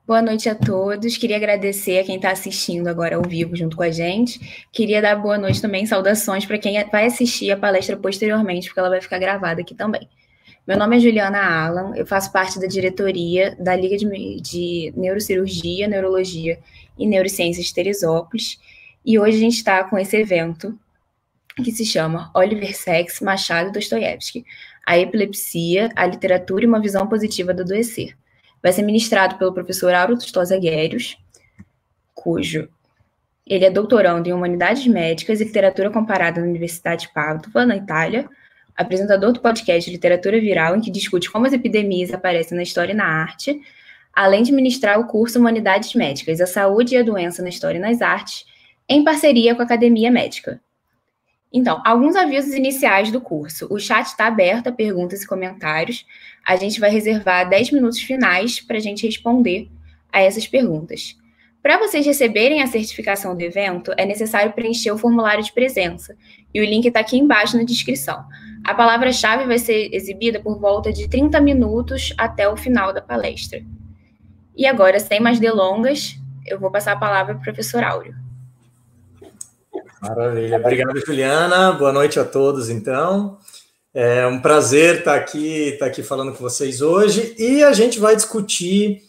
Boa noite a todos. Queria agradecer a quem está assistindo agora ao vivo junto com a gente. Queria dar boa noite também, saudações para quem vai assistir a palestra posteriormente, porque ela vai ficar gravada aqui também. Meu nome é Juliana Alan, eu faço parte da diretoria da Liga de Neurocirurgia, Neurologia e Neurociências de Teresópolis, e hoje a gente está com esse evento que se chama Oliver Sacks, Machado e Dostoiévski, a epilepsia, a literatura e uma visão positiva do adoecer. Vai ser ministrado pelo professor Auro Tustosa Guérios, cujo ele é doutorando em Humanidades Médicas e Literatura Comparada na Universidade de Padova, na Itália, apresentador do podcast Literatura Viral, em que discute como as epidemias aparecem na história e na arte, além de ministrar o curso Humanidades Médicas, a Saúde e a Doença na História e nas Artes, em parceria com a Academia Médica. Então, alguns avisos iniciais do curso. O chat está aberto a perguntas e comentários. A gente vai reservar 10 minutos finais para a gente responder a essas perguntas. Para vocês receberem a certificação do evento, é necessário preencher o formulário de presença. E o link está aqui embaixo na descrição. A palavra-chave vai ser exibida por volta de 30 minutos até o final da palestra. E agora, sem mais delongas, eu vou passar a palavra para o professor Áureo. Maravilha, obrigado, Juliana. Boa noite a todos, então. É um prazer estar aqui falando com vocês hoje, e a gente vai discutir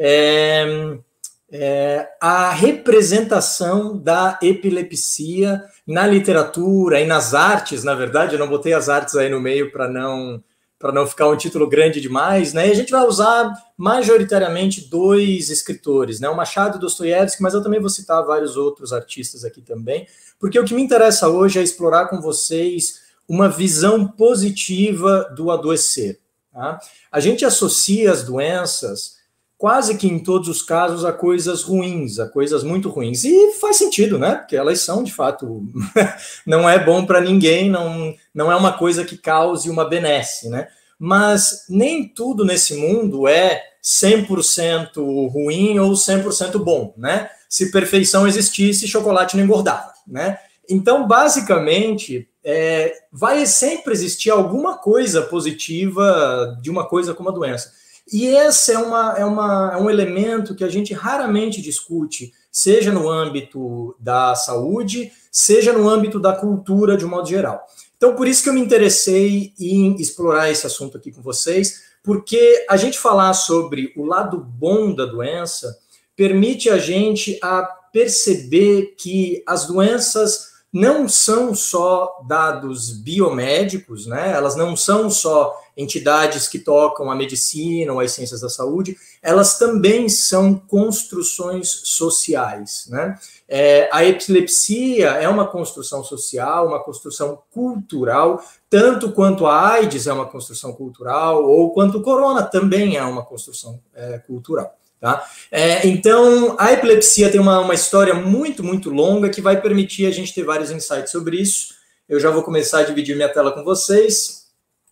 a representação da epilepsia na literatura e nas artes. Na verdade, eu não botei as artes aí no meio para não ficar um título grande demais, né? E a gente vai usar majoritariamente dois escritores, né? O Machado e o Dostoiévski, mas eu também vou citar vários outros artistas aqui também, porque o que me interessa hoje é explorar com vocês uma visão positiva do adoecer. Tá? A gente associa as doenças, quase que em todos os casos, a coisas ruins, a coisas muito ruins. E faz sentido, né? Porque elas são, de fato, não é bom para ninguém, não é uma coisa que cause uma benesse, né? Mas nem tudo nesse mundo é 100% ruim ou 100% bom, né? Se perfeição existisse, chocolate não engordava, né? Então, basicamente, vai sempre existir alguma coisa positiva de uma coisa como a doença. E esse é um elemento que a gente raramente discute, seja no âmbito da saúde, seja no âmbito da cultura de um modo geral. Então, por isso que eu me interessei em explorar esse assunto aqui com vocês, porque a gente falar sobre o lado bom da doença permite a gente a perceber que as doenças não são só dados biomédicos, né? Elas não são só entidades que tocam a medicina ou as ciências da saúde, elas também são construções sociais, né? A epilepsia é uma construção social, uma construção cultural, tanto quanto a AIDS é uma construção cultural, ou quanto o corona também é uma construção cultural. Tá? Então, a epilepsia tem uma história muito, muito longa que vai permitir a gente ter vários insights sobre isso. Eu já vou começar a dividir minha tela com vocês.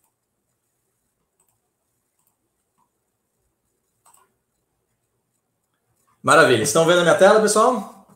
Maravilha. Estão vendo a minha tela, pessoal?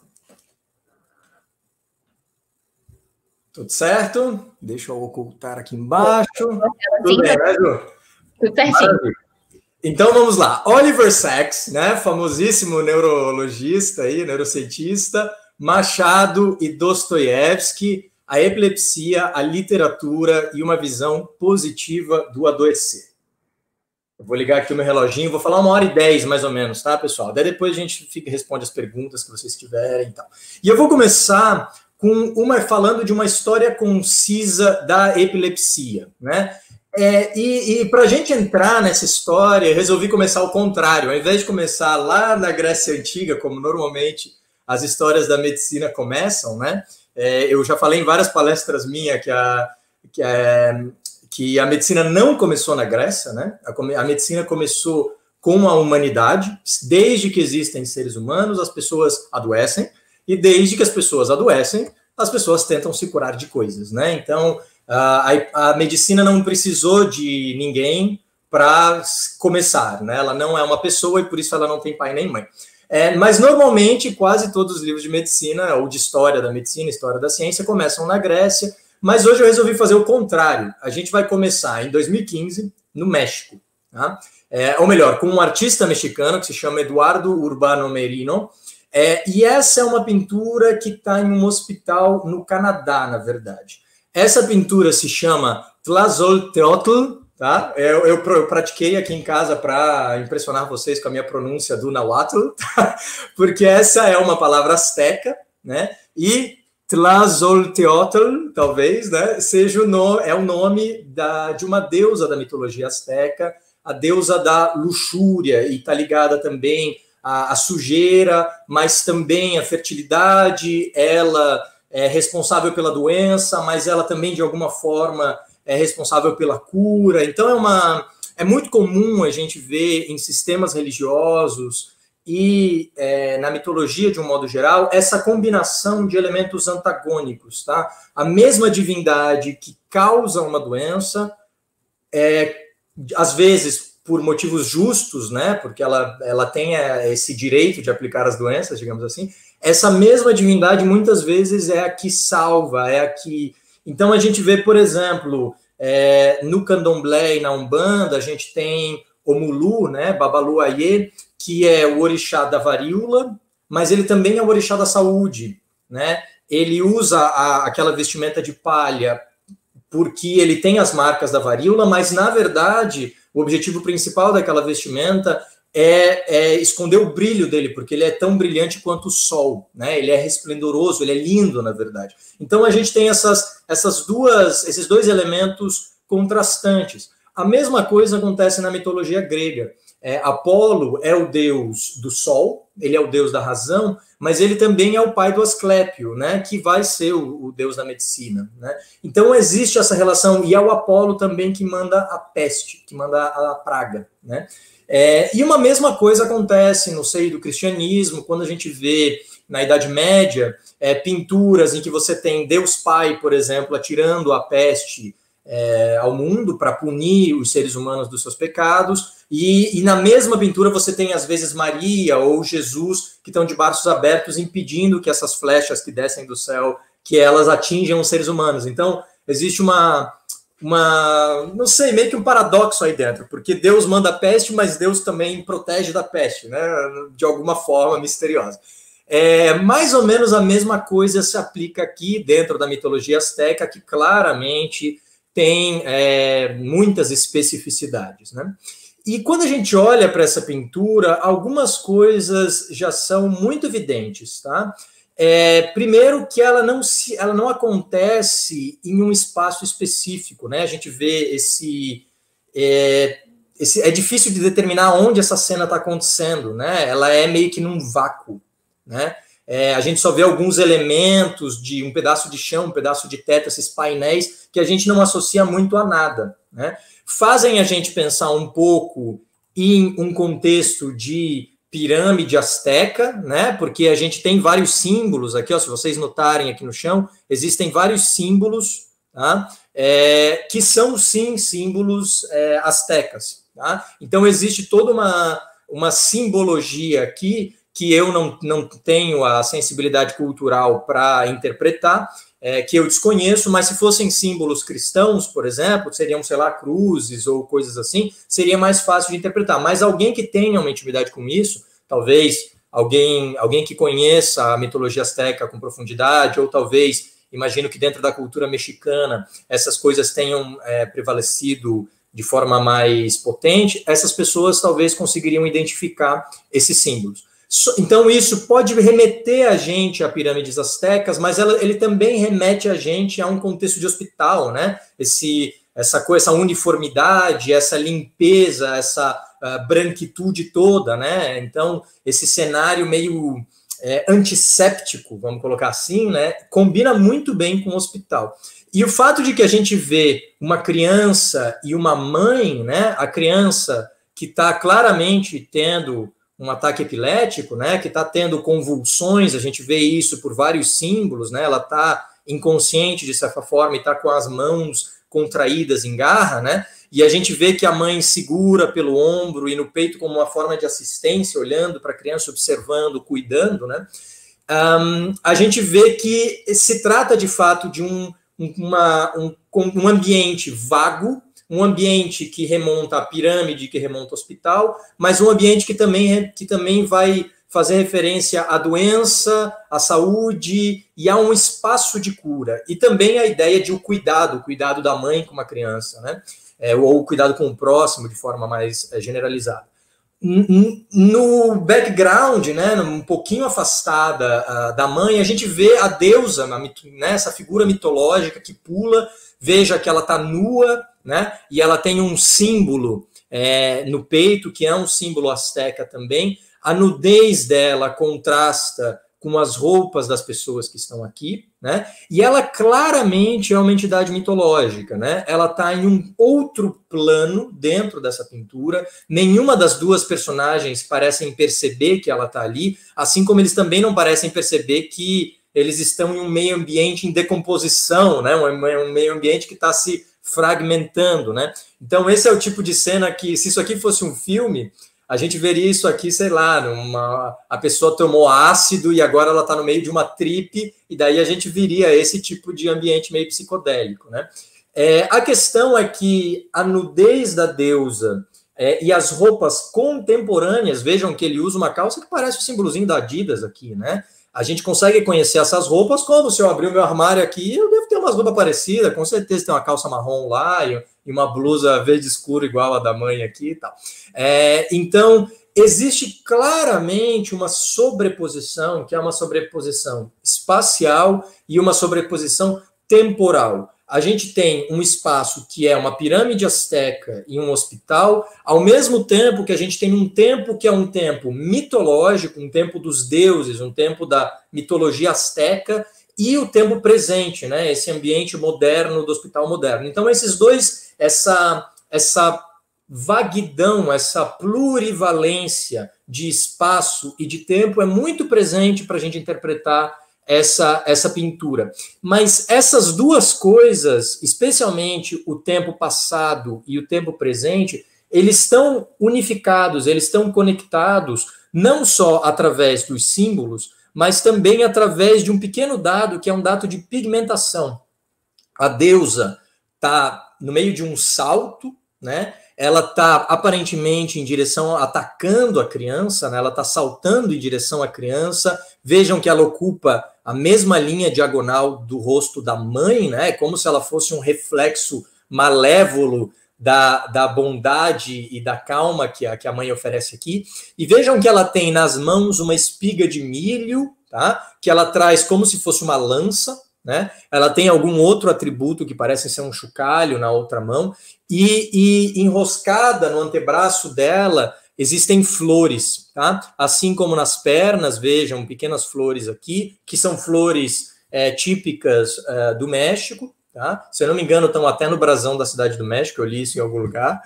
Tudo certo? Deixa eu ocultar aqui embaixo. Tudo bem, né, Ju? Tudo certinho. Maravilha. Então vamos lá, Oliver Sacks, né, famosíssimo neurologista aí, neurocientista, Machado e Dostoiévski, a epilepsia, a literatura e uma visão positiva do adoecer. Eu vou ligar aqui o meu reloginho, vou falar 1h10 mais ou menos, tá, pessoal? Daí depois a gente responde as perguntas que vocês tiverem e tal. E eu vou começar falando de uma história concisa da epilepsia, né? E para a gente entrar nessa história, eu resolvi começar ao contrário. Ao invés de começar lá na Grécia Antiga, como normalmente as histórias da medicina começam, né? Eu já falei em várias palestras minhas que a medicina não começou na Grécia, né? A medicina começou com a humanidade. Desde que existem seres humanos, as pessoas adoecem, e desde que as pessoas adoecem, as pessoas tentam se curar de coisas, né? Então, a medicina não precisou de ninguém para começar, né? Ela não é uma pessoa e por isso ela não tem pai nem mãe. Mas normalmente quase todos os livros de medicina ou de história da medicina, história da ciência, começam na Grécia, mas hoje eu resolvi fazer o contrário. A gente vai começar em 2015, no México. tá? Ou melhor, com um artista mexicano que se chama Eduardo Urbano Merino, e essa é uma pintura que está em um hospital no Canadá, na verdade. Essa pintura se chama Tlazolteotl, tá? Eu pratiquei aqui em casa para impressionar vocês com a minha pronúncia do Nahuatl, tá? Porque essa é uma palavra asteca, né? E Tlazolteotl, talvez, né, seja o nome de uma deusa da mitologia asteca, a deusa da luxúria, e está ligada também à sujeira, mas também à fertilidade. Ela é responsável pela doença, mas ela também, de alguma forma, é responsável pela cura. Então, é muito comum a gente ver em sistemas religiosos e na mitologia, de um modo geral, essa combinação de elementos antagônicos, tá? A mesma divindade que causa uma doença, às vezes por motivos justos, né? Porque ela tem esse direito de aplicar as doenças, digamos assim. Essa mesma divindade, muitas vezes, é a que salva, é a que... Então, a gente vê, por exemplo, no Candomblé e na Umbanda, a gente tem o Mulu, né? Babalu Ayê, que é o orixá da varíola, mas ele também é o orixá da saúde, né? Ele usa aquela vestimenta de palha porque ele tem as marcas da varíola, mas, na verdade, o objetivo principal daquela vestimenta é esconder o brilho dele, porque ele é tão brilhante quanto o sol, né? Ele é resplendoroso, ele é lindo, na verdade. Então, a gente tem esses dois elementos contrastantes. A mesma coisa acontece na mitologia grega. Apolo é o deus do sol, ele é o deus da razão, mas ele também é o pai do Asclépio, né, que vai ser o deus da medicina, né? Então existe essa relação, e é o Apolo também que manda a peste, que manda a praga, né? E uma mesma coisa acontece no seio do cristianismo, quando a gente vê na Idade Média pinturas em que você tem Deus Pai, por exemplo, atirando a peste ao mundo para punir os seres humanos dos seus pecados, e na mesma pintura você tem, às vezes, Maria ou Jesus, que estão de braços abertos, impedindo que essas flechas que descem do céu, que elas atinjam os seres humanos. Então, existe não sei, meio que um paradoxo aí dentro, porque Deus manda a peste, mas Deus também protege da peste, né, de alguma forma misteriosa. Mais ou menos a mesma coisa se aplica aqui dentro da mitologia asteca, que claramente tem muitas especificidades, né? E quando a gente olha para essa pintura, algumas coisas já são muito evidentes, tá? Primeiro que ela não acontece em um espaço específico, né? A gente vê é difícil de determinar onde essa cena está acontecendo, né? Ela é meio que num vácuo, né? A gente só vê alguns elementos de um pedaço de chão, um pedaço de teto, esses painéis que a gente não associa muito a nada, né? Fazem a gente pensar um pouco em um contexto de pirâmide asteca, né? Porque a gente tem vários símbolos aqui, ó, se vocês notarem aqui no chão, existem vários símbolos, tá? Que são, sim, símbolos astecas, tá? Então, existe toda uma simbologia aqui que eu não tenho a sensibilidade cultural para interpretar, que eu desconheço, mas se fossem símbolos cristãos, por exemplo, seriam, sei lá, cruzes ou coisas assim, seria mais fácil de interpretar. Mas alguém que tenha uma intimidade com isso, talvez alguém que conheça a mitologia asteca com profundidade, ou talvez, imagino que dentro da cultura mexicana essas coisas tenham prevalecido de forma mais potente, essas pessoas talvez conseguiriam identificar esses símbolos. Então, isso pode remeter a gente a pirâmides astecas, mas ele também remete a gente a um contexto de hospital, né? Essa uniformidade, essa limpeza, essa branquitude toda, né? Então, esse cenário meio antisséptico, vamos colocar assim, né? Combina muito bem com o hospital. E o fato de que a gente vê uma criança e uma mãe, né? A criança que está claramente tendo um ataque epilético, né, que está tendo convulsões, a gente vê isso por vários símbolos, né, ela está inconsciente de certa forma e está com as mãos contraídas em garra, né, e a gente vê que a mãe segura pelo ombro e no peito como uma forma de assistência, olhando para a criança, observando, cuidando, né, a gente vê que se trata de fato de um ambiente vago, um ambiente que remonta à pirâmide, que remonta ao hospital, mas um ambiente que também vai fazer referência à doença, à saúde e a um espaço de cura. E também a ideia de o cuidado da mãe com uma criança, né? Ou o cuidado com o próximo de forma mais generalizada. No background, né, um pouquinho afastada da mãe, a gente vê a deusa, né, essa figura mitológica que pula, veja que ela está nua, né, e ela tem um símbolo no peito, que é um símbolo asteca também. A nudez dela contrasta com as roupas das pessoas que estão aqui, né? E ela claramente é uma entidade mitológica, né? Ela está em um outro plano dentro dessa pintura. Nenhuma das duas personagens parecem perceber que ela está ali, assim como eles também não parecem perceber que eles estão em um meio ambiente em decomposição, né? Um meio ambiente que está se fragmentando, né? Então esse é o tipo de cena que, se isso aqui fosse um filme, a gente veria isso aqui, sei lá, a pessoa tomou ácido e agora ela está no meio de uma trip, e daí a gente viria esse tipo de ambiente meio psicodélico, né? A questão é que a nudez da deusa e as roupas contemporâneas, vejam que ele usa uma calça que parece o símbolozinho da Adidas aqui, né? A gente consegue conhecer essas roupas como, se eu abrir o meu armário aqui, eu devo ter umas roupas parecidas, com certeza tem uma calça marrom lá e uma blusa verde escuro igual a da mãe aqui e tal. Então, existe claramente uma sobreposição, que é uma sobreposição espacial e uma sobreposição temporal. A gente tem um espaço que é uma pirâmide asteca e um hospital, ao mesmo tempo que a gente tem um tempo que é um tempo mitológico, um tempo dos deuses, um tempo da mitologia asteca, e o tempo presente, né? Esse ambiente moderno do hospital moderno. Então, esses dois, essa vaguidão, essa plurivalência de espaço e de tempo é muito presente para a gente interpretar essa pintura. Mas essas duas coisas, especialmente o tempo passado e o tempo presente, eles estão unificados, eles estão conectados, não só através dos símbolos, mas também através de um pequeno dado, que é um dado de pigmentação. A deusa está no meio de um salto, né? Ela está aparentemente em direção, atacando a criança, né? Ela está saltando em direção à criança. Vejam que ela ocupa a mesma linha diagonal do rosto da mãe, né? É como se ela fosse um reflexo malévolo da bondade e da calma que a mãe oferece aqui. E vejam que ela tem nas mãos uma espiga de milho, tá? Que ela traz como se fosse uma lança, né? Ela tem algum outro atributo que parece ser um chocalho na outra mão, e enroscada no antebraço dela existem flores, tá? Assim como nas pernas, vejam, pequenas flores aqui, que são flores típicas do México, tá? Se eu não me engano, estão até no brasão da Cidade do México, eu li isso em algum lugar.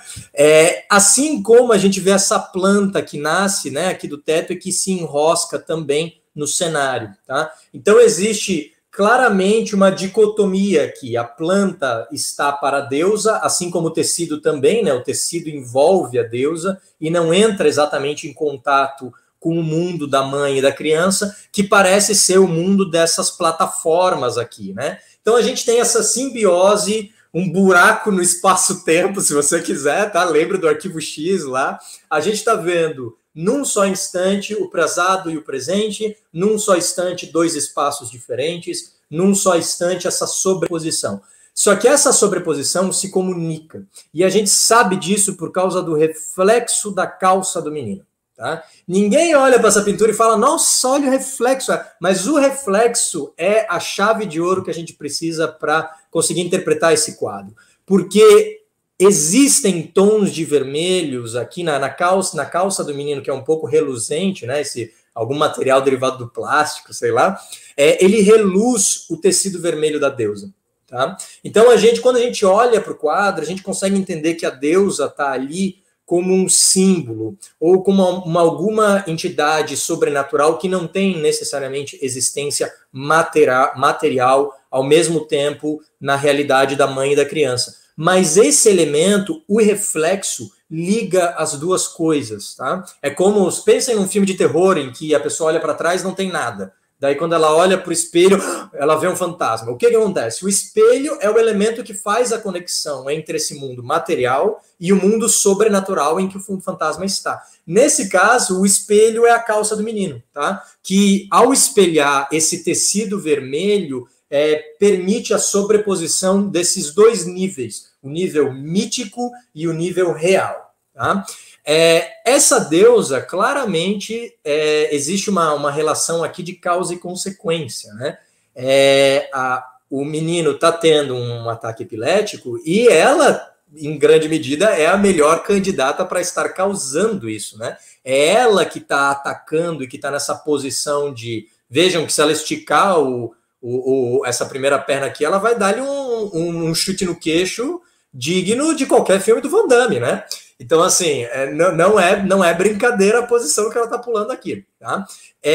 Assim como a gente vê essa planta que nasce, né, aqui do teto e que se enrosca também no cenário, tá? Então existe claramente uma dicotomia aqui. A planta está para a deusa, assim como o tecido também, né? O tecido envolve a deusa e não entra exatamente em contato com o mundo da mãe e da criança, que parece ser o mundo dessas plataformas aqui, né? Então a gente tem essa simbiose, um buraco no espaço-tempo, se você quiser, tá? Lembra do arquivo X lá? A gente está vendo num só instante o passado e o presente, num só instante dois espaços diferentes, num só instante essa sobreposição. Só que essa sobreposição se comunica. E a gente sabe disso por causa do reflexo da calça do menino. Tá? Ninguém olha para essa pintura e fala, nossa, olha o reflexo. Mas o reflexo é a chave de ouro que a gente precisa para conseguir interpretar esse quadro. Porque existem tons de vermelhos aqui na calça do menino, que é um pouco reluzente, né? Algum material derivado do plástico, sei lá. Ele reluz o tecido vermelho da deusa. Tá? Então, quando a gente olha para o quadro, a gente consegue entender que a deusa está ali como um símbolo, ou como alguma entidade sobrenatural que não tem necessariamente existência material ao mesmo tempo na realidade da mãe e da criança. Mas esse elemento, o reflexo, liga as duas coisas, tá? É como, pensem num filme de terror em que a pessoa olha para trás e não tem nada. Daí, quando ela olha para o espelho, ela vê um fantasma. O que acontece? O espelho é o elemento que faz a conexão entre esse mundo material e o mundo sobrenatural em que o fantasma está. Nesse caso, o espelho é a calça do menino, tá? Que, ao espelhar esse tecido vermelho, permite a sobreposição desses dois níveis, o nível mítico e o nível real, tá? Essa deusa, claramente, existe uma relação aqui de causa e consequência, né? O menino está tendo um ataque epilético e ela, em grande medida, é a melhor candidata para estar causando isso, né? É ela que está atacando e que está nessa posição de... Vejam que se ela esticar essa primeira perna aqui, ela vai dar-lhe um chute no queixo digno de qualquer filme do Van Damme, né? Então, assim, não é brincadeira a posição que ela está pulando aqui, tá?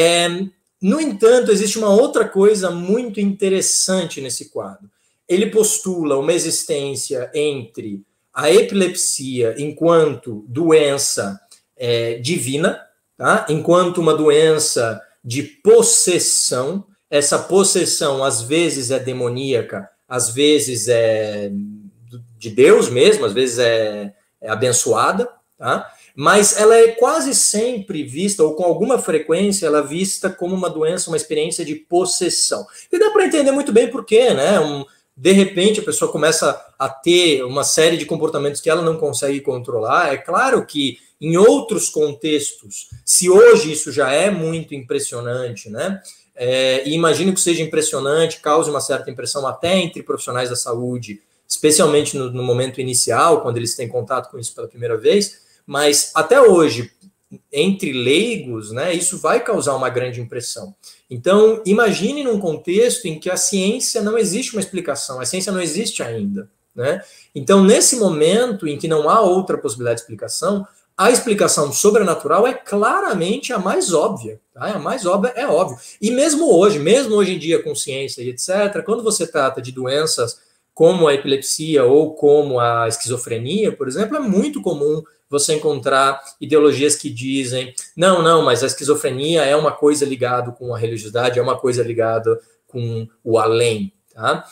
No entanto, existe uma outra coisa muito interessante nesse quadro. Ele postula uma existência entre a epilepsia enquanto doença divina, tá? Enquanto uma doença de possessão. Essa possessão, às vezes, é demoníaca, às vezes é de Deus mesmo, às vezes é abençoada, tá? Mas ela é quase sempre vista, ou com alguma frequência, ela é vista como uma doença, uma experiência de possessão. E dá para entender muito bem por quê, né? De repente, a pessoa começa a ter uma série de comportamentos que ela não consegue controlar. É claro que, em outros contextos, se hoje isso já é muito impressionante, né? E imagino que seja impressionante, cause uma certa impressão até entre profissionais da saúde, especialmente no momento inicial, quando eles têm contato com isso pela primeira vez, mas até hoje, entre leigos, né, isso vai causar uma grande impressão. Então, imagine num contexto em que a ciência não existe uma explicação, a ciência não existe ainda, né? Então, nesse momento em que não há outra possibilidade de explicação, a explicação sobrenatural é claramente a mais óbvia, tá? A mais óbvia é óbvio. E mesmo hoje em dia, com ciência e etc., quando você trata de doenças como a epilepsia ou como a esquizofrenia, por exemplo, é muito comum você encontrar ideologias que dizem não, mas a esquizofrenia é uma coisa ligada com a religiosidade, é uma coisa ligada com o além, tá?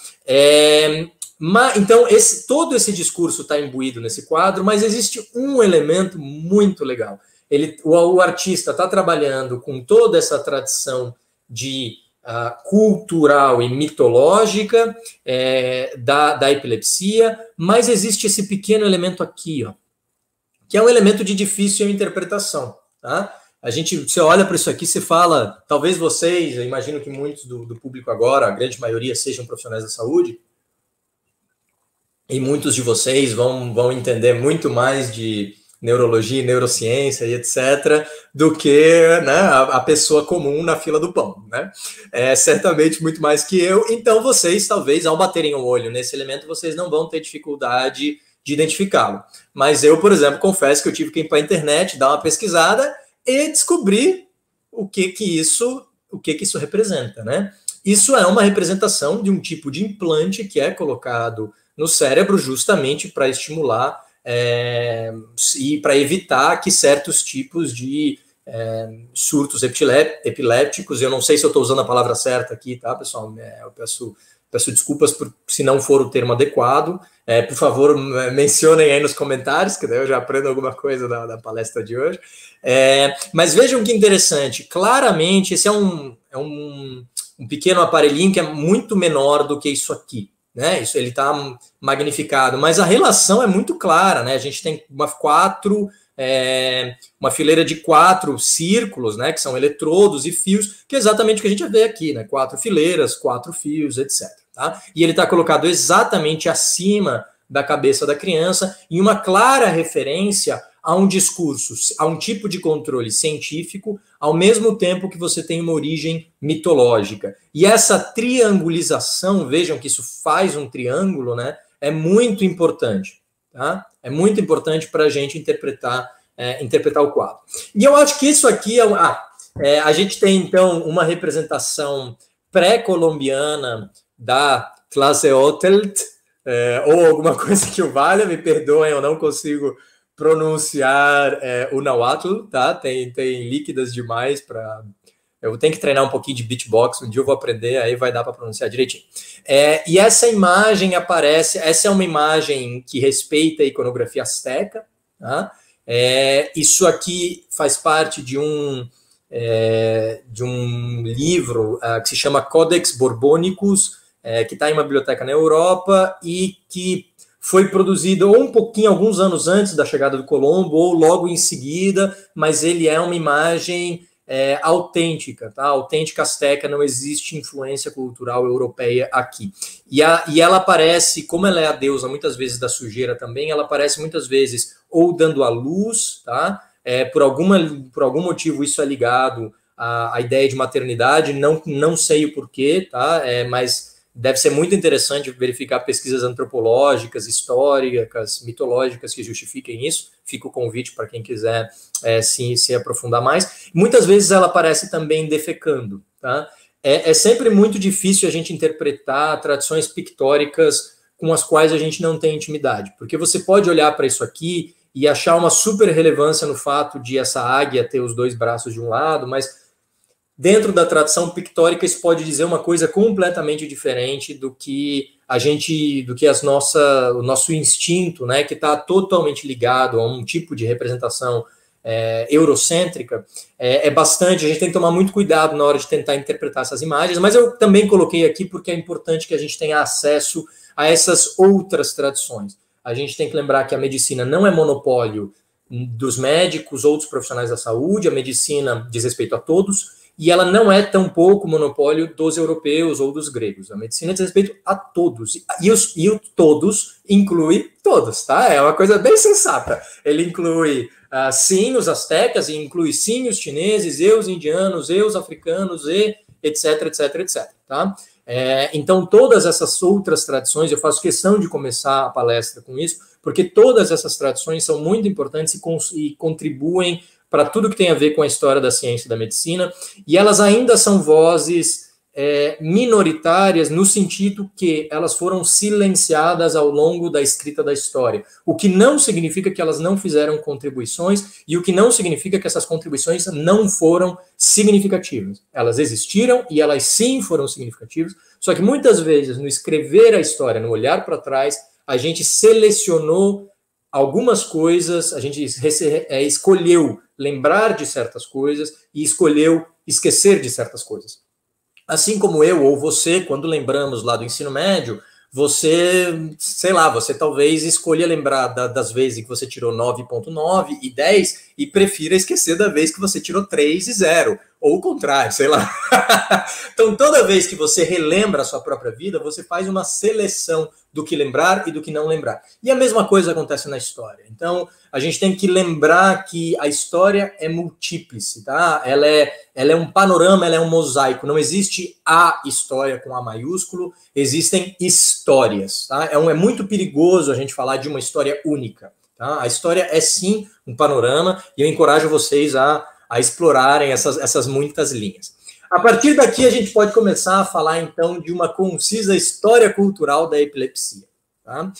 Então, todo esse discurso está imbuído nesse quadro, mas existe um elemento muito legal. O artista está trabalhando com toda essa tradição de cultural e mitológica da epilepsia, mas existe esse pequeno elemento aqui, ó, que é um elemento de difícil interpretação, tá? Você olha para isso aqui, você fala, talvez vocês, eu imagino que muitos do público agora, a grande maioria, sejam profissionais da saúde, e muitos de vocês vão entender muito mais de neurologia, neurociência e etc., do que, né, a pessoa comum na fila do pão, né? Certamente muito mais que eu. Então, vocês, talvez, ao baterem o olho nesse elemento, vocês não vão ter dificuldade de identificá-lo. Mas eu, por exemplo, confesso que eu tive que ir para a internet, dar uma pesquisada e descobrir o que isso representa, né? Isso é uma representação de um tipo de implante que é colocado no cérebro justamente para estimular e para evitar que certos tipos de surtos epilépticos, eu não sei se eu estou usando a palavra certa aqui, tá, pessoal? Eu peço desculpas se não for o termo adequado. Por favor, mencionem aí nos comentários, que daí eu já aprendo alguma coisa da palestra de hoje. Mas vejam que interessante, claramente esse é um pequeno aparelhinho que é muito menor do que isso aqui, né? Ele está magnificado, mas a relação é muito clara, né? A gente tem uma fileira de 4 círculos, né? Que são eletrodos e fios, que é exatamente o que a gente vê aqui, né? 4 fileiras, 4 fios, etc. Tá? E ele está colocado exatamente acima da cabeça da criança, em uma clara referência a um discurso, a um tipo de controle científico, ao mesmo tempo que você tem uma origem mitológica. E essa triangulização, vejam que isso faz um triângulo, né? É muito importante, tá? É muito importante para a gente interpretar o quadro. E eu acho que isso aqui a gente tem, então, uma representação pré-colombiana da Tlazeohtli, ou alguma coisa que o valha, me perdoem, eu não consigo pronunciar o Nahuatl, tá? Tem líquidas demais Eu tenho que treinar um pouquinho de beatbox, um dia eu vou aprender, aí vai dar para pronunciar direitinho. E essa imagem aparece, essa é uma imagem que respeita a iconografia asteca, tá? Isso aqui faz parte de um livro que se chama Codex Borbonicus, que está em uma biblioteca na Europa e que foi produzido ou um pouquinho, alguns anos antes da chegada do Colombo, ou logo em seguida, mas ele é uma imagem autêntica, tá? Autêntica asteca, não existe influência cultural europeia aqui. E ela aparece, como ela é a deusa muitas vezes da sujeira também, ela aparece muitas vezes ou dando à luz, tá? Por algum motivo isso é ligado à ideia de maternidade, não sei o porquê, tá? Mas deve ser muito interessante verificar pesquisas antropológicas, históricas, mitológicas que justifiquem isso. Fica o convite para quem quiser se aprofundar mais. Muitas vezes ela aparece também defecando, tá? É sempre muito difícil a gente interpretar tradições pictóricas com as quais a gente não tem intimidade, porque você pode olhar para isso aqui e achar uma super relevância no fato de essa águia ter os dois braços de um lado, mas dentro da tradição pictórica isso pode dizer uma coisa completamente diferente do que o nosso instinto, né, que está totalmente ligado a um tipo de representação eurocêntrica. A gente tem que tomar muito cuidado na hora de tentar interpretar essas imagens, mas eu também coloquei aqui porque é importante que a gente tenha acesso a essas outras tradições. A gente tem que lembrar que a medicina não é monopólio dos médicos ou dos profissionais da saúde, a medicina diz respeito a todos, e ela não é tampouco monopólio dos europeus ou dos gregos. A medicina diz respeito a todos, e o todos inclui todos, tá? É uma coisa bem sensata. Ele inclui, sim, os astecas, e inclui, sim, os chineses, e os indianos, e os africanos, e etc, etc, etc, tá? Então, todas essas outras tradições, eu faço questão de começar a palestra com isso, porque todas essas tradições são muito importantes e contribuem para tudo que tem a ver com a história da ciência e da medicina, e elas ainda são vozes minoritárias no sentido que elas foram silenciadas ao longo da escrita da história, o que não significa que elas não fizeram contribuições e o que não significa que essas contribuições não foram significativas. Elas existiram e elas sim foram significativas, só que muitas vezes no escrever a história, no olhar para trás, a gente selecionou algumas coisas, a gente escolheu lembrar de certas coisas e escolheu esquecer de certas coisas. Assim como eu ou você, quando lembramos lá do ensino médio, você talvez escolha lembrar das vezes em que você tirou 9,9 e 10 e prefira esquecer da vez que você tirou 3 e 0, ou o contrário, sei lá. Então, toda vez que você relembra a sua própria vida, você faz uma seleção do que lembrar e do que não lembrar. E a mesma coisa acontece na história. Então, a gente tem que lembrar que a história é múltiplice, tá? Ela é um panorama, ela é um mosaico. Não existe a história com A maiúsculo, existem histórias, tá? É muito perigoso a gente falar de uma história única, tá? A história é sim um panorama e eu encorajo vocês a explorarem essas muitas linhas. A partir daqui, a gente pode começar a falar, então, de uma concisa história cultural da epilepsia. Tá?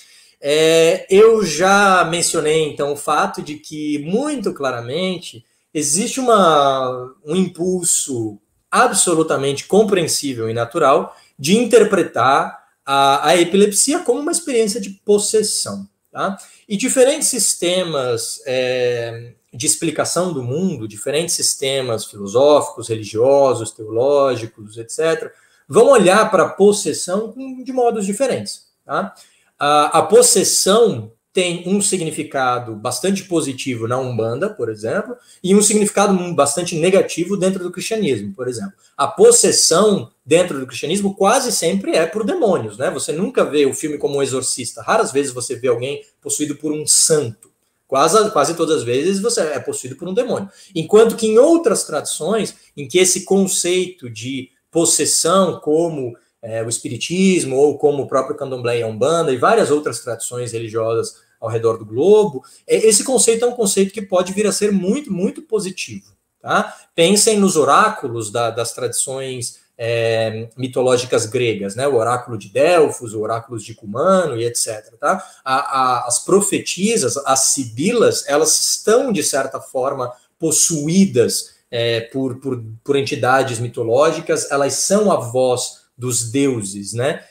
Eu já mencionei, então, o fato de que, muito claramente, existe um impulso absolutamente compreensível e natural de interpretar a epilepsia como uma experiência de possessão. Tá? E diferentes sistemas de explicação do mundo, diferentes sistemas filosóficos, religiosos, teológicos, etc., vão olhar para a possessão de modos diferentes. Tá? A possessão tem um significado bastante positivo na Umbanda, por exemplo, e um significado bastante negativo dentro do cristianismo, por exemplo. A possessão dentro do cristianismo quase sempre é por demônios, né? Você nunca vê o filme como um exorcista. Raras vezes você vê alguém possuído por um santo. Quase todas as vezes você é possuído por um demônio. Enquanto que em outras tradições, em que esse conceito de possessão, como o espiritismo, ou como o próprio candomblé e a Umbanda, e várias outras tradições religiosas ao redor do globo, esse conceito é um conceito que pode vir a ser muito, muito positivo. Tá? Pensem nos oráculos das tradições mitológicas gregas, né? O oráculo de Delfos, o oráculo de Cumano e etc. Tá? As profetisas, as sibilas, elas estão, de certa forma, possuídas por entidades mitológicas, elas são a voz dos deuses, né?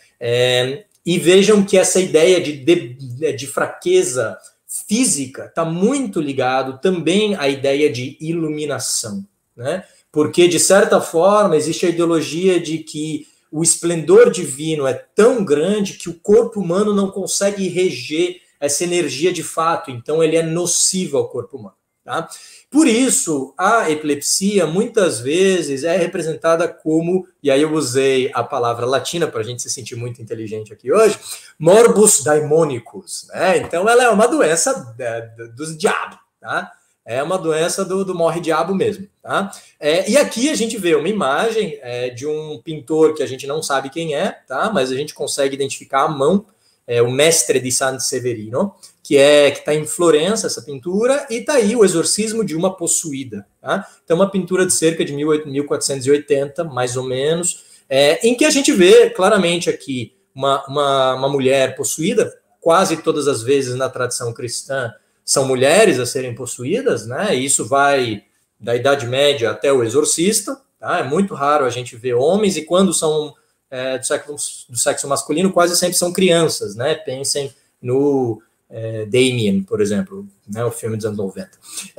E vejam que essa ideia de fraqueza física está muito ligado também à ideia de iluminação, né? Porque, de certa forma, existe a ideologia de que o esplendor divino é tão grande que o corpo humano não consegue reger essa energia de fato, então ele é nocivo ao corpo humano, tá? Por isso, a epilepsia muitas vezes é representada como, e aí eu usei a palavra latina para a gente se sentir muito inteligente aqui hoje, morbus daimonicus, né? Então ela é uma doença dos diabos, tá? É uma doença do morre-diabo mesmo, tá? E aqui a gente vê uma imagem de um pintor que a gente não sabe quem é, tá? Mas a gente consegue identificar a mão, o Mestre di San Severino, que está em Florença, essa pintura, e está aí o exorcismo de uma possuída. Tá? Então, uma pintura de cerca de 1480, mais ou menos, em que a gente vê claramente aqui uma mulher possuída, quase todas as vezes na tradição cristã são mulheres a serem possuídas, né? E isso vai da Idade Média até o exorcista, tá? É muito raro a gente ver homens, e quando são do sexo masculino, quase sempre são crianças, né? Pensem no Damien, por exemplo, né, o filme dos anos 90.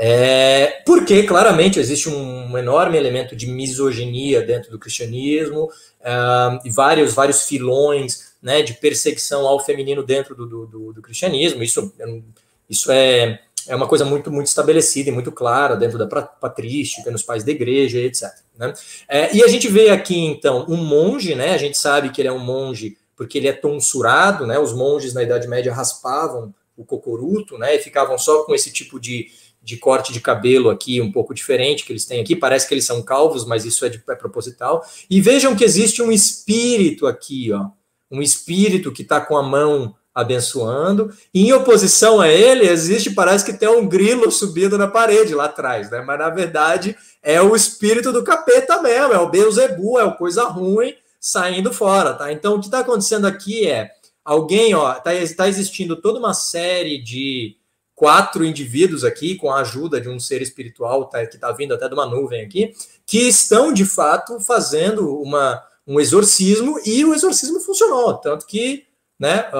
Porque, claramente, existe um enorme elemento de misoginia dentro do cristianismo, e vários filões, né, de perseguição ao feminino dentro do cristianismo. Isso é uma coisa muito, muito estabelecida e muito clara dentro da patrística, nos pais da igreja, etc. Né? E a gente vê aqui, então, um monge, né? A gente sabe que ele é um monge porque ele é tonsurado, né? Os monges na Idade Média raspavam o cocoruto, né? E ficavam só com esse tipo de corte de cabelo aqui, um pouco diferente que eles têm aqui. Parece que eles são calvos, mas isso é proposital. E vejam que existe um espírito aqui, ó. Um espírito que está com a mão abençoando, e em oposição a ele existe, parece que tem um grilo subido na parede lá atrás, né? Mas na verdade é o espírito do capeta mesmo, é o Beelzebu, é o coisa ruim saindo fora, tá? Então o que está acontecendo aqui é alguém, ó, tá existindo toda uma série de 4 indivíduos aqui, com a ajuda de um ser espiritual que está vindo até de uma nuvem aqui, que estão de fato fazendo um exorcismo, e o exorcismo funcionou, tanto que, né,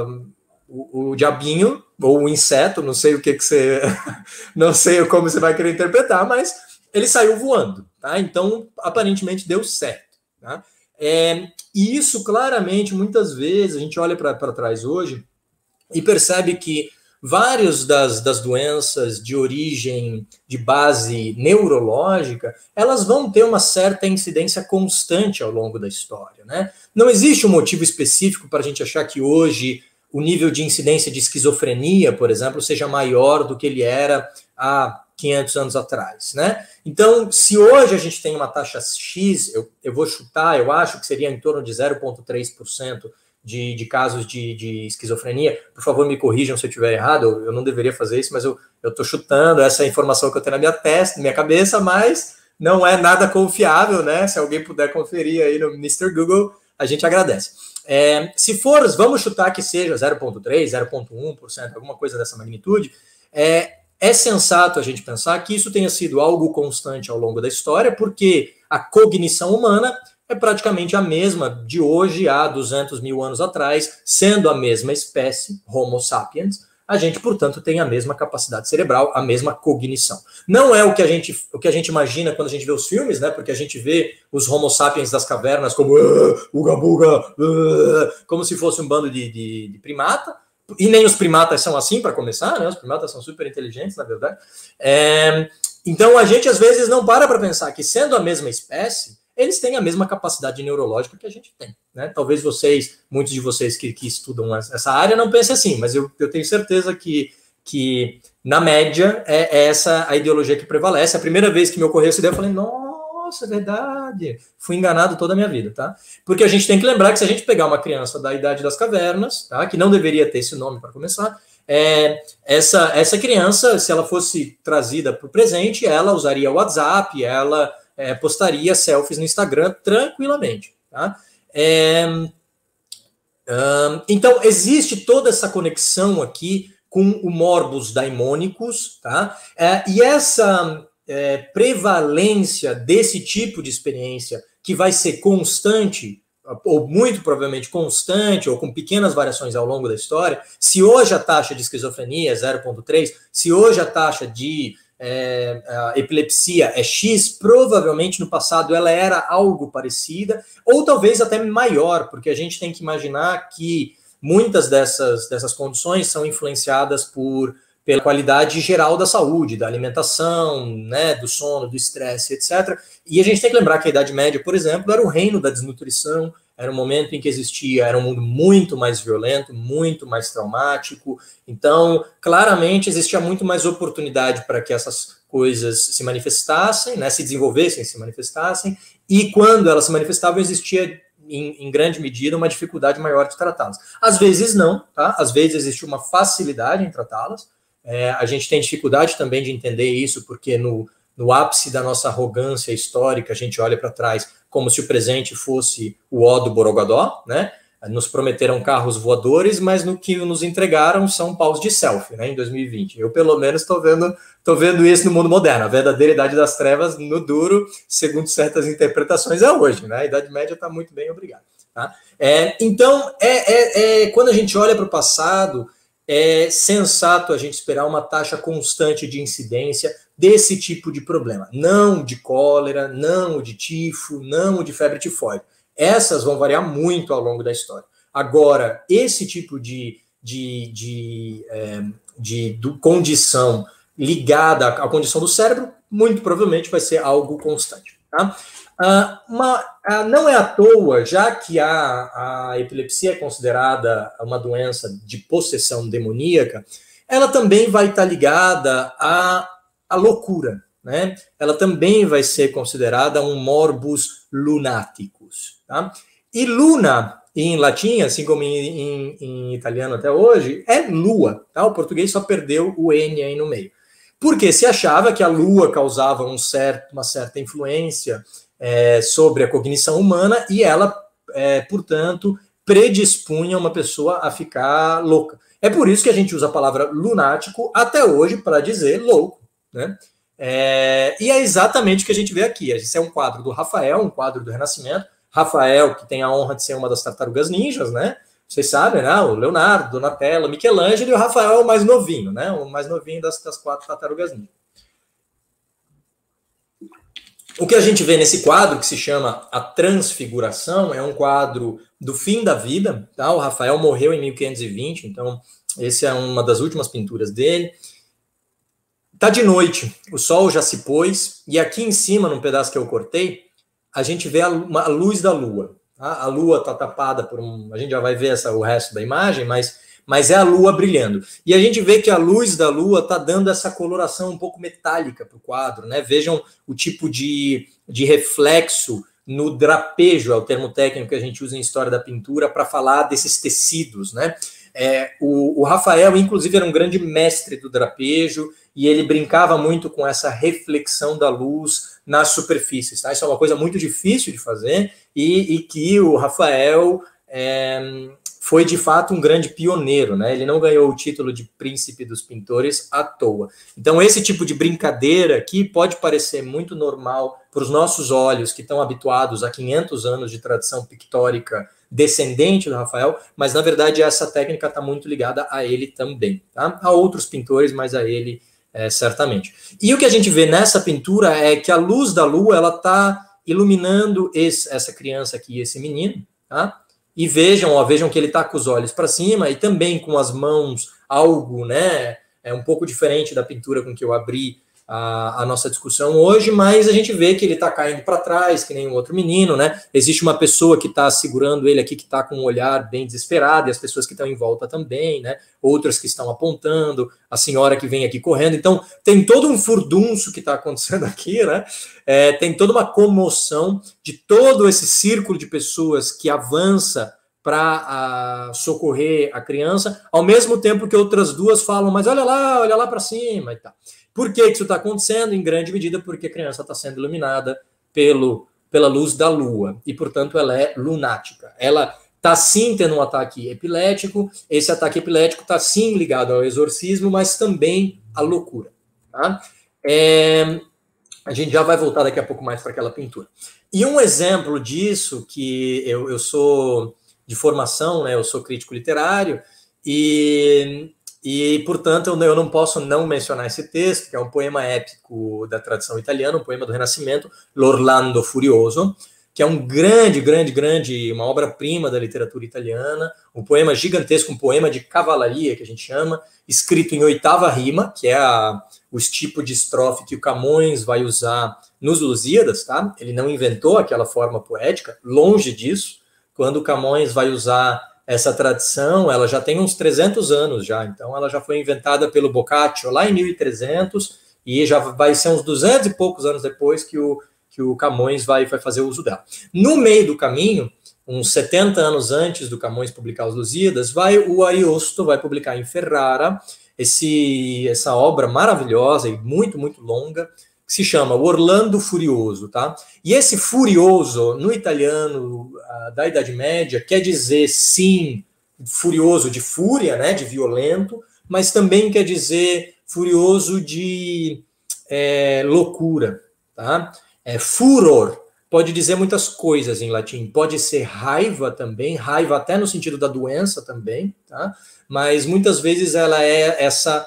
o diabinho, ou o inseto, não sei o que você não sei como você vai querer interpretar, mas ele saiu voando, tá? Então aparentemente deu certo, tá? E isso claramente, muitas vezes a gente olha para trás hoje e percebe que várias das doenças de origem, de base neurológica, elas vão ter uma certa incidência constante ao longo da história, né? Não existe um motivo específico para a gente achar que hoje o nível de incidência de esquizofrenia, por exemplo, seja maior do que ele era há 500 anos atrás, né? Então, se hoje a gente tem uma taxa X, eu vou chutar, eu acho que seria em torno de 0,3% de casos de esquizofrenia. Por favor, me corrijam se eu estiver errado, eu não deveria fazer isso, mas eu estou chutando essa informação que eu tenho na minha cabeça, mas não é nada confiável, né? Se alguém puder conferir aí no Mr. Google, a gente agradece. Se for, vamos chutar que seja 0,3%, 0,1%, alguma coisa dessa magnitude, é sensato a gente pensar que isso tenha sido algo constante ao longo da história, porque a cognição humana é praticamente a mesma de hoje há 200 mil anos atrás, sendo a mesma espécie, Homo sapiens, a gente, portanto, tem a mesma capacidade cerebral, a mesma cognição. Não é o que a gente imagina quando a gente vê os filmes, né? Porque a gente vê os Homo sapiens das cavernas como uga buga, como se fosse um bando de primata, e nem os primatas são assim, para começar, né? Os primatas são super inteligentes, na verdade. Então, a gente, às vezes, não para pensar que, sendo a mesma espécie, eles têm a mesma capacidade neurológica que a gente tem, né? Talvez muitos de vocês que estudam essa área não pensem assim, mas eu tenho certeza que na média, é essa a ideologia que prevalece. A primeira vez que me ocorreu essa ideia, eu falei, nossa, é verdade. Fui enganado toda a minha vida, tá? Porque a gente tem que lembrar que se a gente pegar uma criança da idade das cavernas, tá? Que não deveria ter esse nome para começar, essa criança, se ela fosse trazida para o presente, ela usaria o WhatsApp, ela postaria selfies no Instagram tranquilamente, tá? Então, existe toda essa conexão aqui com o morbus daimonicus, tá? E prevalência desse tipo de experiência que vai ser constante, ou muito provavelmente constante, ou com pequenas variações ao longo da história. Se hoje a taxa de esquizofrenia é 0,3, se hoje a taxa de a epilepsia é X, provavelmente no passado ela era algo parecida, ou talvez até maior, porque a gente tem que imaginar que muitas dessas condições são influenciadas pela qualidade geral da saúde, da alimentação, né, do sono, do estresse, etc. E a gente tem que lembrar que a Idade Média, por exemplo, era o reino da desnutrição, era um momento em que era um mundo muito mais violento, muito mais traumático. Então, claramente, existia muito mais oportunidade para que essas coisas se manifestassem, né, se desenvolvessem, se manifestassem, e quando elas se manifestavam, existia, em grande medida, uma dificuldade maior de tratá-las. Às vezes não, tá? Às vezes existe uma facilidade em tratá-las. A gente tem dificuldade também de entender isso, porque no ápice da nossa arrogância histórica, a gente olha para trás como se o presente fosse o ó do Borogodó, né? Nos prometeram carros voadores, mas no que nos entregaram são paus de selfie, né, em 2020. Eu, pelo menos, estou vendo isso no mundo moderno. A verdadeira Idade das Trevas, no duro, segundo certas interpretações, é hoje, né? A Idade Média está muito bem, obrigado. Tá? Então, quando a gente olha para o passado, é sensato a gente esperar uma taxa constante de incidência desse tipo de problema. Não de cólera, não de tifo, não de febre tifoide. Essas vão variar muito ao longo da história. Agora, esse tipo de condição ligada à condição do cérebro, muito provavelmente vai ser algo constante. Tá? Não é à toa, já que a epilepsia é considerada uma doença de possessão demoníaca, ela também vai estar ligada à loucura, né? Ela também vai ser considerada um morbus lunaticus. Tá? E luna, em latim, assim como em italiano até hoje, é lua. Tá? O português só perdeu o N aí no meio. Porque se achava que a lua causava uma certa influência sobre a cognição humana e ela, portanto, predispunha uma pessoa a ficar louca. É por isso que a gente usa a palavra lunático até hoje para dizer louco, né? E é exatamente o que a gente vê aqui. Esse é um quadro do Rafael, um quadro do Renascimento. Rafael, que tem a honra de ser uma das tartarugas ninjas, né? Vocês sabem, né? O Leonardo, Donatello, Michelangelo e o Rafael, o mais novinho, né? O mais novinho das 4 tartarugas ninjas. O que a gente vê nesse quadro, que se chama A Transfiguração, é um quadro do fim da vida. Tá? O Rafael morreu em 1520, então essa é uma das últimas pinturas dele. Tá de noite, o sol já se pôs, e aqui em cima, num pedaço que eu cortei, a gente vê a luz da lua. Tá? A lua está tapada por a gente já vai ver o resto da imagem, mas é a lua brilhando. E a gente vê que a luz da lua está dando essa coloração um pouco metálica para o quadro, né? Vejam o tipo de reflexo no drapejo, é o termo técnico que a gente usa em história da pintura para falar desses tecidos, né? O Rafael, inclusive, era um grande mestre do drapejo e ele brincava muito com essa reflexão da luz nas superfícies. Tá? Isso é uma coisa muito difícil de fazer e que o Rafael foi, de fato, um grande pioneiro. Né? Ele não ganhou o título de príncipe dos pintores à toa. Então, esse tipo de brincadeira aqui pode parecer muito normal para os nossos olhos, que estão habituados a 500 anos de tradição pictórica descendente do Rafael, mas, na verdade, essa técnica está muito ligada a ele também. Tá? A outros pintores, mas a ele certamente. E o que a gente vê nessa pintura é que a luz da lua ela está iluminando essa criança aqui, esse menino, tá? E vejam que ele está com os olhos para cima e também com as mãos, algo, né? É um pouco diferente da pintura com que eu abri a nossa discussão hoje, mas a gente vê que ele está caindo para trás, que nem o outro menino, né? Existe uma pessoa que está segurando ele aqui, que está com um olhar bem desesperado, e as pessoas que estão em volta também, né? Outras que estão apontando, a senhora que vem aqui correndo. Então, tem todo um furdunço que está acontecendo aqui, né? Tem toda uma comoção de todo esse círculo de pessoas que avança para socorrer a criança, ao mesmo tempo que outras duas falam, mas olha lá para cima e tal. Por que isso está acontecendo? Em grande medida porque a criança está sendo iluminada pela luz da lua e, portanto, ela é lunática. Ela está sim tendo um ataque epilético, esse ataque epilético está sim ligado ao exorcismo, mas também à loucura. Tá? A gente já vai voltar daqui a pouco mais para aquela pintura. E um exemplo disso, que eu sou de formação, né, eu sou crítico literário, portanto, eu não posso não mencionar esse texto, que é um poema épico da tradição italiana, um poema do Renascimento, L'Orlando Furioso, que é um grande, uma obra-prima da literatura italiana, um poema gigantesco, um poema de cavalaria, que a gente chama, escrito em 8ª rima, que é o tipo de estrofe que o Camões vai usar nos Lusíadas, tá? Ele não inventou aquela forma poética, longe disso. Quando o Camões vai usar essa tradição, ela já tem uns 300 anos já, então ela já foi inventada pelo Boccaccio lá em 1300, e já vai ser uns 200 e poucos anos depois que o Camões vai fazer uso dela. No meio do caminho, uns 70 anos antes do Camões publicar os Lusíadas, o Ariosto vai publicar em Ferrara essa obra maravilhosa e muito, muito longa, que se chama O Orlando Furioso, tá? E esse furioso, no italiano da Idade Média, quer dizer, sim, furioso de fúria, né, de violento, mas também quer dizer furioso de loucura, tá? Furor pode dizer muitas coisas em latim, pode ser raiva também, raiva até no sentido da doença também, tá? Mas muitas vezes ela é essa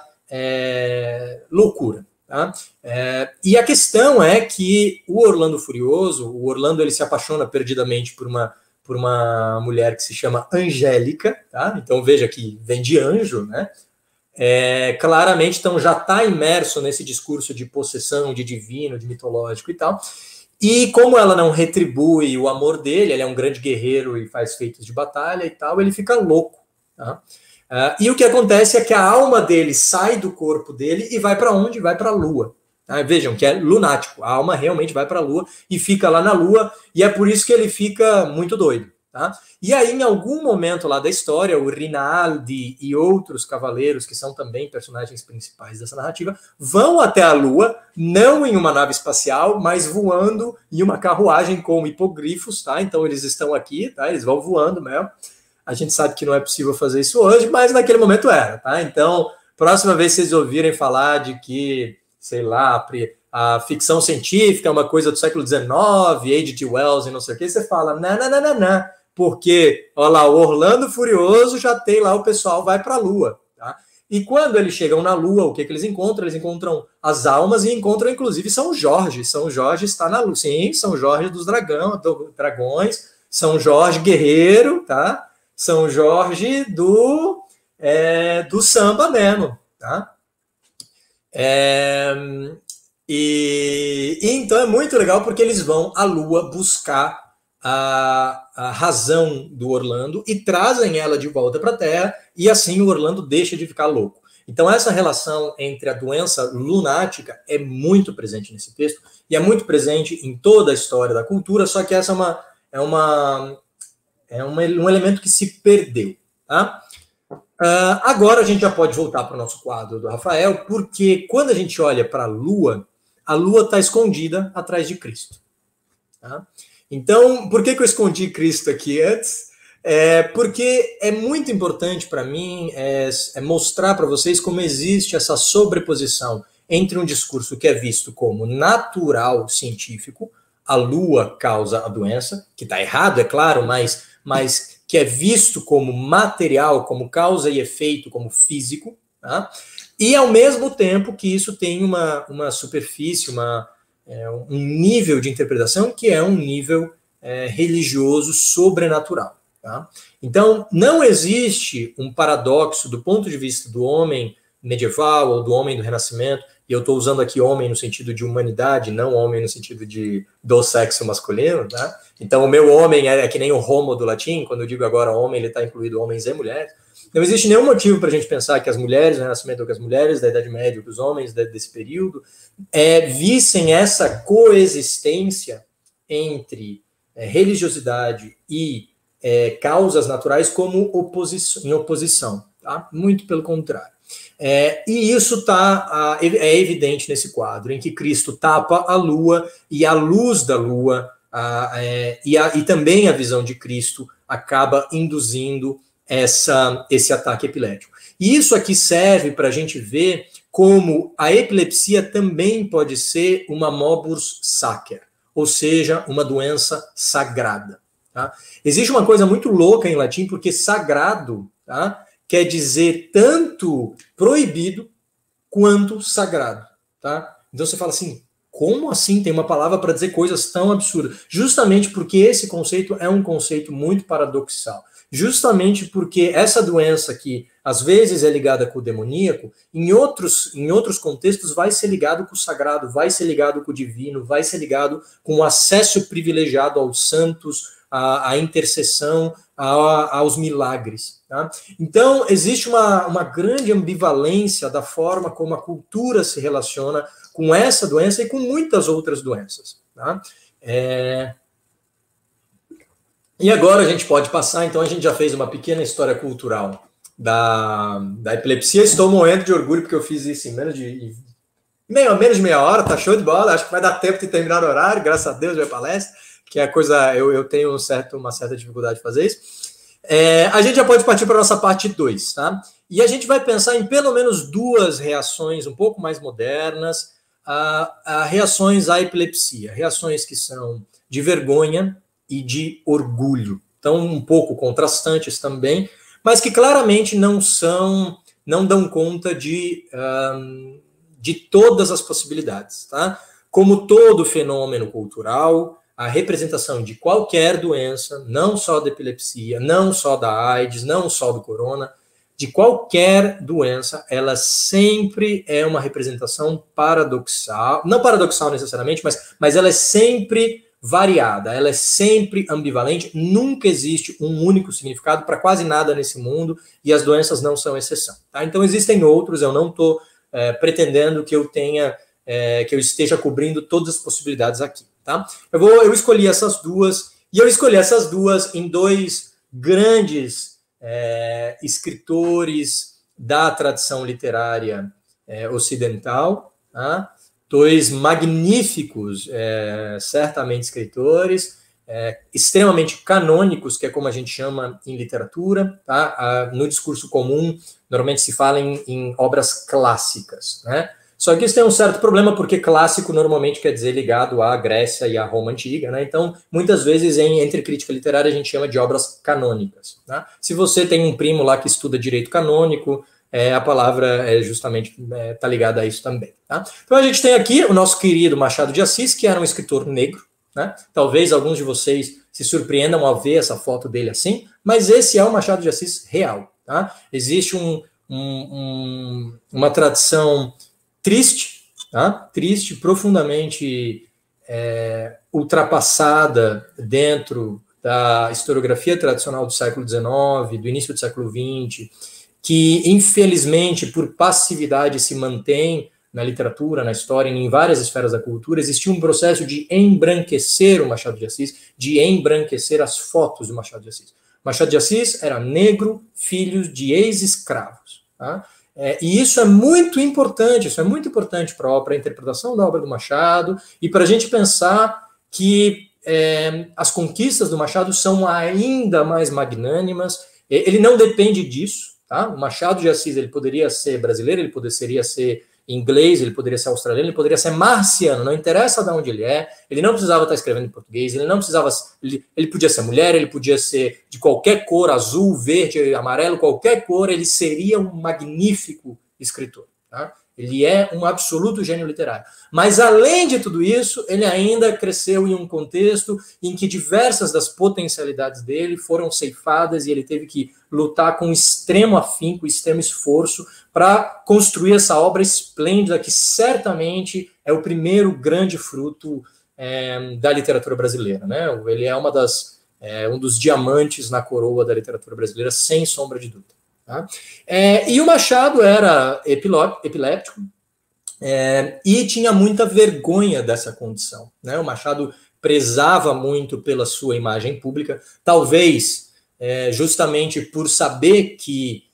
loucura. Tá? E a questão é que o Orlando Furioso, o Orlando ele se apaixona perdidamente por uma mulher que se chama Angélica, tá? Então veja que vem de anjo, né? Claramente, então já está imerso nesse discurso de possessão, de divino, de mitológico e tal. E como ela não retribui o amor dele, ele é um grande guerreiro e faz feitos de batalha e tal, ele fica louco. Tá? E o que acontece é que a alma dele sai do corpo dele e vai para onde? Vai para a Lua. Vejam que é lunático, a alma realmente vai para a Lua e fica lá na Lua, e é por isso que ele fica muito doido. Tá? E aí, em algum momento lá da história, o Rinaldi e outros cavaleiros, que são também personagens principais dessa narrativa, vão até a Lua, não em uma nave espacial, mas voando em uma carruagem com hipogrifos, tá? Então eles estão aqui, tá? Eles vão voando mesmo. A gente sabe que não é possível fazer isso hoje, mas naquele momento era, tá? Então, próxima vez que vocês ouvirem falar de que, sei lá, a ficção científica é uma coisa do século XIX, H.G. Wells e não sei o que, você fala, não, porque, olha lá, o Orlando Furioso já tem lá, o pessoal vai para a Lua, tá? E quando eles chegam na Lua, o que eles encontram? Eles encontram as almas e encontram, inclusive, São Jorge. São Jorge está na Lua. Sim, São Jorge dos dragões, São Jorge guerreiro, tá? São Jorge do samba mesmo, tá? Então é muito legal porque eles vão à Lua buscar a razão do Orlando e trazem ela de volta para a Terra, e assim o Orlando deixa de ficar louco. Então essa relação entre a doença lunática é muito presente nesse texto, e é muito presente em toda a história da cultura, só que essa é um elemento que se perdeu. Tá? Agora a gente já pode voltar para o nosso quadro do Rafael, porque quando a gente olha para a Lua está escondida atrás de Cristo. Tá? Então, por que eu escondi Cristo aqui antes? Porque é muito importante para mim mostrar para vocês como existe essa sobreposição entre um discurso que é visto como natural científico, a Lua causa a doença, que está errado, é claro, mas que é visto como material, como causa e efeito, como físico, tá? E ao mesmo tempo que isso tem uma superfície, um nível de interpretação que é um nível religioso sobrenatural. Tá? Então, não existe um paradoxo do ponto de vista do homem medieval ou do homem do Renascimento, e eu estou usando aqui homem no sentido de humanidade, não homem no sentido do sexo masculino. Tá? Então, o meu homem é que nem o homo do latim, quando eu digo agora homem, ele está incluído homens e mulheres. Não existe nenhum motivo para a gente pensar que as mulheres do Renascimento ou que as mulheres da Idade Média ou que os homens desse período vissem essa coexistência entre religiosidade e causas naturais como em oposição. Tá? Muito pelo contrário. E isso é evidente nesse quadro, em que Cristo tapa a Lua e a luz da Lua e também a visão de Cristo acaba induzindo esse ataque epilético. E isso aqui serve para a gente ver como a epilepsia também pode ser uma morbus sacer, ou seja, uma doença sagrada. Tá? Existe uma coisa muito louca em latim, porque sagrado, tá, quer dizer tanto proibido quanto sagrado. Tá? Então você fala assim, como assim tem uma palavra para dizer coisas tão absurdas? Justamente porque esse conceito é um conceito muito paradoxal. Justamente porque essa doença que às vezes é ligada com o demoníaco, em outros contextos vai ser ligado com o sagrado, vai ser ligado com o divino, vai ser ligado com o acesso privilegiado aos santos, à intercessão, aos milagres. Tá? Então, existe uma grande ambivalência da forma como a cultura se relaciona com essa doença e com muitas outras doenças. Tá? E agora a gente pode passar, então a gente já fez uma pequena história cultural da epilepsia. Estou morrendo de orgulho porque eu fiz isso em menos de meia hora, tá show de bola, acho que vai dar tempo de terminar o horário, graças a Deus, minha palestra, que é a coisa, eu tenho uma certa dificuldade de fazer isso. A gente já pode partir para a nossa parte 2, tá? E a gente vai pensar em pelo menos 2 reações um pouco mais modernas, a reações à epilepsia, reações que são de vergonha e de orgulho. Então, um pouco contrastantes também, mas que claramente não dão conta de todas as possibilidades. Tá? Como todo fenômeno cultural, a representação de qualquer doença, não só da epilepsia, não só da AIDS, não só do corona, de qualquer doença, ela sempre é uma representação paradoxal, não paradoxal necessariamente, mas ela é sempre variada, ela é sempre ambivalente, nunca existe um único significado para quase nada nesse mundo, e as doenças não são exceção. Tá? Então existem outros, eu não estou pretendendo que eu esteja cobrindo todas as possibilidades aqui. Tá? Eu escolhi essas duas, e eu escolhi essas duas em 2 grandes escritores da tradição literária ocidental, tá? 2 magníficos, certamente escritores, extremamente canônicos, que é como a gente chama em literatura, tá? No discurso comum, normalmente se fala em obras clássicas, né? Só que isso tem um certo problema, porque clássico normalmente quer dizer ligado à Grécia e à Roma Antiga, né? Então, muitas vezes, entre crítica literária, a gente chama de obras canônicas. Tá? Se você tem um primo lá que estuda direito canônico, a palavra justamente está ligada a isso também. Tá? Então, a gente tem aqui o nosso querido Machado de Assis, que era um escritor negro. Né? Talvez alguns de vocês se surpreendam ao ver essa foto dele assim, mas esse é o Machado de Assis real. Tá? Existe uma tradição triste, tá? Triste, profundamente ultrapassada dentro da historiografia tradicional do século XIX, do início do século XX, que, infelizmente, por passividade se mantém na literatura, na história, em várias esferas da cultura. Existia um processo de embranquecer o Machado de Assis, de embranquecer as fotos do Machado de Assis. Machado de Assis era negro, filho de ex-escravos, tá? E isso é muito importante para a interpretação da obra do Machado e para a gente pensar que as conquistas do Machado são ainda mais magnânimas. Ele não depende disso, tá? O Machado de Assis ele poderia ser brasileiro, ele poderia ser inglês, ele poderia ser australiano, ele poderia ser marciano, não interessa de onde ele não precisava estar escrevendo em português, ele podia ser mulher, ele podia ser de qualquer cor, azul, verde, amarelo, qualquer cor, ele seria um magnífico escritor. Tá? Ele é um absoluto gênio literário. Mas, além de tudo isso, ele ainda cresceu em um contexto em que diversas das potencialidades dele foram ceifadas e ele teve que lutar com extremo afinco, extremo esforço para construir essa obra esplêndida que certamente é o primeiro grande fruto da literatura brasileira. Né? Ele é um dos diamantes na coroa da literatura brasileira, sem sombra de dúvida. Tá? E o Machado era epiléptico e tinha muita vergonha dessa condição. Né? O Machado prezava muito pela sua imagem pública, talvez justamente por saber que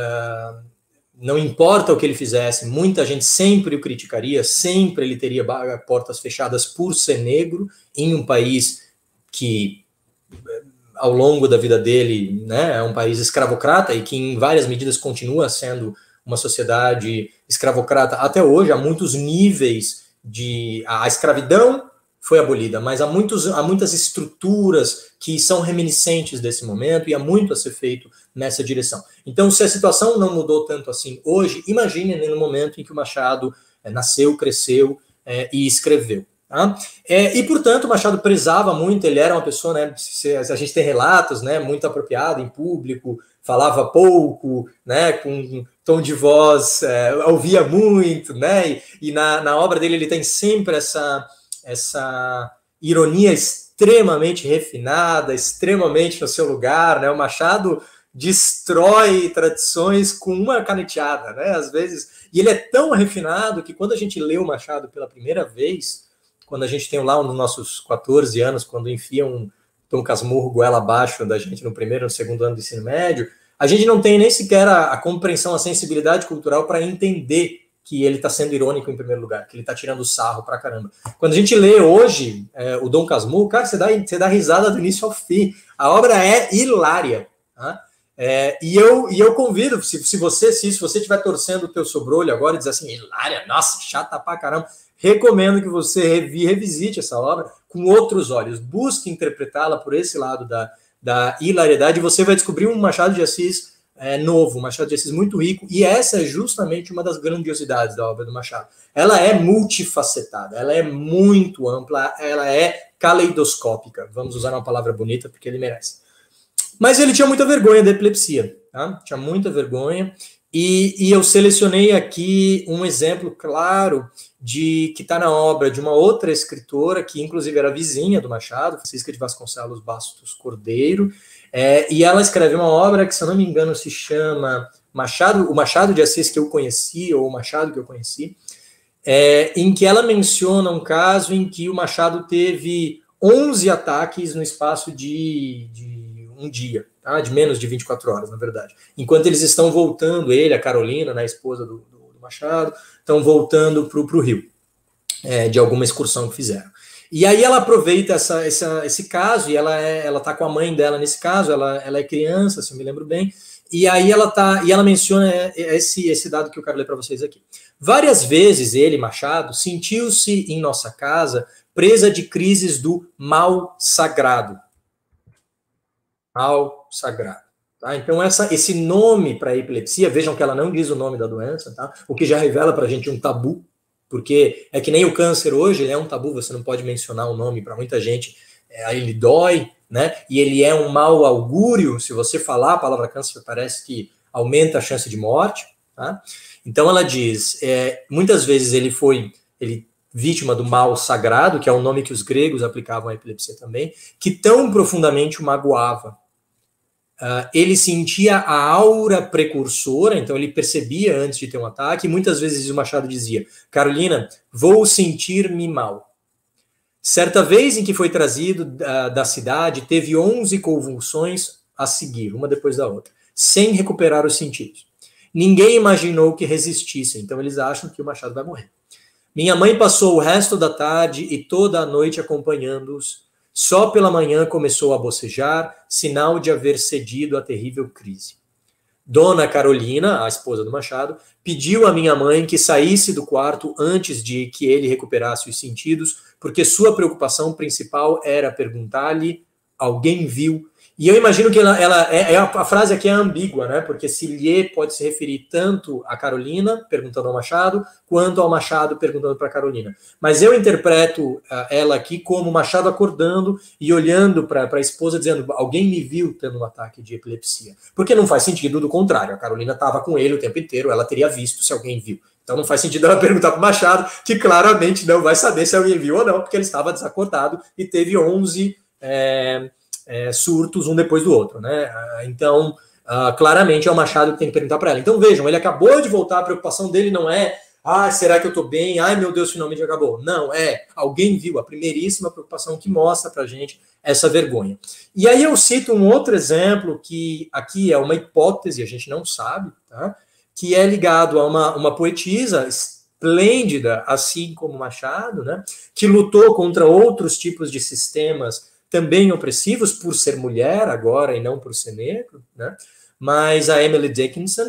não importa o que ele fizesse, muita gente sempre o criticaria, sempre ele teria portas fechadas por ser negro em um país que ao longo da vida dele, né, é um país escravocrata e que em várias medidas continua sendo uma sociedade escravocrata. Até hoje, há muitos níveis de... A escravidão foi abolida, mas há muitas estruturas que são reminiscentes desse momento e há muito a ser feito nessa direção. Então, se a situação não mudou tanto assim hoje, imagine no momento em que o Machado nasceu, cresceu e escreveu. Tá? E, portanto, o Machado prezava muito, ele era uma pessoa, né, a gente tem relatos, né, muito apropriado em público, falava pouco, né, com tom de voz, ouvia muito, né, e na obra dele ele tem sempre essa ironia extremamente refinada, extremamente no seu lugar, né, o Machado destrói tradições com uma caneteada, né, às vezes, e ele é tão refinado que quando a gente lê o Machado pela primeira vez, quando a gente tem lá nos nossos 14 anos, quando enfiam um Dom Casmurro goela abaixo da gente no primeiro ou segundo ano do ensino médio, a gente não tem nem sequer a compreensão, a sensibilidade cultural para entender que ele está sendo irônico em primeiro lugar, que ele está tirando sarro pra caramba. Quando a gente lê hoje o Dom Casmurro, cara, você dá risada do início ao fim. A obra é hilária. Tá? E eu convido, se você estiver torcendo o teu sobrolho agora e dizer assim, hilária, nossa, chata pra caramba, recomendo que você revisite essa obra com outros olhos. Busque interpretá-la por esse lado da hilariedade e você vai descobrir um Machado de Assis novo, um Machado de Assis muito rico, e essa é justamente uma das grandiosidades da obra do Machado. Ela é multifacetada, ela é muito ampla, ela é caleidoscópica. Vamos usar uma palavra bonita porque ele merece. Mas ele tinha muita vergonha da epilepsia, tá? Tinha muita vergonha, e eu selecionei aqui um exemplo claro que está na obra de uma outra escritora, que inclusive era vizinha do Machado, Francisca de Vasconcelos Bastos Cordeiro, e ela escreve uma obra que, se eu não me engano, se chama o Machado de Assis que eu conheci, ou o Machado que eu conheci, em que ela menciona um caso em que o Machado teve 11 ataques no espaço de um dia, tá? De menos de 24 horas, na verdade. Enquanto eles estão voltando, ele, a Carolina, né, a esposa do Machado, estão voltando para o Rio, de alguma excursão que fizeram. E aí ela aproveita esse caso, e ela está com a mãe dela nesse caso, ela é criança, se eu me lembro bem, e aí ela menciona esse dado que eu quero ler para vocês aqui. Várias vezes ele, Machado, sentiu-se em nossa casa presa de crises do mal sagrado. Mal sagrado. Tá? Então, esse nome para a epilepsia, vejam que ela não diz o nome da doença, tá? O que já revela para a gente um tabu, porque é que nem o câncer hoje, ele é um tabu, você não pode mencionar o nome para muita gente, ele dói, né? E ele é um mau augúrio, se você falar a palavra câncer, parece que aumenta a chance de morte, tá? Então ela diz, muitas vezes ele vítima do mal sagrado, que é o nome que os gregos aplicavam à epilepsia também, que tão profundamente o magoava. Ele sentia a aura precursora, então ele percebia antes de ter um ataque, e muitas vezes o Machado dizia, Carolina, vou sentir-me mal. Certa vez em que foi trazido da cidade, teve 11 convulsões a seguir, uma depois da outra, sem recuperar os sentidos. Ninguém imaginou que resistissem, então eles acham que o Machado vai morrer. Minha mãe passou o resto da tarde e toda a noite acompanhando-os. Só pela manhã começou a bocejar, sinal de haver cedido à terrível crise. Dona Carolina, a esposa do Machado, pediu à minha mãe que saísse do quarto antes de que ele recuperasse os sentidos, porque sua preocupação principal era perguntar-lhe, alguém viu? E eu imagino que a frase aqui é ambígua, né? Porque se lhe pode se referir tanto a Carolina, perguntando ao Machado, quanto ao Machado perguntando para Carolina. Mas eu interpreto ela aqui como Machado acordando e olhando para a esposa, dizendo, alguém me viu tendo um ataque de epilepsia. Porque não faz sentido do contrário. A Carolina estava com ele o tempo inteiro, ela teria visto se alguém viu. Então não faz sentido ela perguntar para o Machado, que claramente não vai saber se alguém viu ou não, porque ele estava desacordado e teve 11... surtos um depois do outro, né? Então, claramente é o Machado que tem que perguntar para ela. Então vejam, ele acabou de voltar, a preocupação dele não é será que eu tô bem? Ai, meu Deus, finalmente acabou. Não, alguém viu, a primeiríssima preocupação que mostra pra gente essa vergonha. E aí eu cito um outro exemplo, que aqui é uma hipótese, a gente não sabe, tá? Que é ligado a uma poetisa esplêndida, assim como Machado, né? Que lutou contra outros tipos de sistemas também opressivos por ser mulher agora e não por ser negro, né? Mas a Emily Dickinson,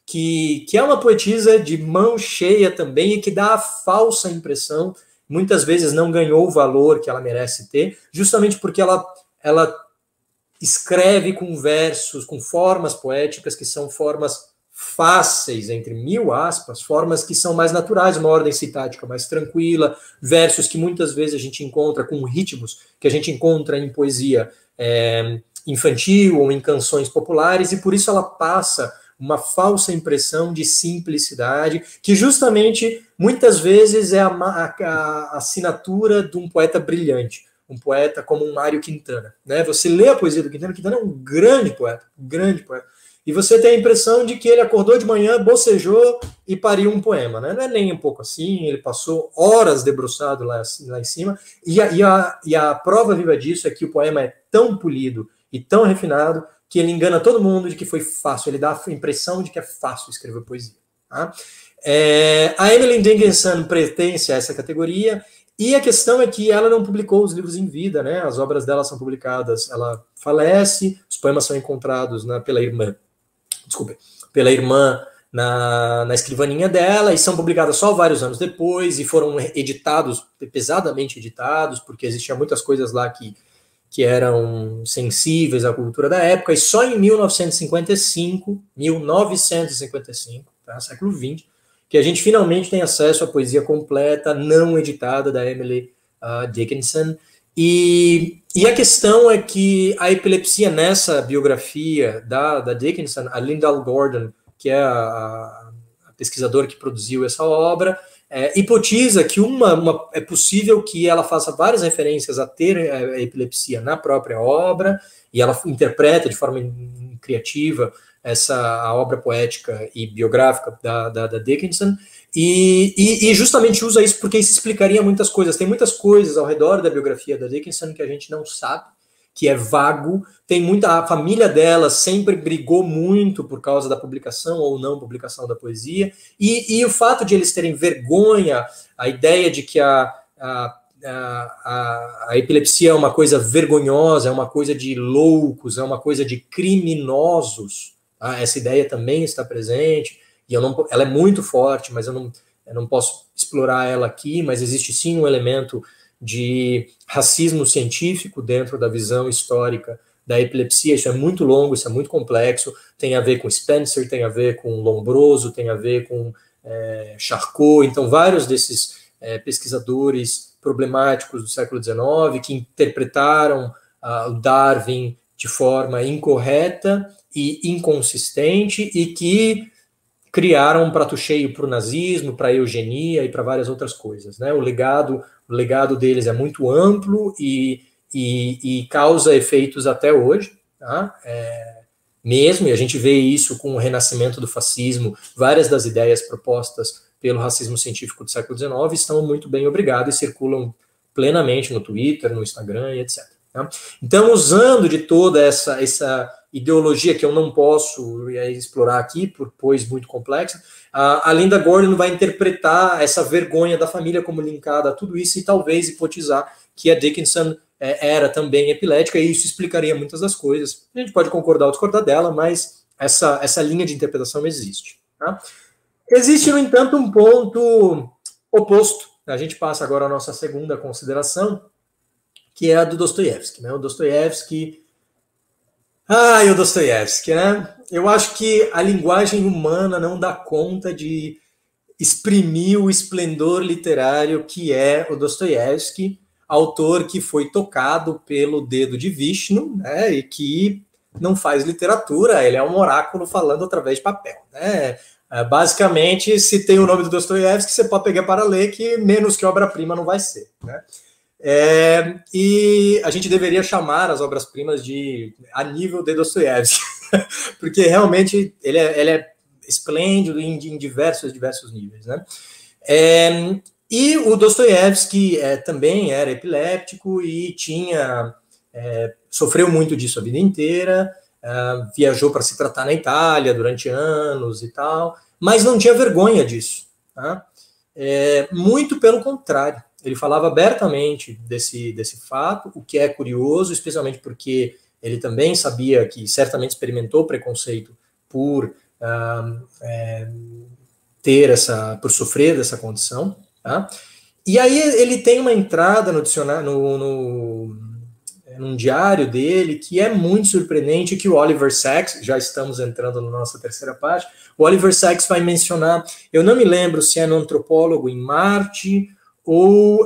que é uma poetisa de mão cheia também e que dá a falsa impressão, muitas vezes não ganhou o valor que ela merece ter, justamente porque ela escreve com versos, com formas poéticas que são formas fáceis, entre mil aspas, formas que são mais naturais, uma ordem sintática mais tranquila, versos que muitas vezes a gente encontra com ritmos que a gente encontra em poesia infantil ou em canções populares, e por isso ela passa uma falsa impressão de simplicidade, que justamente muitas vezes é a assinatura de um poeta brilhante, um poeta como um Mário Quintana, né? Você lê a poesia do Quintana, Quintana é um grande poeta, e você tem a impressão de que ele acordou de manhã, bocejou e pariu um poema, né? Não é nem um pouco assim, ele passou horas debruçado lá em cima, e a prova viva disso é que o poema é tão polido e tão refinado que ele engana todo mundo de que foi fácil, ele dá a impressão de que é fácil escrever poesia. Tá? A Emily Dickinson pertence a essa categoria, e a questão é que ela não publicou os livros em vida, né? As obras dela são publicadas, ela falece, os poemas são encontrados pela irmã na escrivaninha dela, e são publicadas só vários anos depois, e foram editados, pesadamente editados, porque existiam muitas coisas lá que eram sensíveis à cultura da época, e só em 1955, tá, século XX, que a gente finalmente tem acesso à poesia completa, não editada, da Emily Dickinson. E a questão é que a epilepsia, nessa biografia da Dickinson, a Lyndall Gordon, que é a pesquisadora que produziu essa obra, hipotiza que é possível que ela faça várias referências a ter a epilepsia na própria obra, e ela interpreta de forma criativa a obra poética e biográfica da Dickinson, e justamente usa isso porque isso explicaria muitas coisas. Tem muitas coisas ao redor da biografia da Dickinson que a gente não sabe, que é vago. A família dela sempre brigou muito por causa da publicação ou não publicação da poesia, e o fato de eles terem vergonha, a ideia de que a epilepsia é uma coisa vergonhosa, é uma coisa de loucos, é uma coisa de criminosos, tá? Essa ideia também está presente, e ela é muito forte, mas eu não posso explorar ela aqui, mas existe sim um elemento de racismo científico dentro da visão histórica da epilepsia. Isso é muito longo, isso é muito complexo, tem a ver com Spencer, tem a ver com Lombroso, tem a ver com Charcot. Então vários desses pesquisadores problemáticos do século XIX que interpretaram o Darwin de forma incorreta e inconsistente, e que criaram um prato cheio para o nazismo, para a eugenia e para várias outras coisas, né? O legado deles é muito amplo e causa efeitos até hoje, tá? Mesmo, e a gente vê isso com o renascimento do fascismo, várias das ideias propostas pelo racismo científico do século XIX estão muito bem obrigadas e circulam plenamente no Twitter, no Instagram e etc. Tá? Então, usando de toda essa ideologia que eu não posso explorar aqui, pois muito complexa, a Linda Gordon vai interpretar essa vergonha da família como linkada a tudo isso, e talvez hipotizar que a Dickinson era também epilética, e isso explicaria muitas das coisas. A gente pode concordar ou discordar dela, mas essa linha de interpretação existe. Tá? Existe, no entanto, um ponto oposto. A gente passa agora à nossa segunda consideração, que é a do Dostoiévski, né? O Dostoiévski, né? Eu acho que a linguagem humana não dá conta de exprimir o esplendor literário que é o Dostoiévski, autor que foi tocado pelo dedo de Vishnu, né? E que não faz literatura, ele é um oráculo falando através de papel, né? Basicamente, se tem o nome do Dostoiévski, você pode pegar para ler, que menos que obra-prima não vai ser, né? E a gente deveria chamar as obras-primas a nível de Dostoiévski, porque realmente ele é esplêndido em diversos níveis, né? E o Dostoiévski também era epiléptico e sofreu muito disso a vida inteira, viajou para se tratar na Itália durante anos e tal, mas não tinha vergonha disso, tá? Muito pelo contrário. Ele falava abertamente desse fato, o que é curioso, especialmente porque ele também sabia que certamente experimentou preconceito por por sofrer dessa condição, tá? E aí ele tem uma entrada no dicionário, num diário dele, que é muito surpreendente, que o Oliver Sacks, já estamos entrando na nossa terceira parte, o Oliver Sacks vai mencionar, eu não me lembro se é no Antropólogo em Marte, ou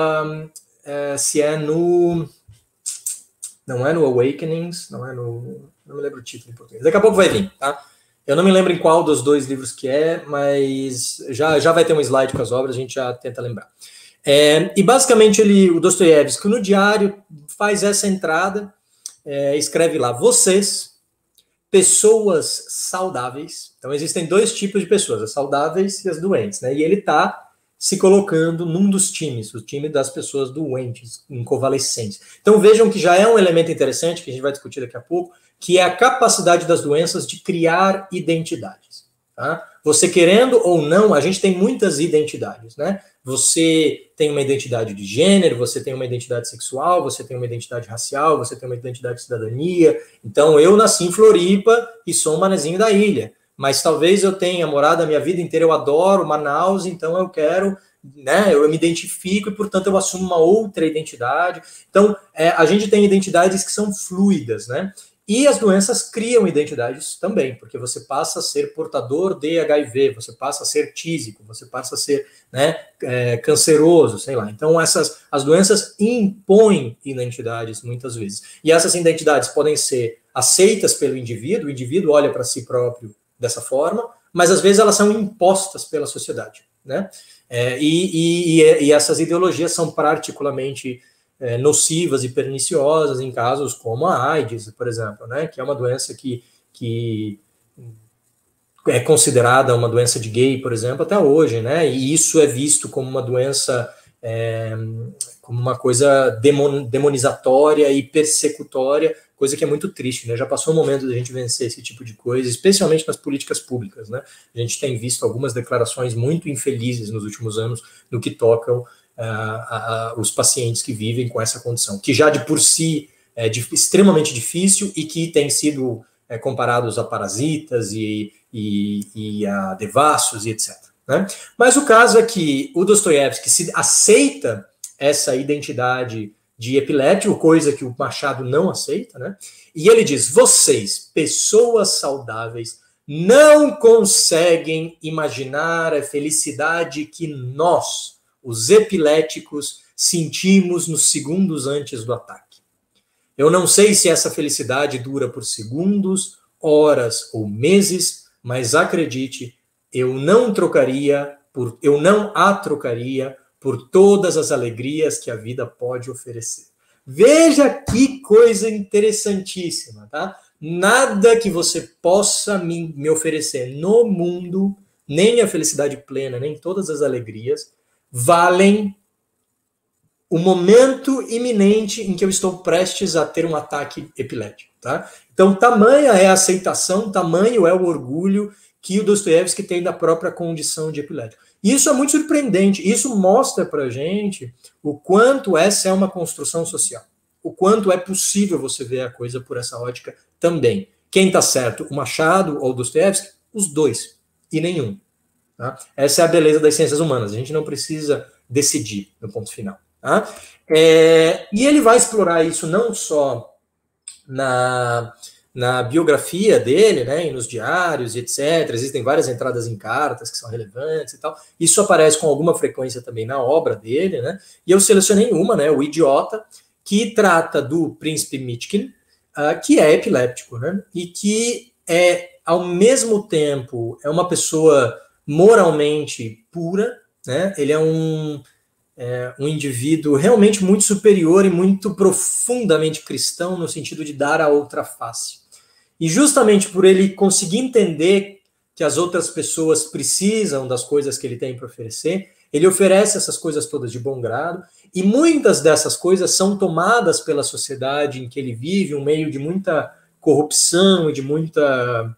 se é no... Não é no Awakenings, não me lembro o título em português. Daqui a pouco vai vir, tá? Eu não me lembro em qual dos dois livros que é, mas já vai ter um slide com as obras, a gente já tenta lembrar. E basicamente o Dostoiévski, no diário, faz essa entrada, escreve lá, vocês, pessoas saudáveis, então existem dois tipos de pessoas, as saudáveis e as doentes, né? E ele está se colocando num dos times, o time das pessoas doentes, em convalescência. Então vejam que já é um elemento interessante, que a gente vai discutir daqui a pouco, que é a capacidade das doenças de criar identidades. Tá? Você querendo ou não, a gente tem muitas identidades, né? Você tem uma identidade de gênero, você tem uma identidade sexual, você tem uma identidade racial, você tem uma identidade de cidadania. Então eu nasci em Floripa e sou um manezinho da ilha. Mas talvez eu tenha morado a minha vida inteira, eu adoro Manaus, então eu quero, né, eu me identifico e, portanto, eu assumo uma outra identidade. Então, a gente tem identidades que são fluidas, né? E as doenças criam identidades também, porque você passa a ser portador de HIV, você passa a ser tísico, você passa a ser, né, canceroso, sei lá. Então, as doenças impõem identidades muitas vezes. E essas identidades podem ser aceitas pelo indivíduo, o indivíduo olha para si próprio dessa forma, mas às vezes elas são impostas pela sociedade, né? E essas ideologias são particularmente nocivas e perniciosas em casos como a AIDS, por exemplo, né? Que é uma doença que é considerada uma doença de gay, por exemplo, até hoje, né? E isso é visto como uma doença, como uma coisa demonizatória e persecutória, coisa que é muito triste, né? Já passou o momento da gente vencer esse tipo de coisa, especialmente nas políticas públicas, né? A gente tem visto algumas declarações muito infelizes nos últimos anos no que tocam os pacientes que vivem com essa condição, que já de por si é extremamente difícil e que tem sido comparados a parasitas e a devassos e etc. Né? Mas o caso é que o Dostoiévski se aceita essa identidade de epiléptico, coisa que o Machado não aceita, né? E ele diz, vocês, pessoas saudáveis, não conseguem imaginar a felicidade que nós, os epiléticos, sentimos nos segundos antes do ataque. Eu não sei se essa felicidade dura por segundos, horas ou meses, mas acredite, eu não a trocaria por todas as alegrias que a vida pode oferecer. Veja que coisa interessantíssima, tá? Nada que você possa me oferecer no mundo, nem a felicidade plena, nem todas as alegrias, valem o momento iminente em que eu estou prestes a ter um ataque epilético, tá? Então, tamanha é a aceitação, tamanho é o orgulho que o Dostoiévski tem da própria condição de epilético. Isso é muito surpreendente, isso mostra para a gente o quanto essa é uma construção social, o quanto é possível você ver a coisa por essa ótica também. Quem está certo, o Machado ou o Dostoiévski? Os dois, e nenhum. Tá? Essa é a beleza das ciências humanas, a gente não precisa decidir no ponto final. Tá? E ele vai explorar isso não só na biografia dele, né, e nos diários, etc. Existem várias entradas em cartas que são relevantes e tal. Isso aparece com alguma frequência também na obra dele, né? E eu selecionei uma, né, O Idiota, que trata do príncipe Mitkin, que é epiléptico, né? E que ao mesmo tempo, é uma pessoa moralmente pura, né? Ele é um indivíduo realmente muito superior e muito profundamente cristão no sentido de dar a outra face. E justamente por ele conseguir entender que as outras pessoas precisam das coisas que ele tem para oferecer, ele oferece essas coisas todas de bom grado, e muitas dessas coisas são tomadas pela sociedade em que ele vive, um meio de muita corrupção e de muita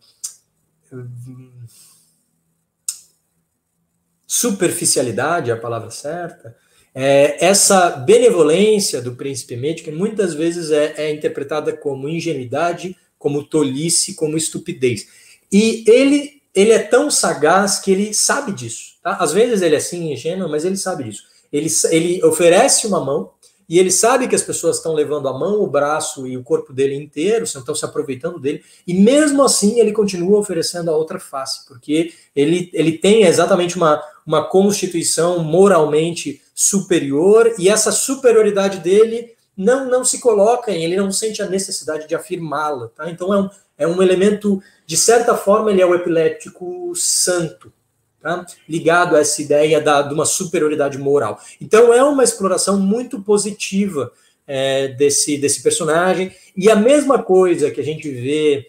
superficialidade, é a palavra certa. Essa benevolência do príncipe Mitkin muitas vezes é interpretada como ingenuidade, como tolice, como estupidez. E ele é tão sagaz que ele sabe disso. Tá? Às vezes ele é assim, ingênuo, mas ele sabe disso. Ele oferece uma mão, e ele sabe que as pessoas estão levando a mão, o braço e o corpo dele inteiro, estão se aproveitando dele, e mesmo assim ele continua oferecendo a outra face, porque ele tem exatamente uma constituição moralmente superior, e essa superioridade dele não se coloca ele não sente a necessidade de afirmá-la. Tá? Então é um elemento, de certa forma, ele é o epiléptico santo, tá? Ligado a essa ideia de uma superioridade moral. Então é uma exploração muito positiva desse personagem, e a mesma coisa que a gente vê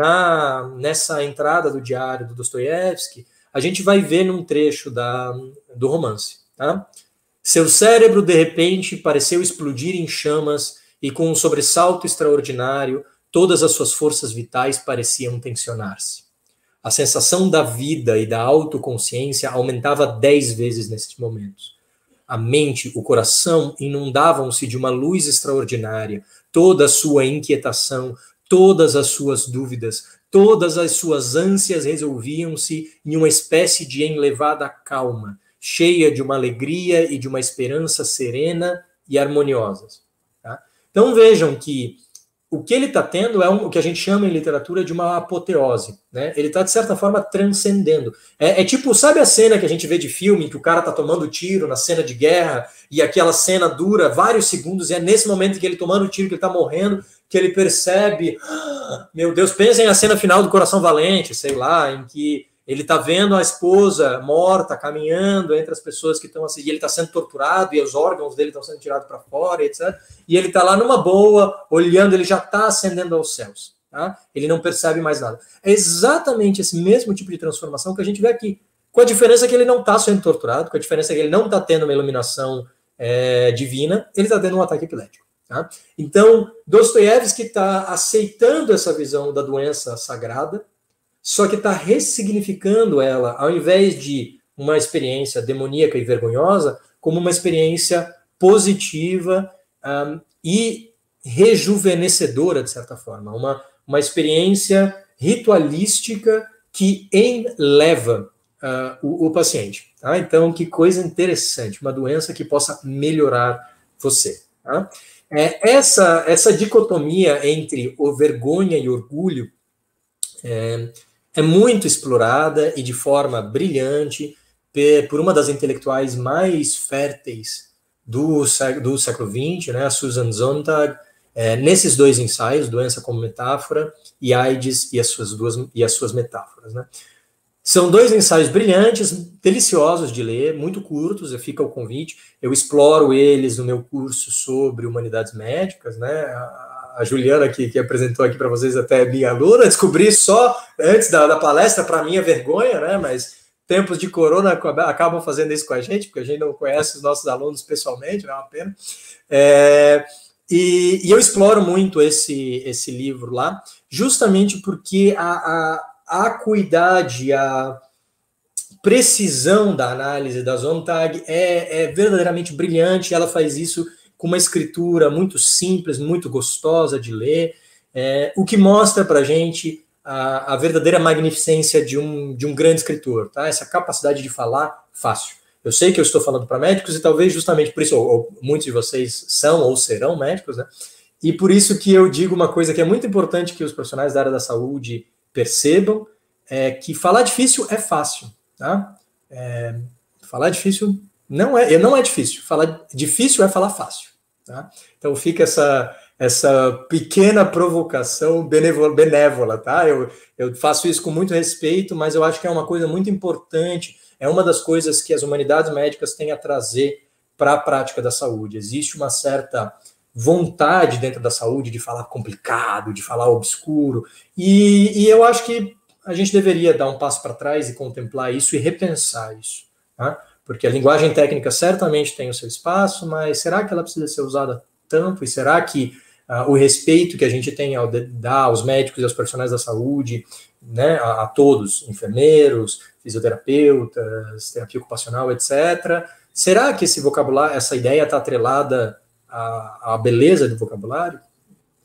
nessa entrada do diário do Dostoiévski, a gente vai ver num trecho do romance. Tá? Seu cérebro, de repente, pareceu explodir em chamas, e com um sobressalto extraordinário, todas as suas forças vitais pareciam tensionar-se. A sensação da vida e da autoconsciência aumentava 10 vezes nesses momentos. A mente, o coração inundavam-se de uma luz extraordinária, toda a sua inquietação, todas as suas dúvidas, todas as suas ânsias resolviam-se em uma espécie de enlevada calma, cheia de uma alegria e de uma esperança serena e harmoniosas. Tá? Então vejam que o que ele está tendo é o que a gente chama em literatura de uma apoteose. Né? Ele está, de certa forma, transcendendo. É tipo, sabe a cena que a gente vê de filme, que o cara está tomando tiro na cena de guerra, e aquela cena dura vários segundos, e é nesse momento que ele tomando tiro, que ele está morrendo, que ele percebe, meu Deus, pensem na cena final do Coração Valente, sei lá, em que ele está vendo a esposa morta, caminhando entre as pessoas que estão assim, e ele está sendo torturado, e os órgãos dele estão sendo tirados para fora, etc. E ele está lá numa boa, olhando, ele já está ascendendo aos céus. Tá? Ele não percebe mais nada. É exatamente esse mesmo tipo de transformação que a gente vê aqui, com a diferença que ele não está sendo torturado, com a diferença que ele não está tendo uma iluminação divina, ele está tendo um ataque epilético. Tá? Então, Dostoiévski está aceitando essa visão da doença sagrada, só que está ressignificando ela, ao invés de uma experiência demoníaca e vergonhosa, como uma experiência positiva e rejuvenescedora, de certa forma. Uma experiência ritualística que enleva o paciente. Tá? Então, que coisa interessante, uma doença que possa melhorar você. Tá? Essa dicotomia entre o vergonha e orgulho é muito explorada e de forma brilhante por uma das intelectuais mais férteis do século XX, né, a Susan Sontag, nesses dois ensaios, Doença como Metáfora e AIDS e as suas metáforas. Né. São dois ensaios brilhantes, deliciosos de ler, muito curtos, fica o convite. Eu exploro eles no meu curso sobre humanidades médicas, né. A Juliana, que apresentou aqui para vocês, até é minha aluna, descobri só antes da palestra, para minha vergonha, né? Mas tempos de corona acabam fazendo isso com a gente, porque a gente não conhece os nossos alunos pessoalmente, não é uma pena. E eu exploro muito esse livro lá, justamente porque a acuidade, a precisão da análise da Sontag é verdadeiramente brilhante. Ela faz isso com uma escritura muito simples, muito gostosa de ler, o que mostra para a gente a verdadeira magnificência de um grande escritor, tá? Essa capacidade de falar fácil. Eu sei que eu estou falando para médicos, e talvez justamente por isso, ou muitos de vocês são ou serão médicos, né? E por isso que eu digo uma coisa que é muito importante que os profissionais da área da saúde percebam, que falar difícil é fácil, tá? Falar difícil não é difícil. Falar difícil é falar fácil. Tá? Então fica essa pequena provocação benévola. Tá? Eu faço isso com muito respeito, mas eu acho que é uma coisa muito importante. É uma das coisas que as humanidades médicas têm a trazer para a prática da saúde. Existe uma certa vontade dentro da saúde de falar complicado, de falar obscuro, e eu acho que a gente deveria dar um passo para trás e contemplar isso e repensar isso. Tá? Porque a linguagem técnica certamente tem o seu espaço, mas será que ela precisa ser usada tanto? E será que o respeito que a gente tem ao dar aos médicos e aos profissionais da saúde, né, a todos, enfermeiros, fisioterapeutas, terapia ocupacional, etc., será que esse vocabulário, essa ideia está atrelada à beleza do vocabulário?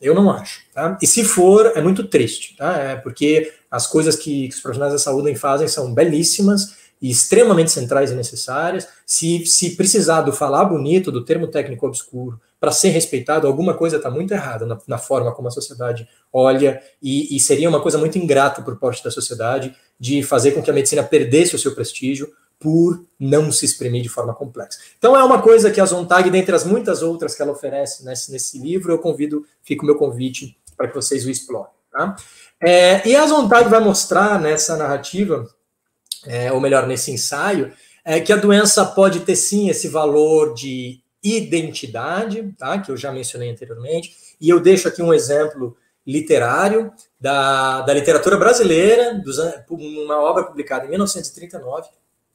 Eu não acho. Tá? E se for, é muito triste, tá? Porque as coisas que os profissionais da saúde fazem são belíssimas e extremamente centrais e necessárias. Se precisar do falar bonito, do termo técnico obscuro, para ser respeitado, alguma coisa está muito errada na forma como a sociedade olha, e seria uma coisa muito ingrata por parte da sociedade de fazer com que a medicina perdesse o seu prestígio por não se exprimir de forma complexa. Então é uma coisa que a Zontag, dentre as muitas outras que ela oferece nesse livro, fica o meu convite para que vocês o explorem. Tá? E a Zontag vai mostrar nessa narrativa, ou melhor, nesse ensaio, que a doença pode ter sim esse valor de identidade, tá? Que eu já mencionei anteriormente, e eu deixo aqui um exemplo literário da literatura brasileira, uma obra publicada em 1939,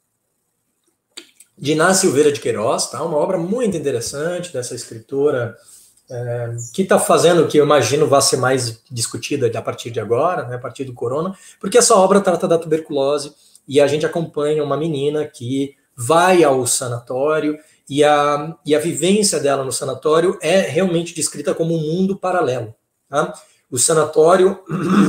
de Iná Silveira de Queiroz, tá? Uma obra muito interessante dessa escritora, que está fazendo o que eu imagino vai ser mais discutida a partir de agora, né, a partir do corona, porque essa obra trata da tuberculose e a gente acompanha uma menina que vai ao sanatório e a vivência dela no sanatório é realmente descrita como um mundo paralelo. Tá? O sanatório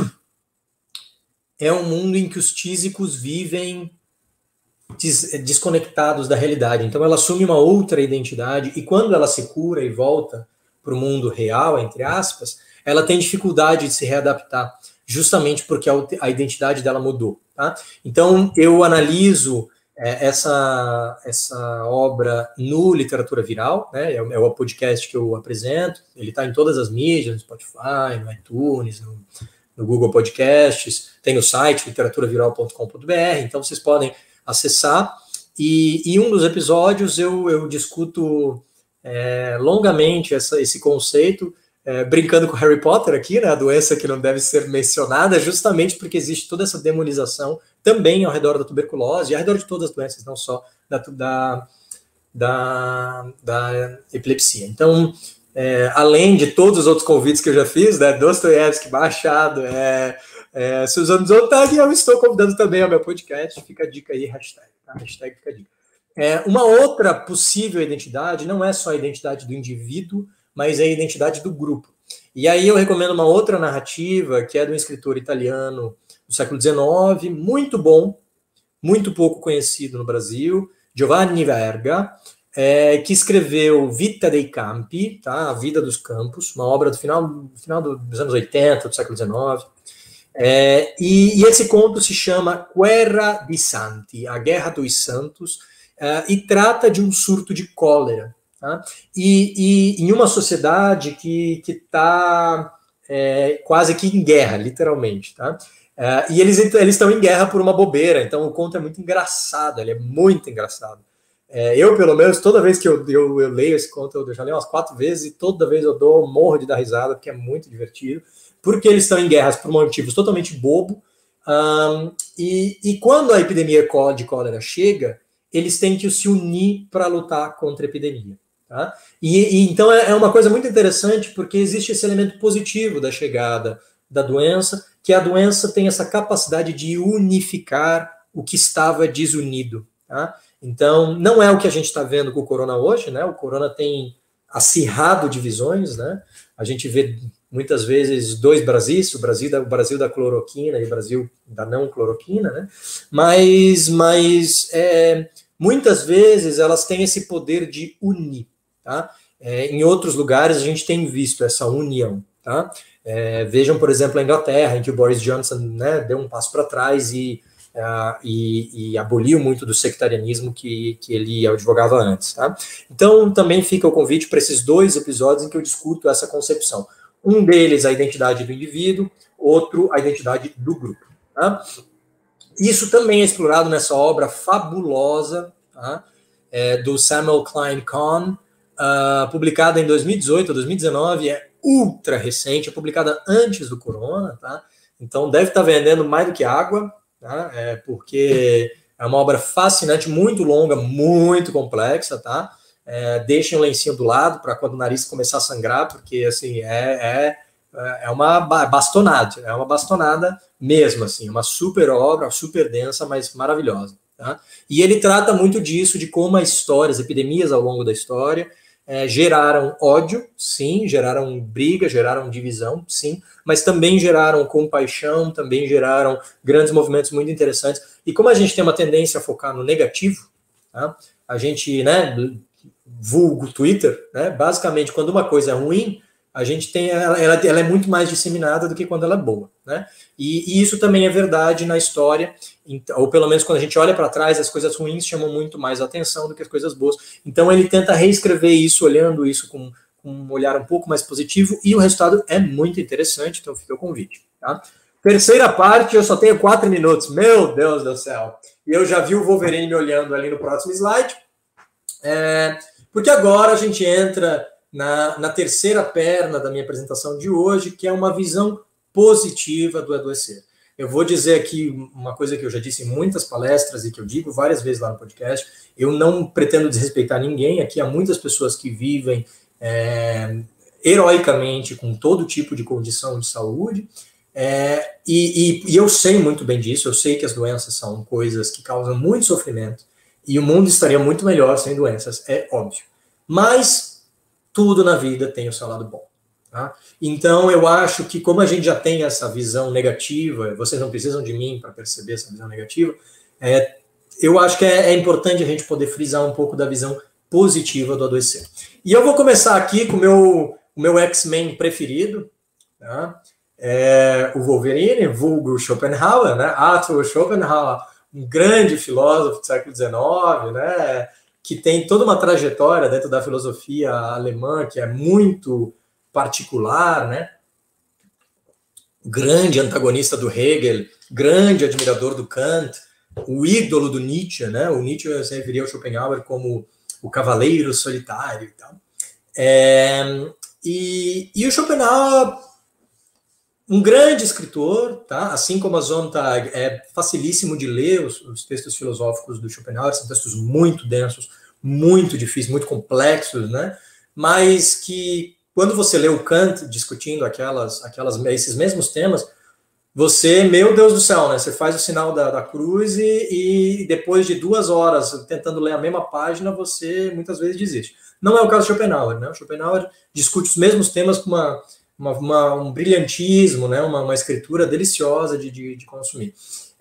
é um mundo em que os tísicos vivem desconectados da realidade. Então ela assume uma outra identidade e quando ela se cura e volta para o mundo real, entre aspas, ela tem dificuldade de se readaptar, justamente porque a identidade dela mudou. Tá? Então eu analiso essa obra no Literatura Viral, né? É o podcast que eu apresento, ele está em todas as mídias, no Spotify, no iTunes, no Google Podcasts, tem no site literaturaviral.com.br, então vocês podem acessar, e um dos episódios eu discuto longamente esse conceito, brincando com Harry Potter aqui, né, a doença que não deve ser mencionada, justamente porque existe toda essa demonização também ao redor da tuberculose, e ao redor de todas as doenças, não só da epilepsia. Então, além de todos os outros convites que eu já fiz, né, Dostoiévski, Machado, Suzano Zontag, eu estou convidando também ao meu podcast, fica a dica aí, hashtag fica a dica. Uma outra possível identidade não é só a identidade do indivíduo, mas é a identidade do grupo. E aí eu recomendo uma outra narrativa, que é de um escritor italiano do século XIX, muito bom, muito pouco conhecido no Brasil, Giovanni Verga, que escreveu Vita dei Campi, tá? A Vida dos Campos, uma obra do final dos anos 80, do século XIX. E esse conto se chama Guerra di Santi, a Guerra dos Santos, e trata de um surto de cólera. Tá? E em uma sociedade que está quase que em guerra, literalmente. Tá? E eles estão em guerra por uma bobeira, então o conto é muito engraçado, ele é muito engraçado. Eu, pelo menos, toda vez que eu leio esse conto, eu já leio umas 4 vezes, e toda vez eu morro de dar risada, porque é muito divertido, porque eles estão em guerras por motivos totalmente bobo, e quando a epidemia de cólera chega, eles têm que se unir para lutar contra a epidemia. Tá? Então é uma coisa muito interessante, porque existe esse elemento positivo da chegada da doença, que a doença tem essa capacidade de unificar o que estava desunido. Tá? Então, não é o que a gente está vendo com o corona hoje, né? O corona tem acirrado divisões, né? A gente vê muitas vezes 2 Brasis, o Brasil da cloroquina e o Brasil da não cloroquina, né? Mas muitas vezes elas têm esse poder de unir. Tá? Em outros lugares a gente tem visto essa união. Tá? Vejam, por exemplo, a Inglaterra, em que o Boris Johnson, né, deu um passo para trás e aboliu muito do sectarianismo que ele advogava antes. Tá? Então, também fica o convite para esses 2 episódios em que eu discuto essa concepção. Um deles, a identidade do indivíduo, outro, a identidade do grupo. Tá? Isso também é explorado nessa obra fabulosa, tá? Do Samuel Klein Kahn, publicada em 2018 ou 2019, é ultra recente, é publicada antes do corona, tá? Então deve estar vendendo mais do que água, tá? Porque é uma obra fascinante, muito longa, muito complexa, tá? Deixem o lencinho do lado para quando o nariz começar a sangrar, porque assim é uma bastonada mesmo, assim, uma super obra, super densa, mas maravilhosa. Tá? E ele trata muito disso, de como as epidemias ao longo da história, geraram ódio, sim, geraram briga, geraram divisão, sim, mas também geraram compaixão, também geraram grandes movimentos muito interessantes. E como a gente tem uma tendência a focar no negativo, tá? A gente, né, vulgo Twitter, né, basicamente, quando uma coisa é ruim, a gente tem ela é muito mais disseminada do que quando ela é boa, né? E isso também é verdade na história, ou pelo menos quando a gente olha para trás, as coisas ruins chamam muito mais atenção do que as coisas boas. Então ele tenta reescrever isso, olhando isso com um olhar um pouco mais positivo, e o resultado é muito interessante, então fica o convite, tá? Terceira parte, eu só tenho 4 minutos, meu Deus do céu. E eu já vi o Wolverine me olhando ali no próximo slide, porque agora a gente entra na terceira perna da minha apresentação de hoje, que é uma visão positiva do adoecer. Eu vou dizer aqui uma coisa que eu já disse em muitas palestras e que eu digo várias vezes lá no podcast: eu não pretendo desrespeitar ninguém, aqui há muitas pessoas que vivem heroicamente com todo tipo de condição de saúde, e eu sei muito bem disso, eu sei que as doenças são coisas que causam muito sofrimento, e o mundo estaria muito melhor sem doenças, é óbvio. Mas tudo na vida tem o seu lado bom. Tá? Então, eu acho que como a gente já tem essa visão negativa, vocês não precisam de mim para perceber essa visão negativa, eu acho que é importante a gente poder frisar um pouco da visão positiva do adoecer. E eu vou começar aqui com o meu X-Men preferido, tá? O Wolverine, vulgo Schopenhauer, né? Arthur Schopenhauer, um grande filósofo do século XIX, né? Que tem toda uma trajetória dentro da filosofia alemã que é muito particular, né? Grande antagonista do Hegel, grande admirador do Kant, o ídolo do Nietzsche, né? O Nietzsche se referia ao Schopenhauer como o cavaleiro solitário e tal. E o Schopenhauer, um grande escritor, tá? Assim como a Sontag, é facilíssimo de ler os textos filosóficos do Schopenhauer, são textos muito densos, muito difíceis, muito complexos, né? Mas que, quando você lê o Kant discutindo esses mesmos temas, você, meu Deus do céu, né? Você faz o sinal da cruz e depois de 2 horas tentando ler a mesma página, você muitas vezes desiste. Não é o caso de Schopenhauer, né? O Schopenhauer discute os mesmos temas com um brilhantismo, né? Uma escritura deliciosa de consumir.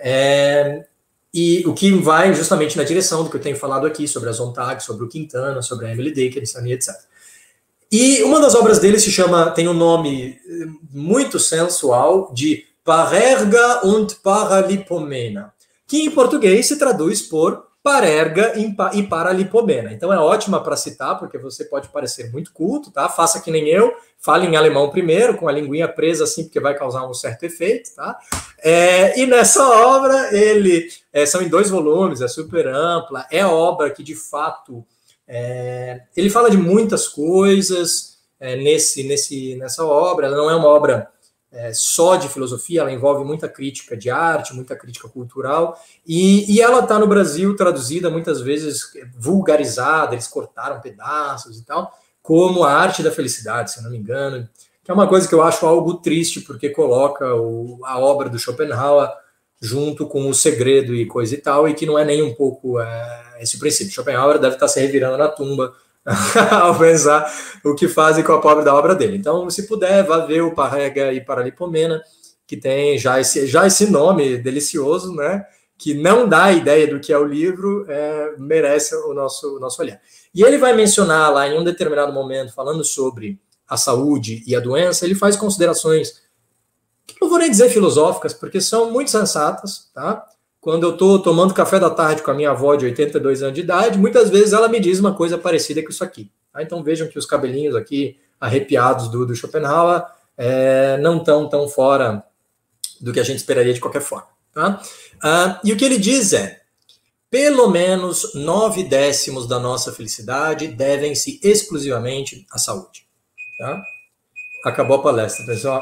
E o que vai justamente na direção do que eu tenho falado aqui, sobre a Sontag, sobre o Quintana, sobre a Emily Dickinson e etc. E uma das obras dele tem um nome muito sensual de Parerga und Paralipomena, que em português se traduz por Parerga e Paralipomena. Então é ótima para citar, porque você pode parecer muito culto, tá? Faça que nem eu, fale em alemão primeiro, com a linguinha presa assim, porque vai causar um certo efeito, tá? E nessa obra, são em 2 volumes, é super ampla, é obra que, de fato, ele fala de muitas coisas nessa obra. Ela não é uma obra só de filosofia, ela envolve muita crítica de arte, muita crítica cultural, e ela está no Brasil traduzida, muitas vezes vulgarizada, eles cortaram pedaços e tal, como A Arte da Felicidade, se eu não me engano, que é uma coisa que eu acho algo triste, porque coloca a obra do Schopenhauer junto com O Segredo e coisa e tal, e que não é nem um pouco esse princípio. Schopenhauer deve estar se revirando na tumba ao pensar o que fazem com a pobre da obra dele. Então, se puder, vá ver o Parerga e Paralipomena, que tem já esse nome delicioso, né, que não dá a ideia do que é o livro, merece o nosso olhar. E ele vai mencionar lá em um determinado momento, falando sobre a saúde e a doença, ele faz considerações que não vou nem dizer filosóficas, porque são muito sensatas, tá? Quando eu estou tomando café da tarde com a minha avó de 82 anos de idade, muitas vezes ela me diz uma coisa parecida com isso aqui. Tá? Então vejam que os cabelinhos aqui arrepiados do Schopenhauer não estão tão fora do que a gente esperaria de qualquer forma. Tá? E o que ele diz pelo menos 9/10 da nossa felicidade devem-se exclusivamente à saúde. Tá? Acabou a palestra, pessoal.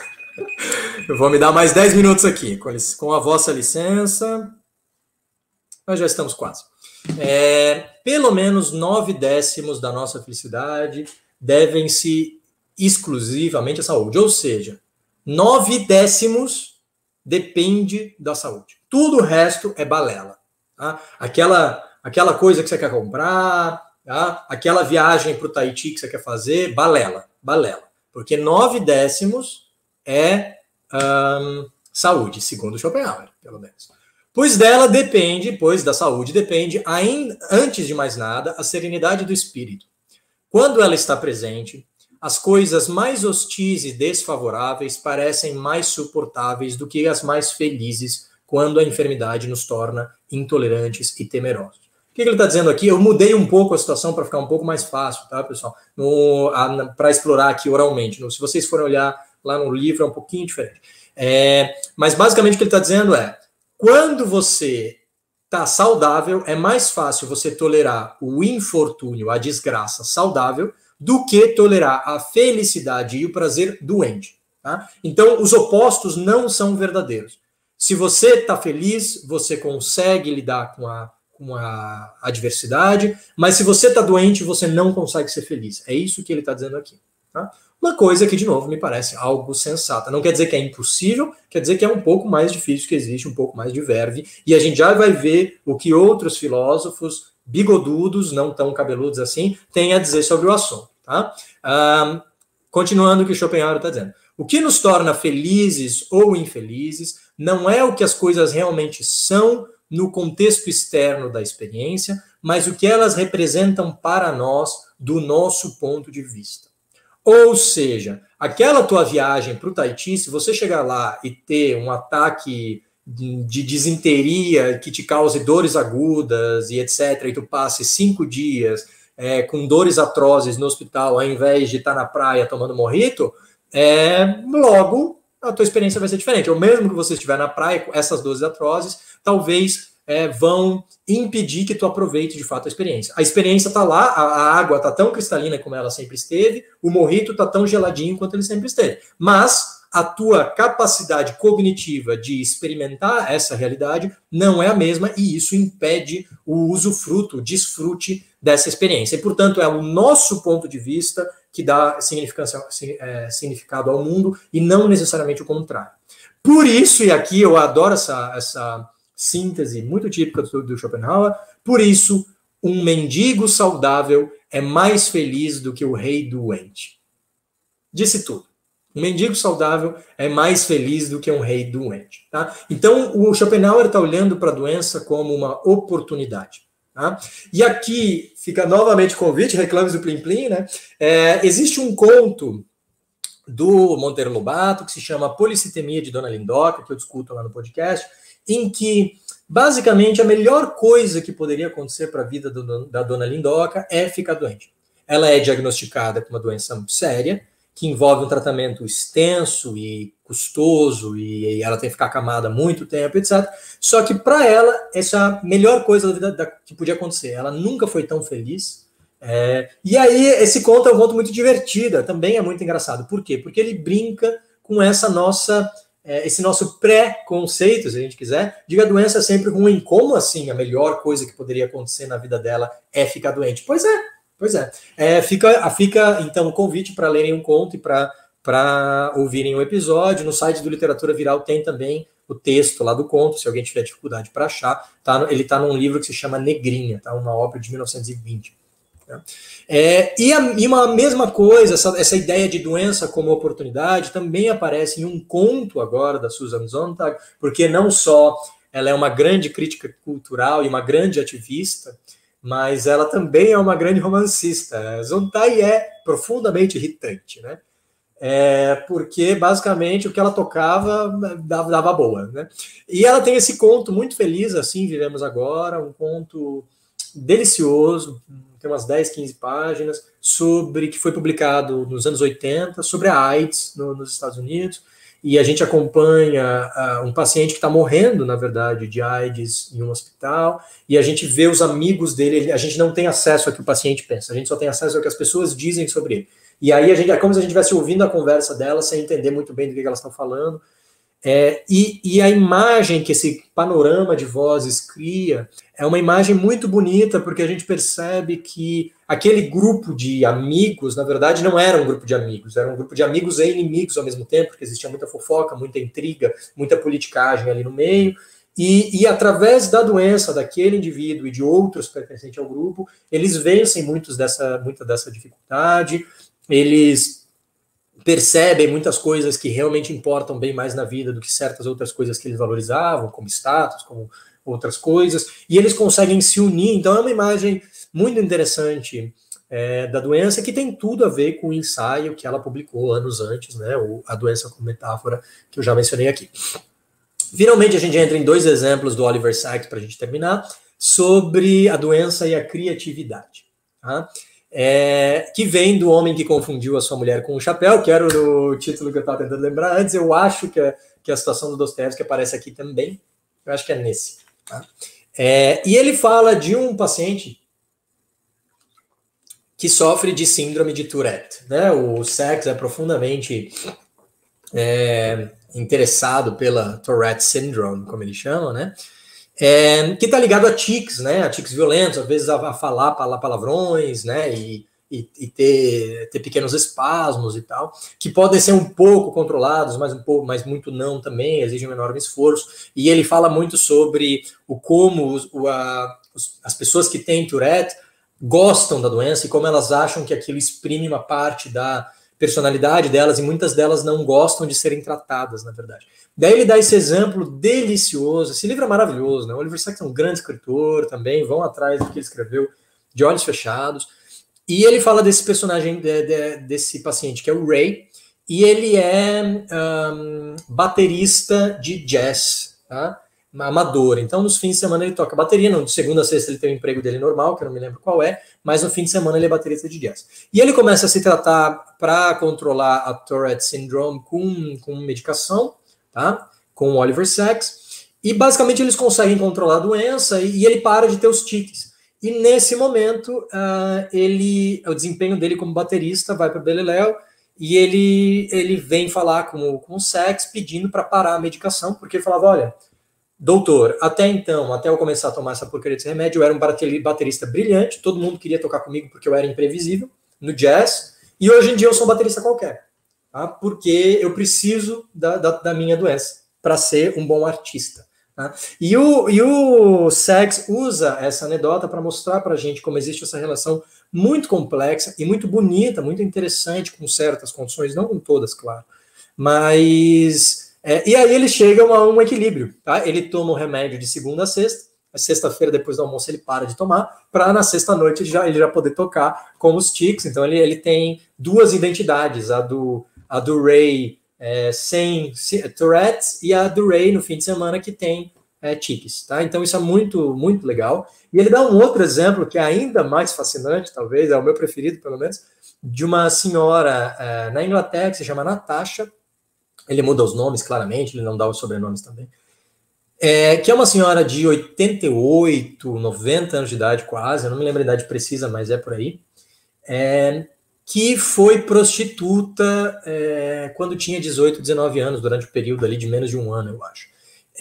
Eu vou me dar mais 10 minutos aqui, com a vossa licença. Nós já estamos quase. Pelo menos 9/10 da nossa felicidade devem-se exclusivamente à saúde. Ou seja, 9/10 depende da saúde. Tudo o resto é balela. Tá? Aquela coisa que você quer comprar, tá? Aquela viagem para o Tahiti que você quer fazer, balela, porque 9/10 é saúde, segundo Schopenhauer, pelo menos. Pois da saúde depende, ainda, antes de mais nada, a serenidade do espírito. Quando ela está presente, as coisas mais hostis e desfavoráveis parecem mais suportáveis do que as mais felizes, quando a enfermidade nos torna intolerantes e temerosos. O que ele está dizendo aqui? Eu mudei um pouco a situação para ficar um pouco mais fácil, tá, pessoal? Para explorar aqui oralmente. Se vocês forem olhar lá no livro, é um pouquinho diferente. Mas basicamente o que ele está dizendo é: quando você está saudável, é mais fácil você tolerar o infortúnio, a desgraça saudável, do que tolerar a felicidade e o prazer doente. Tá? Então, os opostos não são verdadeiros. Se você está feliz, você consegue lidar com a adversidade, mas se você está doente, você não consegue ser feliz. É isso que ele está dizendo aqui. Tá? Uma coisa que, de novo, me parece algo sensata. Não quer dizer que é impossível, quer dizer que é um pouco mais difícil, que existe um pouco mais de verve, e a gente já vai ver o que outros filósofos bigodudos, não tão cabeludos assim, têm a dizer sobre o assunto. Tá? Continuando o que Schopenhauer está dizendo. O que nos torna felizes ou infelizes não é o que as coisas realmente são no contexto externo da experiência, mas o que elas representam para nós do nosso ponto de vista. Ou seja, aquela tua viagem para o Tahiti, se você chegar lá e ter um ataque de disenteria que te cause dores agudas e etc., e tu passe 5 dias com dores atrozes no hospital, ao invés de estar na praia tomando mojito, logo a tua experiência vai ser diferente. Ou mesmo que você estiver na praia com essas dores atrozes, talvez vão impedir que tu aproveite de fato a experiência. A experiência está lá, a água está tão cristalina como ela sempre esteve, o mojito está tão geladinho quanto ele sempre esteve. Mas a tua capacidade cognitiva de experimentar essa realidade não é a mesma, e isso impede o usufruto, o desfrute dessa experiência. E, portanto, é o nosso ponto de vista que dá significado ao mundo e não necessariamente o contrário. Por isso, e aqui eu adoro essa síntese muito típica do Schopenhauer, por isso, um mendigo saudável é mais feliz do que o rei doente. Disse tudo. Um mendigo saudável é mais feliz do que um rei doente. Tá? Então, o Schopenhauer está olhando para a doença como uma oportunidade. Tá? E aqui fica novamente o convite, Reclames do Plim Plim, né? Existe um conto do Monteiro Lobato que se chama Policitemia de Dona Lindoca, que eu discuto lá no podcast, em que, basicamente, a melhor coisa que poderia acontecer para a vida da Dona Lindoca é ficar doente. Ela é diagnosticada com uma doença séria, que envolve um tratamento extenso e custoso, e ela tem que ficar acamada há muito tempo, etc. Só que, para ela, essa é a melhor coisa da vida que podia acontecer. Ela nunca foi tão feliz. E aí, esse conto é um conto muito divertido, também é muito engraçado. Por quê? Porque ele brinca com esse nosso pré-conceito, se a gente quiser, de que a doença é sempre ruim. Como assim a melhor coisa que poderia acontecer na vida dela é ficar doente? Pois é. Fica então o convite para lerem um conto e para ouvirem o episódio. No site do Literatura Viral tem também o texto lá do conto, se alguém tiver dificuldade para achar. Ele está num livro que se chama Negrinha, tá? Uma obra de 1920. Tá? E uma mesma coisa, essa ideia de doença como oportunidade também aparece em um conto agora da Susan Sontag, porque não só ela é uma grande crítica cultural e uma grande ativista, mas ela também é uma grande romancista. Sontag é profundamente irritante, né? Porque basicamente o que ela tocava dava boa, né? E ela tem esse conto muito feliz, Assim Vivemos Agora, um conto delicioso, tem umas 10, 15 páginas, que foi publicado nos anos 80, sobre a AIDS nos Estados Unidos, e a gente acompanha um paciente que está morrendo, na verdade, de AIDS em um hospital, e a gente vê os amigos dele, a gente não tem acesso ao que o paciente pensa, a gente só tem acesso ao que as pessoas dizem sobre ele. E aí é como se a gente estivesse ouvindo a conversa delas, sem entender muito bem do que elas estão falando. E a imagem que esse panorama de vozes cria é uma imagem muito bonita, porque a gente percebe que aquele grupo de amigos, na verdade, não era um grupo de amigos, era um grupo de amigos e inimigos ao mesmo tempo, porque existia muita fofoca, muita intriga, muita politicagem ali no meio, E através da doença daquele indivíduo e de outros pertencentes ao grupo, eles vencem muita dessa dificuldade, eles percebem muitas coisas que realmente importam bem mais na vida do que certas outras coisas que eles valorizavam, como status, como outras coisas, e eles conseguem se unir. Então é uma imagem muito interessante da doença, que tem tudo a ver com o ensaio que ela publicou anos antes, né, A Doença como Metáfora, que eu já mencionei aqui. Finalmente, a gente entra em 2 exemplos do Oliver Sacks, para a gente terminar, sobre a doença e a criatividade. Tá? Que vem do homem que confundiu a sua mulher com um chapéu, que era o título que eu estava tentando lembrar antes. Eu acho que a situação do Dostoiévski aparece aqui também. Eu acho que é nesse. Tá? E ele fala de um paciente que sofre de síndrome de Tourette. Né? O Sacks é profundamente interessado pela Tourette Syndrome, como ele chama, né? Que está ligado a tics, né? A tics violentos, às vezes a falar palavrões, né? E ter pequenos espasmos e tal, que podem ser um pouco controlados, mas muito não também, exigem um enorme esforço. E ele fala muito sobre como as pessoas que têm Tourette gostam da doença e como elas acham que aquilo exprime uma parte da personalidade delas, e muitas delas não gostam de serem tratadas, na verdade. Daí ele dá esse exemplo delicioso. Esse livro é maravilhoso, né? O Oliver Sacks é um grande escritor também, vão atrás do que ele escreveu, de olhos fechados. E ele fala desse personagem, desse paciente, que é o Ray, e ele é baterista de jazz, tá? Amador. Então, nos fins de semana ele toca bateria, não, de segunda a sexta ele tem o emprego dele normal, que eu não me lembro qual é, mas no fim de semana ele é baterista de jazz. E ele começa a se tratar para controlar a Tourette Syndrome com medicação, tá? Com o Oliver Sacks, e basicamente eles conseguem controlar a doença e ele para de ter os tiques. E nesse momento, o desempenho dele como baterista vai para o beleléu, e ele vem falar com o Sacks pedindo para parar a medicação, porque ele falava, olha, doutor, até eu começar a tomar essa porcaria desse remédio, eu era um baterista brilhante, todo mundo queria tocar comigo porque eu era imprevisível no jazz, e hoje em dia eu sou um baterista qualquer, tá? Porque eu preciso da minha doença para ser um bom artista. Tá? E o Sacks usa essa anedota para mostrar para a gente como existe essa relação muito complexa e muito bonita, muito interessante, com certas condições, não com todas, claro, mas... e aí eles chegam a um equilíbrio, tá? Ele toma o remédio de segunda a sexta-feira depois do almoço ele para de tomar, para na sexta-noite ele já poder tocar com os tics. Então ele tem 2 identidades, a do Ray sem Tourette's e a do Ray no fim de semana que tem tics, tá? Então isso é muito, muito legal. E ele dá um outro exemplo que é ainda mais fascinante, talvez, é o meu preferido pelo menos, de uma senhora na Inglaterra que se chama Natasha. Ele muda os nomes, claramente, ele não dá os sobrenomes também. Que é uma senhora de 88, 90 anos de idade quase, eu não me lembro a idade precisa, mas é por aí, que foi prostituta quando tinha 18, 19 anos, durante o período ali de menos de um ano, eu acho.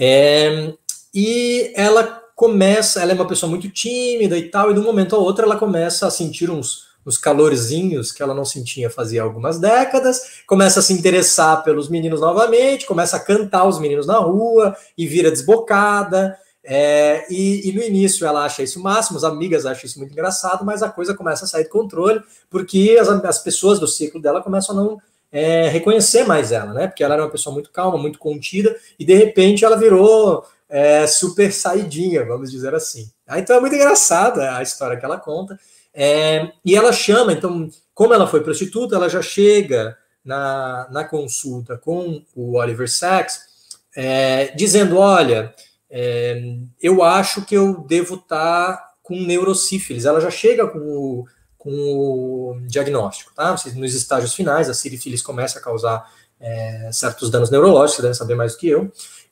E ela é uma pessoa muito tímida e tal, e de um momento a outro ela começa a sentir uns calorzinhos que ela não sentia fazia algumas décadas, começa a se interessar pelos meninos novamente, começa a cantar os meninos na rua e vira desbocada, e no início ela acha isso o máximo, as amigas acham isso muito engraçado, mas a coisa começa a sair do controle, porque as pessoas do ciclo dela começam a não reconhecer mais ela, né? Porque ela era uma pessoa muito calma, muito contida, e de repente ela virou super saidinha, vamos dizer assim. Então é muito engraçada a história que ela conta. E ela chama, então, como ela foi prostituta, ela já chega na consulta com o Oliver Sacks, dizendo, olha, eu acho que eu devo estar com neurosífilis. Ela já chega com o diagnóstico, tá? Nos estágios finais, a sífilis começa a causar certos danos neurológicos, você deve saber mais do que eu.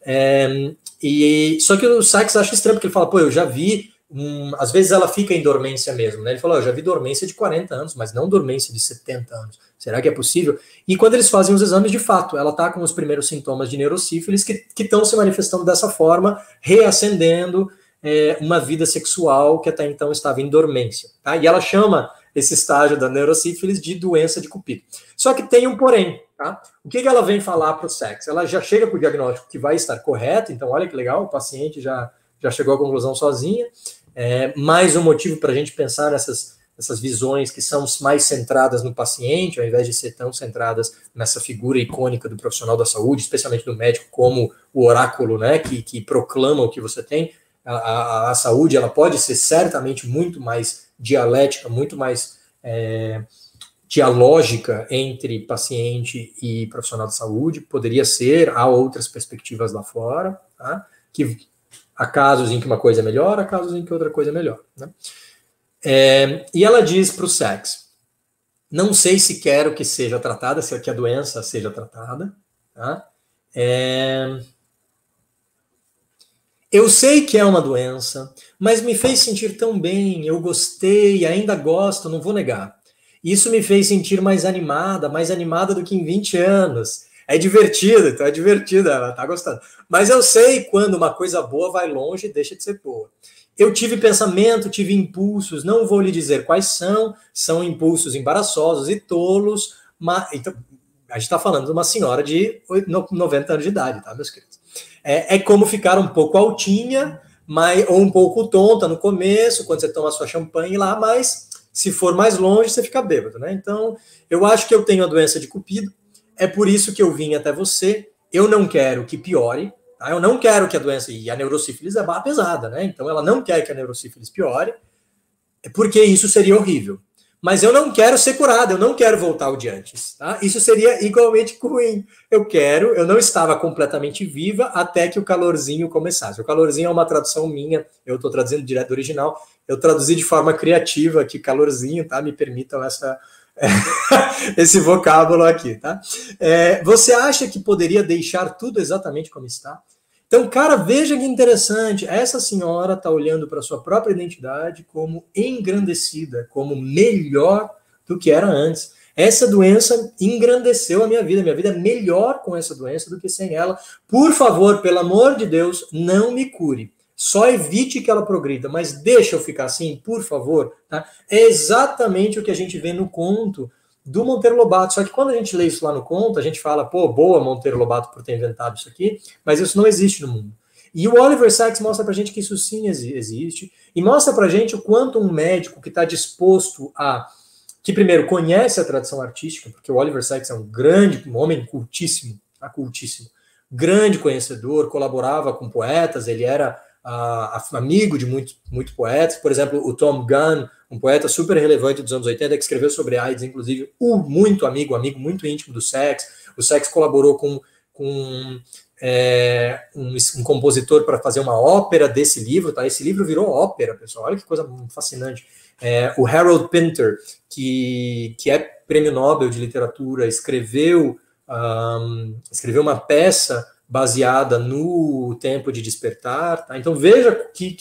Só que o Sacks acha estranho, porque ele fala, pô, eu já vi, às vezes ela fica em dormência mesmo, né? Ele falou, eu já vi dormência de 40 anos, mas não dormência de 70 anos. Será que é possível? E quando eles fazem os exames, de fato, ela está com os primeiros sintomas de neurosífilis que estão se manifestando dessa forma, reacendendo uma vida sexual que até então estava em dormência. Tá? E ela chama esse estágio da neurosífilis de doença de Cupido. Só que tem um porém. Tá? O que ela vem falar para o sexo? Ela já chega com o diagnóstico que vai estar correto, então olha que legal, o paciente já chegou à conclusão sozinha. Mais um motivo para a gente pensar nessas visões que são mais centradas no paciente, ao invés de ser tão centradas nessa figura icônica do profissional da saúde, especialmente do médico, como o oráculo, né, que proclama o que você tem. A saúde, ela pode ser certamente muito mais dialética, muito mais dialógica entre paciente e profissional de saúde, poderia ser, há outras perspectivas lá fora, tá? Que há casos em que uma coisa é melhor, há casos em que outra coisa é melhor, né? E ela diz para o sexo, não sei se quero que seja tratada, se que a doença seja tratada, tá? Eu sei que é uma doença, mas me fez sentir tão bem, eu gostei, ainda gosto, não vou negar. Isso me fez sentir mais animada do que em 20 anos. É divertido, então é divertido, ela tá gostando. Mas eu sei quando uma coisa boa vai longe e deixa de ser boa. Eu tive pensamento, tive impulsos, não vou lhe dizer quais são impulsos embaraçosos e tolos, mas então, a gente está falando de uma senhora de 90 anos de idade, tá, meus queridos? É como ficar um pouco altinha, ou um pouco tonta no começo, quando você toma a sua champanhe lá, mas se for mais longe, você fica bêbado, né? Então, eu acho que eu tenho a doença de Cupido, é por isso que eu vim até você, eu não quero que piore, tá? Eu não quero que a doença, e a neurosífilis é barra pesada, né? Então, ela não quer que a neurosífilis piore, porque isso seria horrível. Mas eu não quero ser curado, eu não quero voltar ao de antes, tá? Isso seria igualmente ruim. Eu não estava completamente viva até que o calorzinho começasse. O calorzinho é uma tradução minha, eu estou traduzindo direto do original, eu traduzi de forma criativa aqui, calorzinho, tá? Me permitam esse vocábulo aqui, tá? Você acha que poderia deixar tudo exatamente como está? Então, cara, veja que interessante, essa senhora está olhando para a sua própria identidade como engrandecida, como melhor do que era antes. Essa doença engrandeceu a minha vida é melhor com essa doença do que sem ela. Por favor, pelo amor de Deus, não me cure. Só evite que ela progrida, mas deixa eu ficar assim, por favor. Tá? É exatamente o que a gente vê no conto do Monteiro Lobato, só que quando a gente lê isso lá no conto, a gente fala, pô, boa Monteiro Lobato por ter inventado isso aqui, mas isso não existe no mundo. E o Oliver Sacks mostra pra gente que isso sim existe, e mostra pra gente o quanto um médico que está disposto que primeiro conhece a tradição artística, porque o Oliver Sacks é um homem cultíssimo, grande conhecedor, colaborava com poetas, ele era amigo de muitos poetas, por exemplo, o Tom Gunn, um poeta super relevante dos anos 80, que escreveu sobre AIDS, inclusive, muito amigo muito íntimo do Sacks. O Sacks colaborou com um compositor para fazer uma ópera desse livro, tá? Esse livro virou ópera, pessoal, olha que coisa fascinante. O Harold Pinter, que é prêmio Nobel de literatura, escreveu uma peça baseada no Tempo de Despertar, tá? Então veja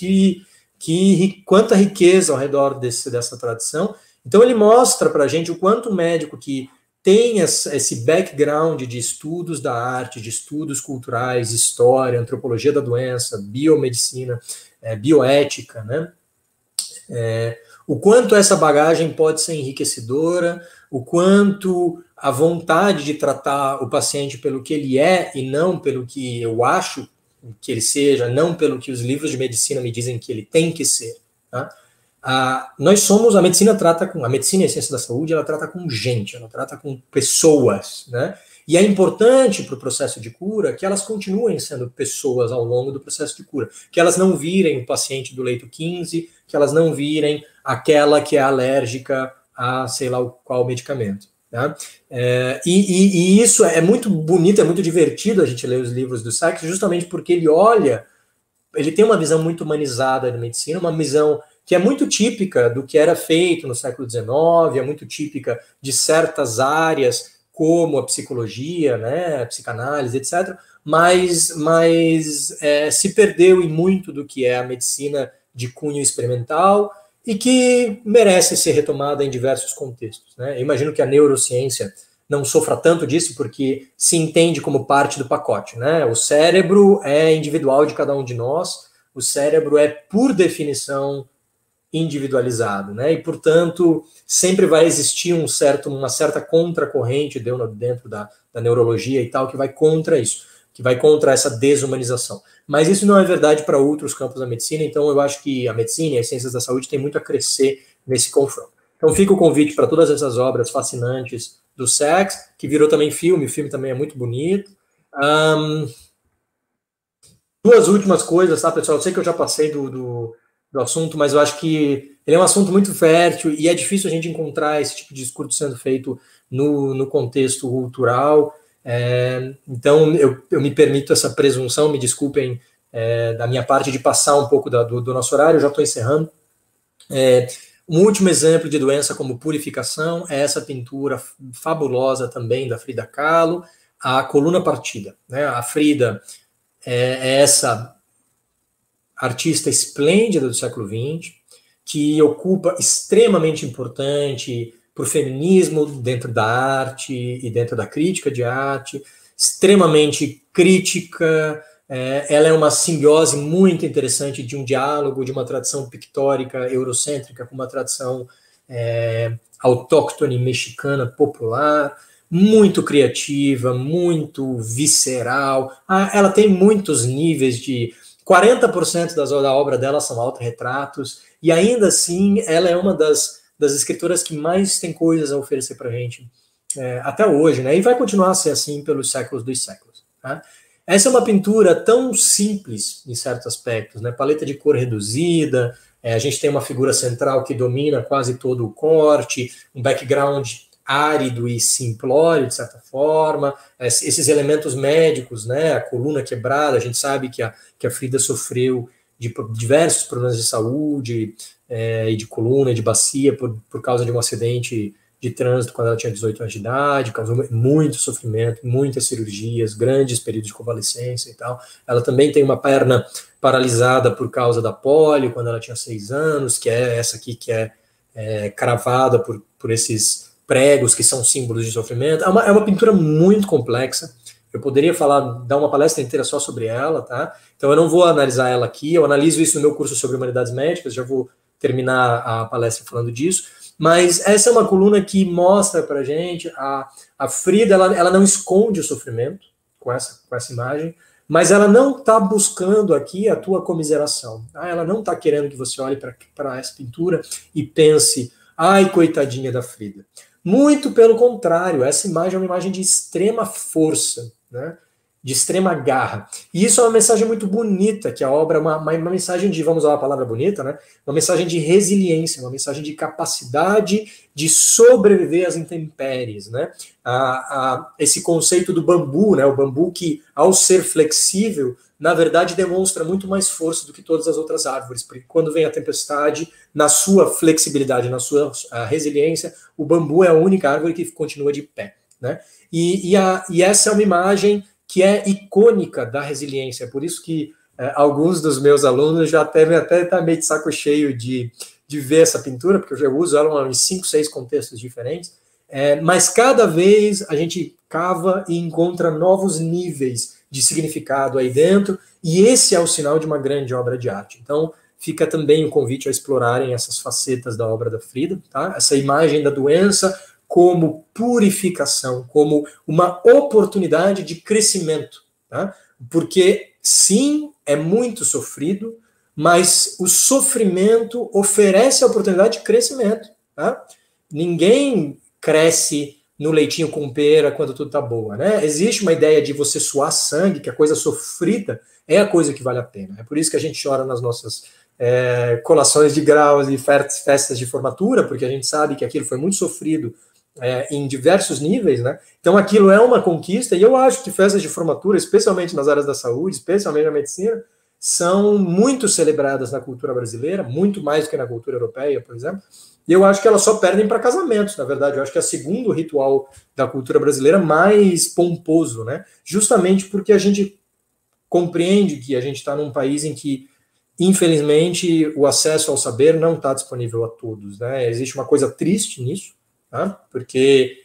quanta riqueza ao redor dessa tradição. Então ele mostra para a gente o quanto o médico que tem esse background de estudos da arte, de estudos culturais, história, antropologia da doença, biomedicina, bioética, né? O quanto essa bagagem pode ser enriquecedora, o quanto a vontade de tratar o paciente pelo que ele é e não pelo que eu acho que ele seja, não pelo que os livros de medicina me dizem que ele tem que ser. Tá? A medicina a medicina e a ciência da saúde, ela trata com gente, ela trata com pessoas, né? E é importante para o processo de cura que elas continuem sendo pessoas ao longo do processo de cura, que elas não virem o paciente do leito 15, que elas não virem aquela que é alérgica a sei lá qual medicamento. Tá? E isso é muito bonito, é muito divertido a gente ler os livros do Sacks, justamente porque ele tem uma visão muito humanizada da medicina, uma visão que é muito típica do que era feito no século XIX, é muito típica de certas áreas, como a psicologia, né, a psicanálise, etc., mas se perdeu em muito do que é a medicina de cunho experimental, e que merece ser retomada em diversos contextos. Né? Eu imagino que a neurociência não sofra tanto disso, porque se entende como parte do pacote. Né? O cérebro é individual de cada um de nós, o cérebro é, por definição, individualizado, né? E, portanto, sempre vai existir uma certa contracorrente dentro da neurologia e tal, que vai contra isso, que vai contra essa desumanização. Mas isso não é verdade para outros campos da medicina, então eu acho que a medicina e as ciências da saúde têm muito a crescer nesse confronto. Então fica o convite para todas essas obras fascinantes do Sachs, que virou também filme, o filme também é muito bonito. Duas últimas coisas, tá, pessoal? Eu sei que eu já passei do assunto, mas eu acho que ele é um assunto muito fértil e é difícil a gente encontrar esse tipo de discurso sendo feito no contexto cultural. Então, eu me permito essa presunção, me desculpem da minha parte de passar um pouco do nosso horário, eu já estou encerrando. Um último exemplo de doença como purificação é essa pintura fabulosa também da Frida Kahlo, a coluna partida, né? A Frida é essa artista esplêndida do século XX, que ocupa extremamente importante para o feminismo dentro da arte e dentro da crítica de arte, extremamente crítica. Ela é uma simbiose muito interessante de um diálogo de uma tradição pictórica eurocêntrica com uma tradição autóctone mexicana popular, muito criativa, muito visceral. Ela tem muitos níveis de... 40% da obra dela são autorretratos, e ainda assim ela é uma das escritoras que mais tem coisas a oferecer para a gente até hoje, né? E vai continuar a ser assim pelos séculos dos séculos. Tá? Essa é uma pintura tão simples em certos aspectos, né? Paleta de cor reduzida, a gente tem uma figura central que domina quase todo o corte, um background árido e simplório, de certa forma, esses elementos médicos, né, a coluna quebrada, a gente sabe que a Frida sofreu de diversos problemas de saúde, e de coluna, e de bacia, por causa de um acidente de trânsito quando ela tinha 18 anos de idade, causou muito sofrimento, muitas cirurgias, grandes períodos de convalescência e tal. Ela também tem uma perna paralisada por causa da polio, quando ela tinha 6 anos, que é essa aqui que é cravada por esses pregos que são símbolos de sofrimento. É uma pintura muito complexa. Eu poderia dar uma palestra inteira só sobre ela, tá? Então eu não vou analisar ela aqui, eu analiso isso no meu curso sobre humanidades médicas, já vou terminar a palestra falando disso, mas essa é uma coluna que mostra pra gente a Frida, ela não esconde o sofrimento com essa imagem, mas ela não está buscando aqui a tua comiseração. Tá? Ela não está querendo que você olhe para essa pintura e pense, ai, coitadinha da Frida. Muito pelo contrário, essa imagem é uma imagem de extrema força, né? De extrema garra. E isso é uma mensagem muito bonita, que a obra é uma mensagem de, vamos usar uma palavra bonita, né? Uma mensagem de resiliência, uma mensagem de capacidade de sobreviver às intempéries, né? Esse conceito do bambu, né? O bambu que, ao ser flexível, na verdade demonstra muito mais força do que todas as outras árvores, porque quando vem a tempestade, na sua flexibilidade, na sua resiliência, o bambu é a única árvore que continua de pé, né? E essa é uma imagem que é icônica da resiliência, por isso que alguns dos meus alunos já devem até estar meio de saco cheio de ver essa pintura, porque eu já uso ela em 5, 6 contextos diferentes, mas cada vez a gente cava e encontra novos níveis de significado aí dentro, e esse é o sinal de uma grande obra de arte. Então, fica também o convite a explorarem essas facetas da obra da Frida, tá? Essa imagem da doença como purificação, como uma oportunidade de crescimento, tá? Porque, sim, é muito sofrido, mas o sofrimento oferece a oportunidade de crescimento, tá? Ninguém cresce no leitinho com pera quando tudo tá boa, né? Existe uma ideia de você suar sangue, que a coisa sofrida é a coisa que vale a pena. É por isso que a gente chora nas nossas colações de graus e festas de formatura, porque a gente sabe que aquilo foi muito sofrido em diversos níveis, né? Então aquilo é uma conquista, e eu acho que festas de formatura, especialmente nas áreas da saúde, especialmente na medicina, são muito celebradas na cultura brasileira, muito mais do que na cultura europeia, por exemplo, e eu acho que elas só perdem para casamentos, na verdade. Eu acho que é o segundo ritual da cultura brasileira mais pomposo, né? Justamente porque a gente compreende que a gente está num país em que, infelizmente, o acesso ao saber não está disponível a todos, né? Existe uma coisa triste nisso, tá? Porque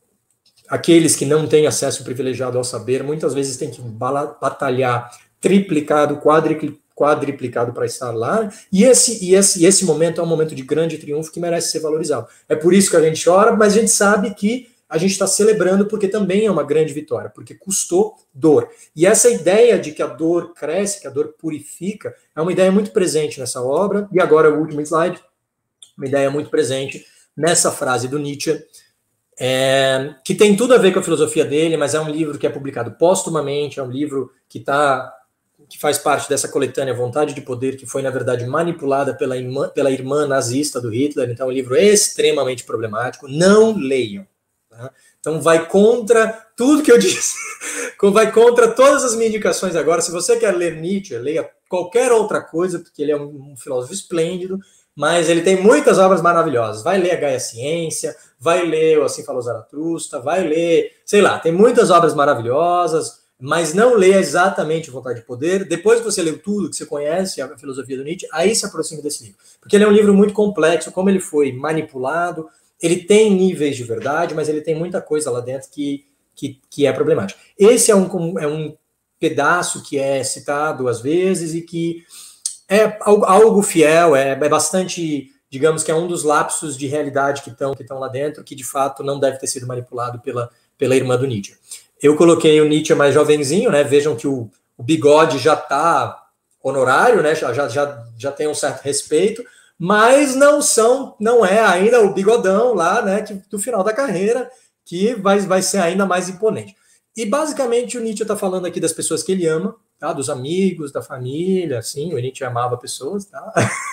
aqueles que não têm acesso privilegiado ao saber, muitas vezes têm que batalhar triplicado, quadriplicado para estar lá, e esse momento é um momento de grande triunfo que merece ser valorizado. É por isso que a gente chora, mas a gente sabe que a gente está celebrando porque também é uma grande vitória, porque custou dor. E essa ideia de que a dor cresce, que a dor purifica, é uma ideia muito presente nessa obra, e agora o último slide, uma ideia muito presente nessa frase do Nietzsche, que tem tudo a ver com a filosofia dele, mas é um livro que é publicado póstumamente, é um livro que faz parte dessa coletânea Vontade de Poder, que foi, na verdade, manipulada pela irmã nazista do Hitler, então é um livro extremamente problemático, não leiam. Tá? Então vai contra tudo que eu disse, vai contra todas as minhas indicações agora. Se você quer ler Nietzsche, leia qualquer outra coisa, porque ele é um filósofo esplêndido, mas ele tem muitas obras maravilhosas. Vai ler a Gaia Ciência, vai ler o Assim Falou Zaratustra, vai ler, sei lá, tem muitas obras maravilhosas, mas não leia exatamente Vontade de Poder. Depois que você leu tudo, que você conhece a filosofia do Nietzsche, aí se aproxime desse livro. Porque ele é um livro muito complexo, como ele foi manipulado, ele tem níveis de verdade, mas ele tem muita coisa lá dentro que é problemática. Esse é um pedaço que é citado às vezes e que é algo fiel, é bastante, digamos que é um dos lapsos de realidade que estão lá dentro, que de fato não deve ter sido manipulado pela irmã do Nietzsche. Eu coloquei o Nietzsche mais jovenzinho, né? Vejam que o bigode já está honorário, né? Já tem um certo respeito, mas não é ainda o bigodão lá, né? Do final da carreira, que vai ser ainda mais imponente. E basicamente o Nietzsche está falando aqui das pessoas que ele ama, tá? Dos amigos, da família, assim, o Nietzsche amava pessoas, tá?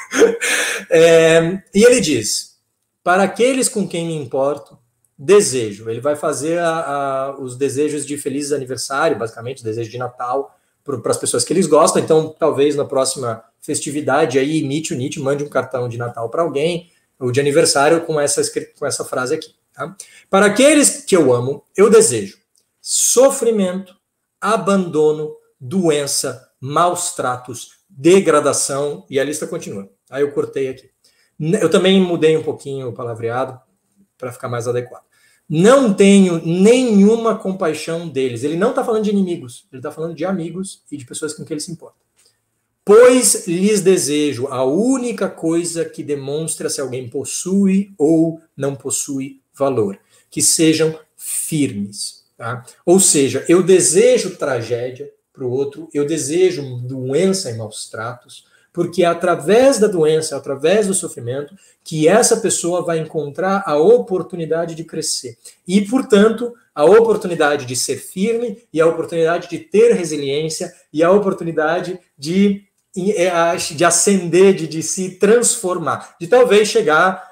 E ele diz: para aqueles com quem me importo, desejo. Ele vai fazer os desejos de feliz aniversário, basicamente, desejo de Natal, para as pessoas que eles gostam. Então, talvez na próxima festividade aí imite o Nietzsche, mande um cartão de Natal para alguém, ou de aniversário, com essa frase aqui. Tá? Para aqueles que eu amo, eu desejo sofrimento, abandono, doença, maus tratos, degradação, e a lista continua. Aí eu cortei aqui. Eu também mudei um pouquinho o palavreado para ficar mais adequado. Não tenho nenhuma compaixão deles. Ele não está falando de inimigos, ele está falando de amigos e de pessoas com quem ele se importa. Pois lhes desejo a única coisa que demonstra se alguém possui ou não possui valor, que sejam firmes. Tá? Ou seja, eu desejo tragédia para o outro, eu desejo doença e maus tratos, porque é através da doença, através do sofrimento, que essa pessoa vai encontrar a oportunidade de crescer. E, portanto, a oportunidade de ser firme, e a oportunidade de ter resiliência, e a oportunidade de ascender, de se transformar, de talvez chegar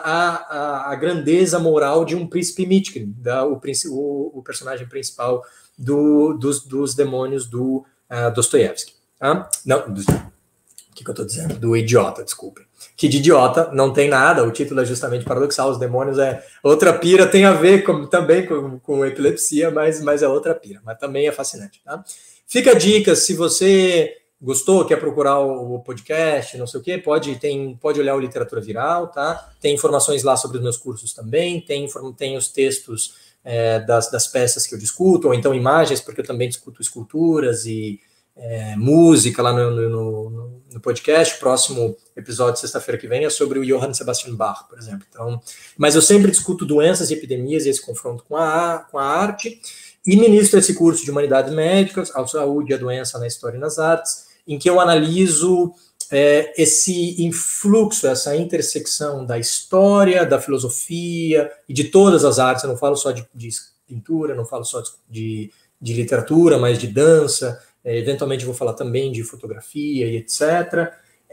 à grandeza moral de um príncipe Mishkin, o personagem principal dos demônios do Dostoiévski. Tá? Não, o que eu estou dizendo? Do idiota, desculpe. Que de idiota não tem nada, o título é justamente paradoxal, os demônios é outra pira, tem a ver também com epilepsia, mas é outra pira, mas também é fascinante. Tá? Fica a dica, se você gostou, quer procurar o podcast, não sei o quê, pode olhar o Literatura Viral, tá? Tem informações lá sobre os meus cursos também, tem os textos das peças que eu discuto, ou então imagens, porque eu também discuto esculturas e música lá no podcast. Próximo episódio, sexta-feira que vem, é sobre o Johann Sebastian Bach, por exemplo. Então, mas eu sempre discuto doenças e epidemias e esse confronto com a arte, e ministro esse curso de Humanidades Médicas, a Saúde e a Doença na História e nas Artes, em que eu analiso esse influxo, essa intersecção da história, da filosofia e de todas as artes. Eu não falo só de pintura, não falo só de literatura, mas de dança. Eventualmente vou falar também de fotografia e etc.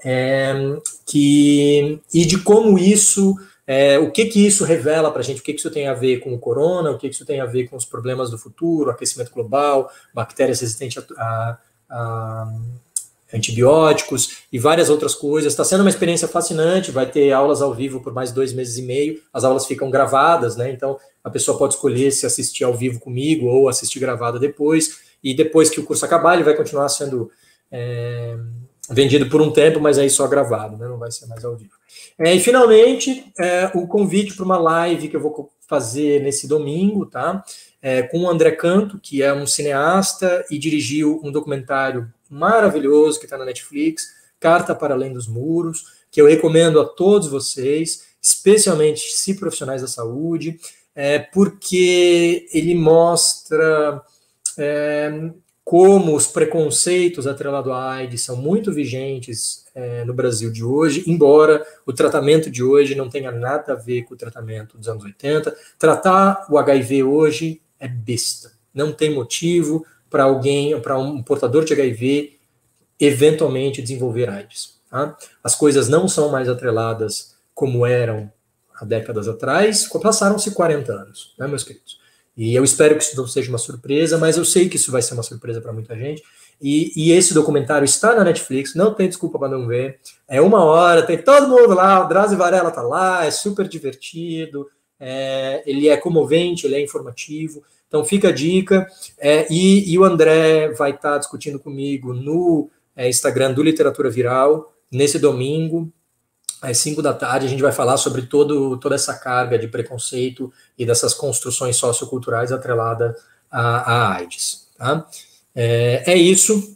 E de como isso, o que isso revela para a gente, o que isso tem a ver com o corona, o que isso tem a ver com os problemas do futuro, aquecimento global, bactérias resistentes a antibióticos e várias outras coisas. Está sendo uma experiência fascinante, vai ter aulas ao vivo por mais 2 meses e meio, as aulas ficam gravadas, né? Então a pessoa pode escolher se assistir ao vivo comigo ou assistir gravada depois, e depois que o curso acabar, ele vai continuar sendo vendido por um tempo, mas aí só gravado, né? Não vai ser mais ao vivo. E finalmente, o convite para uma live que eu vou fazer nesse domingo, tá? Com o André Canto, que é um cineasta e dirigiu um documentário maravilhoso que está na Netflix, Carta para Além dos Muros, que eu recomendo a todos vocês, especialmente se profissionais da saúde, porque ele mostra como os preconceitos atrelados à AIDS são muito vigentes no Brasil de hoje, embora o tratamento de hoje não tenha nada a ver com o tratamento dos anos 80. Tratar o HIV hoje é besta. Não tem motivo para um portador de HIV, eventualmente desenvolver AIDS. Tá? As coisas não são mais atreladas como eram há décadas atrás, passaram-se 40 anos, né, meus queridos? E eu espero que isso não seja uma surpresa, mas eu sei que isso vai ser uma surpresa para muita gente. E esse documentário está na Netflix, não tem desculpa para não ver. É 1 hora, tem todo mundo lá, o Drauzio Varela está lá, é super divertido, ele é comovente, ele é informativo. Então fica a dica. E o André vai estar discutindo comigo no Instagram do Literatura Viral, nesse domingo, às 5 da tarde, a gente vai falar sobre toda essa carga de preconceito e dessas construções socioculturais atreladas à AIDS. Tá? É isso.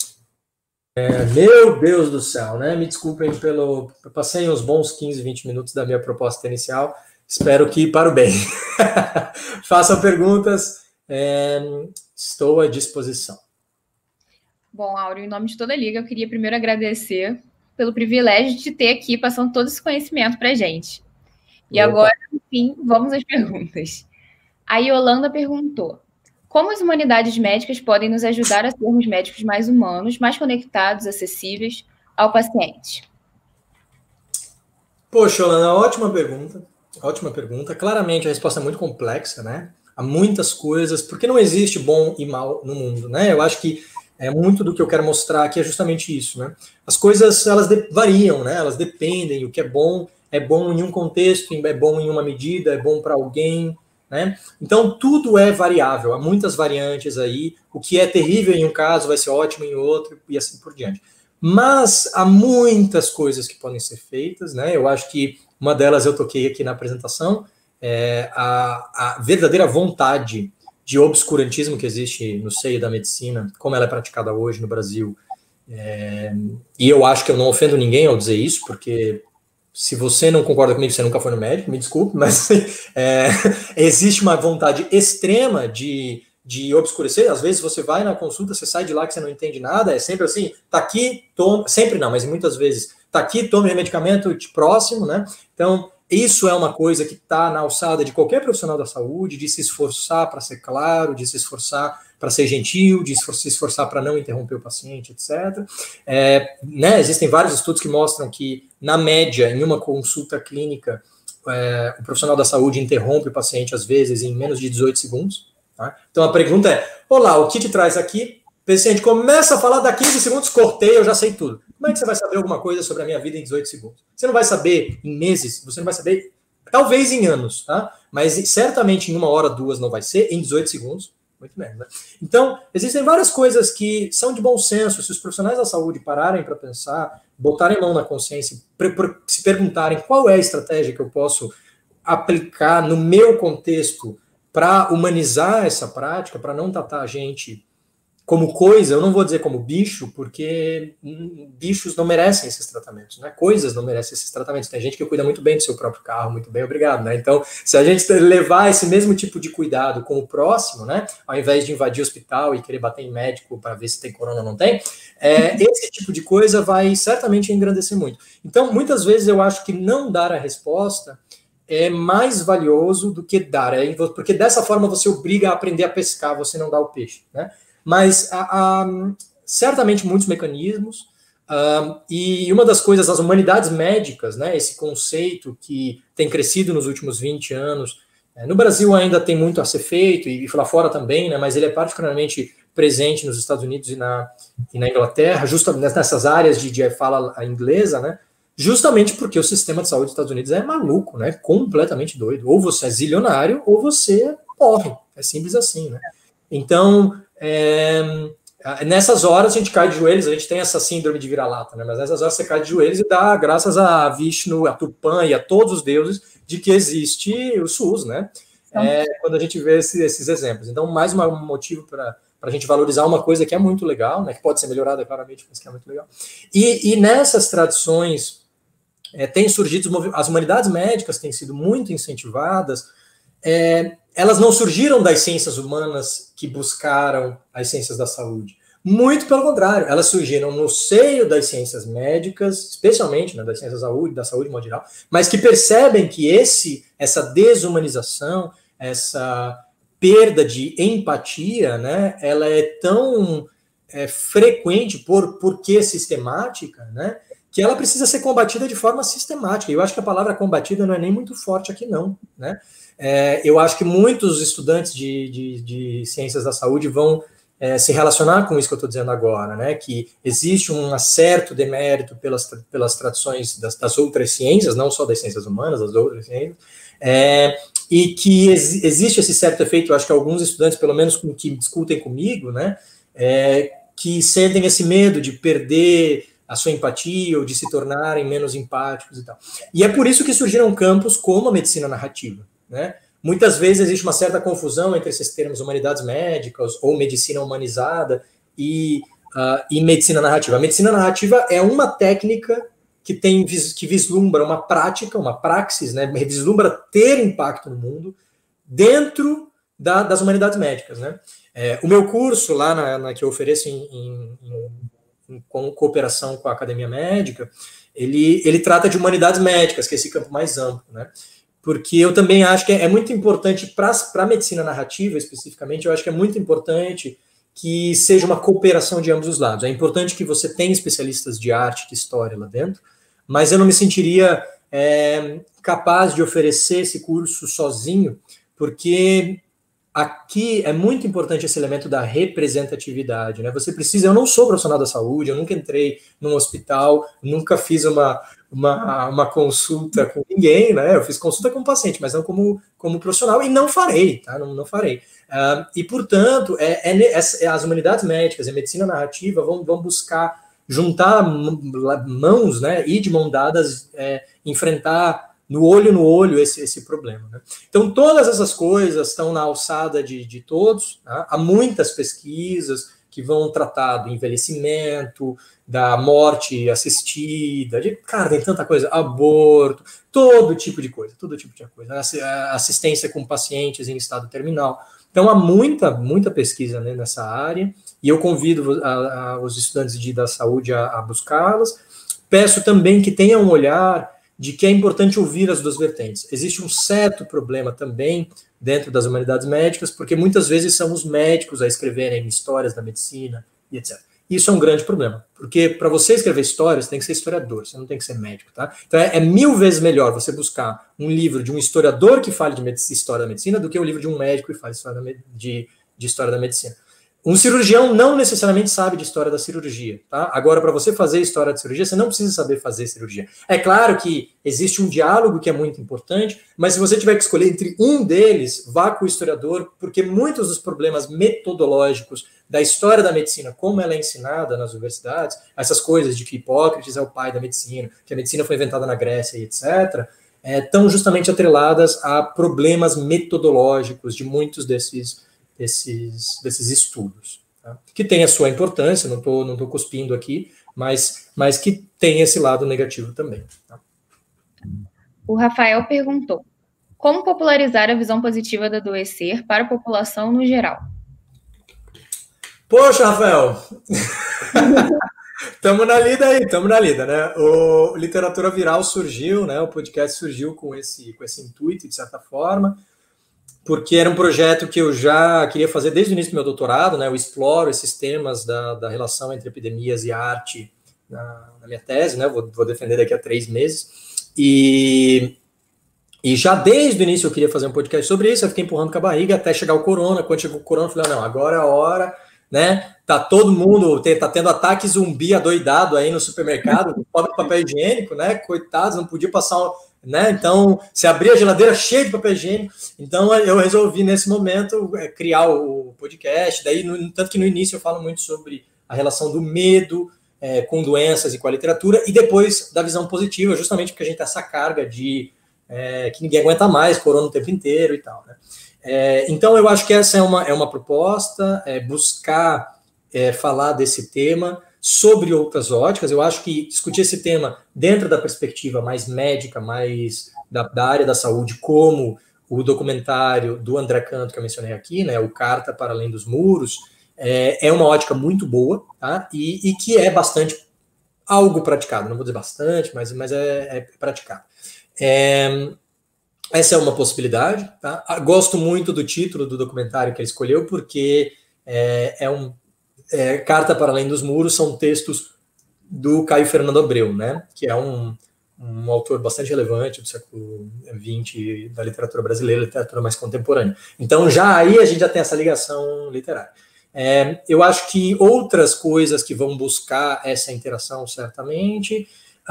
Meu Deus do céu, né? Me desculpem eu passei uns bons 15, 20 minutos da minha proposta inicial. Espero que para o bem. Façam perguntas. Estou à disposição. Bom, Áureo, em nome de toda a Liga, eu queria primeiro agradecer pelo privilégio de ter aqui passando todo esse conhecimento para a gente. E agora, enfim, vamos às perguntas. A Yolanda perguntou: como as humanidades médicas podem nos ajudar a sermos médicos mais humanos, mais conectados, acessíveis ao paciente? Poxa, Yolanda, ótima pergunta. Ótima pergunta. Claramente a resposta é muito complexa, né? Há muitas coisas, porque não existe bom e mal no mundo, né? Eu acho que muito do que eu quero mostrar aqui é justamente isso, né? As coisas, elas variam, né? Elas dependem, o que é bom em um contexto, é bom em uma medida, é bom para alguém, né? Então, tudo é variável, há muitas variantes aí, o que é terrível em um caso vai ser ótimo em outro, e assim por diante. Mas há muitas coisas que podem ser feitas, né? Eu acho que uma delas eu toquei aqui na apresentação, a verdadeira vontade de obscurantismo que existe no seio da medicina, como ela é praticada hoje no Brasil. E eu acho que eu não ofendo ninguém ao dizer isso, porque se você não concorda comigo, você nunca foi no médico, me desculpe, mas existe uma vontade extrema de obscurecer. Às vezes você vai na consulta, você sai de lá que você não entende nada, é sempre assim, tá aqui, toma, sempre não, mas muitas vezes, tá aqui, tome medicamento próximo, né? Então, isso é uma coisa que está na alçada de qualquer profissional da saúde, de se esforçar para ser claro, de se esforçar para ser gentil, de se esforçar para não interromper o paciente, etc. Né, existem vários estudos que mostram que, na média, em uma consulta clínica, o profissional da saúde interrompe o paciente, às vezes, em menos de 18 segundos. Tá? Então, a pergunta é, olá, o que te traz aqui? O paciente começa a falar, dá 15 segundos, cortei, eu já sei tudo. Como é que você vai saber alguma coisa sobre a minha vida em 18 segundos? Você não vai saber em meses, você não vai saber, talvez em anos, tá? Mas certamente em 1 hora, 2 não vai ser, em 18 segundos, muito menos, né? Então, existem várias coisas que são de bom senso, se os profissionais da saúde pararem para pensar, botarem mão na consciência, se perguntarem qual é a estratégia que eu posso aplicar no meu contexto para humanizar essa prática, para não tratar a gente como coisa, eu não vou dizer como bicho, porque bichos não merecem esses tratamentos, né? Coisas não merecem esses tratamentos. Tem gente que cuida muito bem do seu próprio carro, muito bem, obrigado, né? Então, se a gente levar esse mesmo tipo de cuidado com o próximo, né? Ao invés de invadir o hospital e querer bater em médico para ver se tem corona ou não tem, esse tipo de coisa vai certamente engrandecer muito. Então, muitas vezes eu acho que não dar a resposta é mais valioso do que dar, porque dessa forma você obriga a aprender a pescar, você não dá o peixe, né? Mas há certamente muitos mecanismos, e uma das coisas, as humanidades médicas, né, esse conceito que tem crescido nos últimos 20 anos, no Brasil ainda tem muito a ser feito, e lá fora também, né, mas ele é particularmente presente nos Estados Unidos e na Inglaterra, justamente nessas áreas de fala inglesa, né, justamente porque o sistema de saúde dos Estados Unidos é maluco, né, completamente doido. Ou você é zilionário, ou você morre. É simples assim, né. Então, nessas horas a gente cai de joelhos, a gente tem essa síndrome de vira-lata, né? Mas nessas horas você cai de joelhos e dá graças a Vishnu, a Tupã e a todos os deuses de que existe o SUS, né? Quando a gente vê esses exemplos. Então, mais um motivo para a gente valorizar uma coisa que é muito legal, né, que pode ser melhorada claramente, mas que é muito legal. E nessas tradições têm surgido, as humanidades médicas têm sido muito incentivadas, elas não surgiram das ciências humanas que buscaram as ciências da saúde. Muito pelo contrário, elas surgiram no seio das ciências médicas, especialmente, né, das ciências da saúde de modo geral, mas que percebem que essa desumanização, essa perda de empatia, né, ela é tão frequente, porque sistemática, né, que ela precisa ser combatida de forma sistemática. Eu acho que a palavra combatida não é nem muito forte aqui, não, né? Eu acho que muitos estudantes de ciências da saúde vão se relacionar com isso que eu estou dizendo agora, né? Que existe um certo demérito pelas tradições das outras ciências, não só das ciências humanas, das outras ciências, e que existe esse certo efeito, eu acho que alguns estudantes, pelo menos que discutem comigo, né? Que sentem esse medo de perder a sua empatia ou de se tornarem menos empáticos e tal. E é por isso que surgiram campos como a medicina narrativa, né? Muitas vezes existe uma certa confusão entre esses termos humanidades médicas ou medicina humanizada e medicina narrativa. A medicina narrativa é uma técnica que vislumbra uma prática, uma praxis, né? Vislumbra ter impacto no mundo dentro das humanidades médicas, né? O meu curso lá que eu ofereço com cooperação com a Academia Médica, ele trata de humanidades médicas, que é esse campo mais amplo, né? Porque eu também acho que é muito importante para a medicina narrativa, especificamente, eu acho que é muito importante que seja uma cooperação de ambos os lados. É importante que você tenha especialistas de arte, de história lá dentro, mas eu não me sentiria capaz de oferecer esse curso sozinho, porque aqui é muito importante esse elemento da representatividade, né? Você precisa, eu não sou profissional da saúde, eu nunca entrei num hospital, nunca fiz uma consulta com ninguém, né? Eu fiz consulta com o paciente, mas não como profissional, e não farei, tá? Não farei. E, portanto, as humanidades médicas e a medicina narrativa vão buscar juntar mãos, né? E de mão dadas, enfrentar no olho esse problema, né? Então, todas essas coisas estão na alçada de todos, tá? Há muitas pesquisas que vão tratar do envelhecimento, da morte assistida, cara, tem tanta coisa, aborto, todo tipo de coisa, assistência com pacientes em estado terminal. Então, há muita pesquisa, né, nessa área, e eu convido os estudantes da saúde a buscá-las. Peço também que tenham um olhar de que é importante ouvir as duas vertentes. Existe um certo problema também dentro das humanidades médicas, porque muitas vezes são os médicos a escreverem histórias da medicina e etc. Isso é um grande problema, porque para você escrever histórias, tem que ser historiador, você não tem que ser médico, tá? Então é 1000 vezes melhor você buscar um livro de um historiador que fale de história da medicina do que um livro de um médico que fale de história da medicina. Um cirurgião não necessariamente sabe de história da cirurgia, tá? Agora, para você fazer história de cirurgia, você não precisa saber fazer cirurgia. É claro que existe um diálogo que é muito importante, mas se você tiver que escolher entre um deles, vá com o historiador, porque muitos dos problemas metodológicos da história da medicina, como ela é ensinada nas universidades, essas coisas de que Hipócrates é o pai da medicina, que a medicina foi inventada na Grécia e etc., estão justamente atreladas a problemas metodológicos de muitos desses estudos, tá? Que tem a sua importância, não tô cuspindo aqui, mas que tem esse lado negativo também, tá? O Rafael perguntou: como popularizar a visão positiva do adoecer para a população no geral? Poxa, Rafael! Estamos na lida, né? O Literatura Viral surgiu, né? O podcast surgiu com esse intuito, de certa forma, porque era um projeto que eu já queria fazer desde o início do meu doutorado, né? Eu exploro esses temas da relação entre epidemias e arte na minha tese, né? Vou defender daqui a 3 meses. E já desde o início eu queria fazer um podcast sobre isso, eu fiquei empurrando com a barriga até chegar o corona. Quando chegou o corona, eu falei, não, agora é a hora, né? Tá todo mundo, tá tendo ataque zumbi adoidado aí no supermercado, pobre papel higiênico, né? Coitados, não podia passar... Né? Então, você abria a geladeira cheia de papel higiênico. Então, eu resolvi, nesse momento, criar o podcast. Daí, tanto que no início eu falo muito sobre a relação do medo com doenças e com a literatura, e depois da visão positiva, justamente porque a gente tem essa carga de que ninguém aguenta mais, corona o tempo inteiro e tal, né? Então, eu acho que essa é uma proposta, buscar falar desse tema sobre outras óticas. Eu acho que discutir esse tema dentro da perspectiva mais médica, mais da área da saúde, como o documentário do André Canto, que eu mencionei aqui, né, o Carta para Além dos Muros, é uma ótica muito boa, tá? E que é bastante algo praticado. Não vou dizer bastante, mas é praticado. Essa é uma possibilidade. Tá? Gosto muito do título do documentário que ele escolheu, porque Carta para Além dos Muros são textos do Caio Fernando Abreu, né? Que é um autor bastante relevante do século XX da literatura brasileira, literatura mais contemporânea. Então, já aí a gente já tem essa ligação literária. Eu acho que outras coisas que vão buscar essa interação, certamente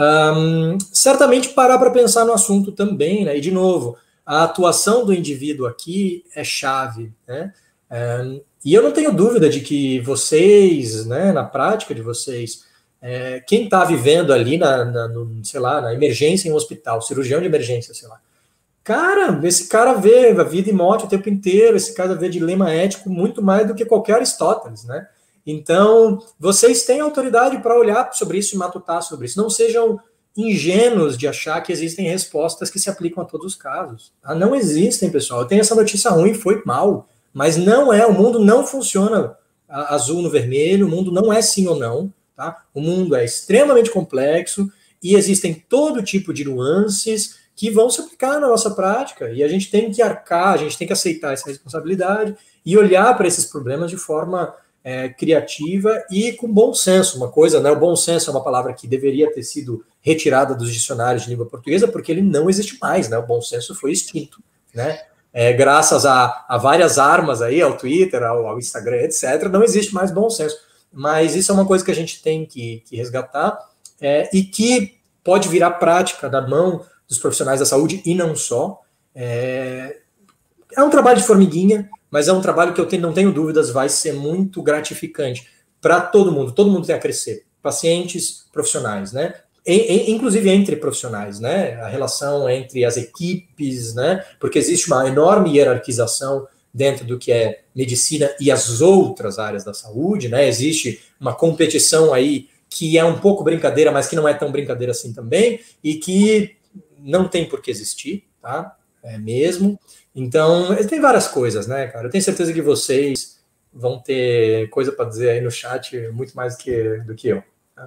parar para pensar no assunto também, né? E, de novo, a atuação do indivíduo aqui é chave, né? E eu não tenho dúvida de que vocês, né, na prática de vocês, quem está vivendo ali na emergência em um hospital, cirurgião de emergência, sei lá, cara, esse cara vê a vida e morte o tempo inteiro, esse cara vê dilema ético muito mais do que qualquer Aristóteles, né? Então, vocês têm autoridade para olhar sobre isso e matutar sobre isso. Não sejam ingênuos de achar que existem respostas que se aplicam a todos os casos. Não existem, pessoal. Eu tenho essa notícia ruim, foi mal, mas não é, o mundo não funciona azul no vermelho, o mundo não é sim ou não, tá? O mundo é extremamente complexo e existem todo tipo de nuances que vão se aplicar na nossa prática, e a gente tem que arcar, a gente tem que aceitar essa responsabilidade e olhar para esses problemas de forma criativa e com bom senso. Uma coisa, né, o bom senso é uma palavra que deveria ter sido retirada dos dicionários de língua portuguesa, porque ele não existe mais, né, o bom senso foi extinto, né, graças a várias armas aí, ao Twitter, ao Instagram, etc., não existe mais bom senso, mas isso é uma coisa que a gente tem que resgatar, e que pode virar prática da mão dos profissionais da saúde, e não só. É um trabalho de formiguinha, mas é um trabalho que eu não tenho dúvidas vai ser muito gratificante para todo mundo tem a crescer, pacientes, profissionais, né? Inclusive entre profissionais, né? A relação entre as equipes, né? Porque existe uma enorme hierarquização dentro do que é medicina e as outras áreas da saúde, né? Existe uma competição aí que é um pouco brincadeira, mas que não é tão brincadeira assim também, e que não tem por que existir, tá? Mesmo. Então, tem várias coisas, né, cara? Eu tenho certeza que vocês vão ter coisa para dizer aí no chat muito mais do que eu. Tá?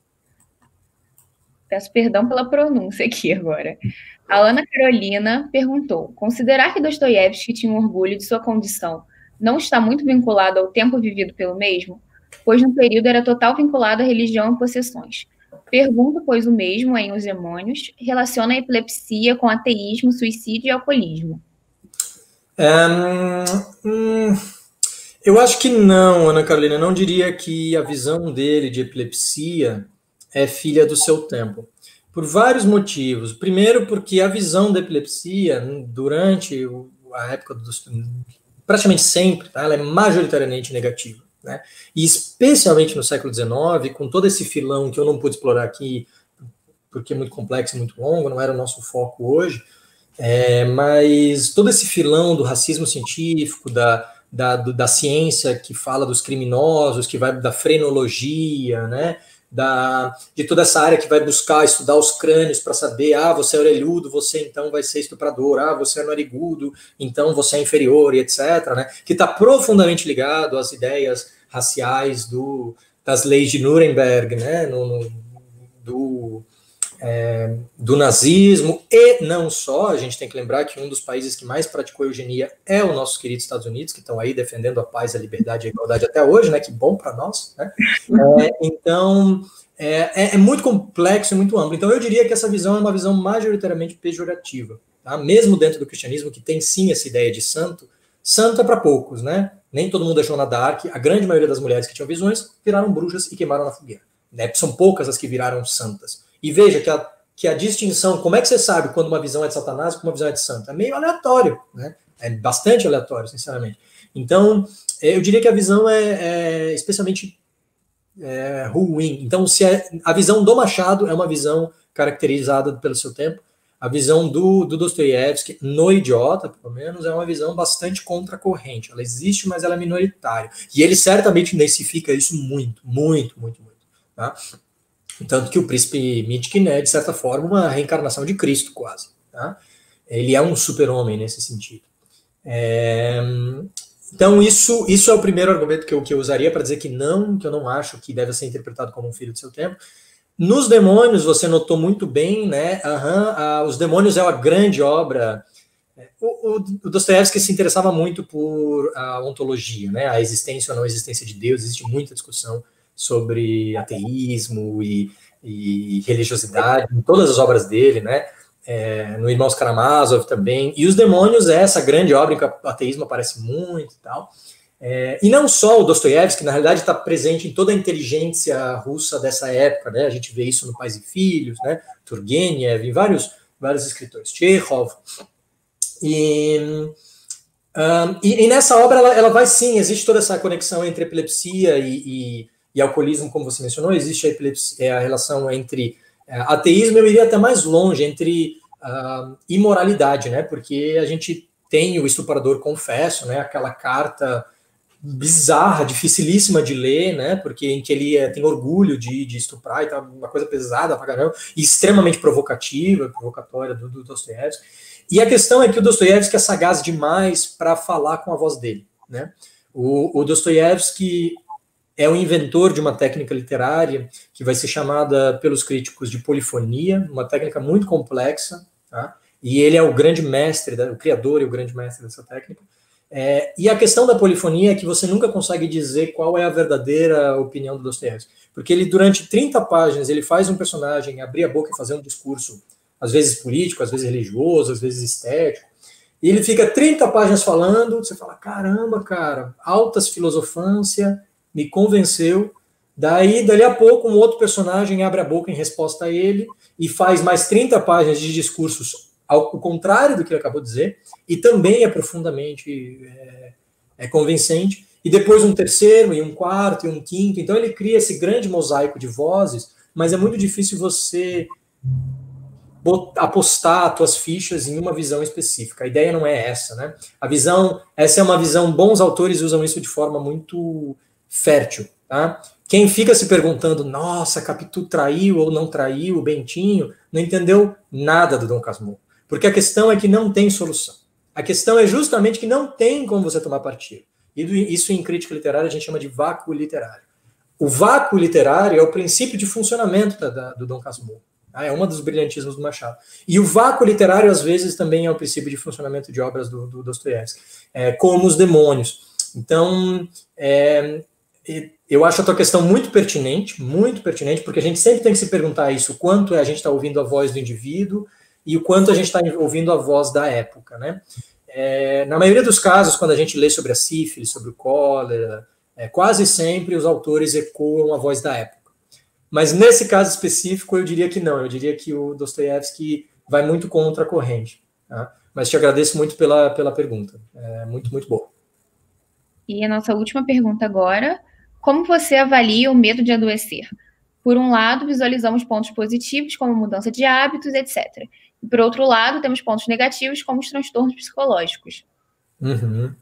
Peço perdão pela pronúncia aqui agora. A Ana Carolina perguntou: considerar que Dostoiévski tinha um orgulho de sua condição não está muito vinculado ao tempo vivido pelo mesmo? Pois no período era total vinculado à religião e possessões. Pergunto, pois o mesmo, em Os Demônios, relaciona a epilepsia com ateísmo, suicídio e alcoolismo. Eu acho que não, Ana Carolina. Eu não diria que a visão dele de epilepsia é filha do seu tempo. Por vários motivos. Primeiro, porque a visão da epilepsia, durante a época praticamente sempre, tá? Ela é majoritariamente negativa. Né? E especialmente no século XIX, com todo esse filão que eu não pude explorar aqui, porque é muito complexo e muito longo, não era o nosso foco hoje, mas todo esse filão do racismo científico, da ciência que fala dos criminosos, que vai da frenologia, né? De toda essa área que vai buscar estudar os crânios para saber, você é orelhudo, você então vai ser estuprador, você é narigudo, então você é inferior, e etc., né? Que está profundamente ligado às ideias raciais das leis de Nuremberg, né? Do nazismo, e não só. A gente tem que lembrar que um dos países que mais praticou eugenia é o nosso querido Estados Unidos, que estão aí defendendo a paz, a liberdade e a igualdade até hoje, né? Que bom para nós, né? Então, é muito complexo e muito amplo. Então, eu diria que essa visão é uma visão majoritariamente pejorativa, tá? Mesmo dentro do cristianismo, que tem sim essa ideia de santo é para poucos, né? Nem todo mundo é Joana d'Arc. A grande maioria das mulheres que tinham visões viraram bruxas e queimaram na fogueira, né? São poucas as que viraram santas. E veja que a distinção, como é que você sabe quando uma visão é de Satanás e quando uma visão é de santo? É meio aleatório, né? É bastante aleatório, sinceramente. Então, eu diria que a visão é especialmente ruim. Então, a visão do Machado é uma visão caracterizada pelo seu tempo, a visão do Dostoiévski, no Idiota, pelo menos, é uma visão bastante contracorrente. Ela existe, mas ela é minoritária. E ele certamente intensifica isso muito, muito, muito, muito. Tá? Tanto que o Príncipe Mishkin é, de certa forma, uma reencarnação de Cristo, quase. Tá? Ele é um super-homem nesse sentido. Então, isso é o primeiro argumento que eu usaria para dizer que eu não acho que deve ser interpretado como um filho do seu tempo. Nos Demônios, você notou muito bem, né? Os Demônios é uma grande obra. O Dostoiévski se interessava muito por a ontologia, né? A existência ou não existência de Deus. Existe muita discussão sobre ateísmo e religiosidade em todas as obras dele, né? No Irmãos Karamazov também. E os Demônios é essa grande obra em que o ateísmo aparece muito e tal. E não só o Dostoiévski, na realidade está presente em toda a inteligência russa dessa época, né? A gente vê isso no Pais e Filhos, né? Turgenev, em vários escritores, Chekhov. E nessa obra ela vai sim, existe toda essa conexão entre epilepsia e alcoolismo, como você mencionou, existe a epilepsia, a relação entre ateísmo, eu iria até mais longe, entre imoralidade, né? Porque a gente tem o Estuprador Confesso, né? Aquela carta bizarra, dificilíssima de ler, né? Porque em que ele tem orgulho de estuprar, e tá uma coisa pesada pra caramba, e extremamente provocatória do Dostoiévski. E a questão é que o Dostoiévski é sagaz demais para falar com a voz dele, né? O Dostoiévski é o inventor de uma técnica literária que vai ser chamada pelos críticos de polifonia, uma técnica muito complexa, tá? E ele é o grande mestre, o criador e o grande mestre dessa técnica. E a questão da polifonia é que você nunca consegue dizer qual é a verdadeira opinião do Dostoiévski, porque ele, durante 30 páginas, ele faz um personagem abrir a boca e fazer um discurso, às vezes político, às vezes religioso, às vezes estético, e ele fica 30 páginas falando, você fala, caramba, cara, altas filosofância, me convenceu. Dali a pouco, um outro personagem abre a boca em resposta a ele e faz mais 30 páginas de discursos ao contrário do que ele acabou de dizer, e também é profundamente convincente. E depois um terceiro, e um quarto, e um quinto. Então ele cria esse grande mosaico de vozes, mas é muito difícil você apostar as tuas fichas em uma visão específica. A ideia não é essa, né? Essa é uma visão, bons autores usam isso de forma muito fértil, tá? Quem fica se perguntando, nossa, Capitu traiu ou não traiu o Bentinho, não entendeu nada do Dom Casmurro. Porque a questão é que não tem solução. A questão é justamente que não tem como você tomar partido. E isso em crítica literária a gente chama de vácuo literário. O vácuo literário é o princípio de funcionamento do Dom Casmurro. É um dos brilhantismos do Machado. E o vácuo literário, às vezes, também é o princípio de funcionamento de obras do Dostoiévski, como Os Demônios. Então, eu acho a tua questão muito pertinente, porque a gente sempre tem que se perguntar isso, o quanto a gente está ouvindo a voz do indivíduo e o quanto a gente está ouvindo a voz da época, né? Na maioria dos casos, quando a gente lê sobre a sífilis, sobre o cólera, quase sempre os autores ecoam a voz da época. Mas nesse caso específico, eu diria que não, eu diria que o Dostoiévski vai muito contra a corrente. Tá? Mas te agradeço muito pela pergunta, muito, muito boa. E a nossa última pergunta agora, como você avalia o medo de adoecer? Por um lado, visualizamos pontos positivos, como mudança de hábitos, etc. E, por outro lado, temos pontos negativos, como os transtornos psicológicos. Uhum.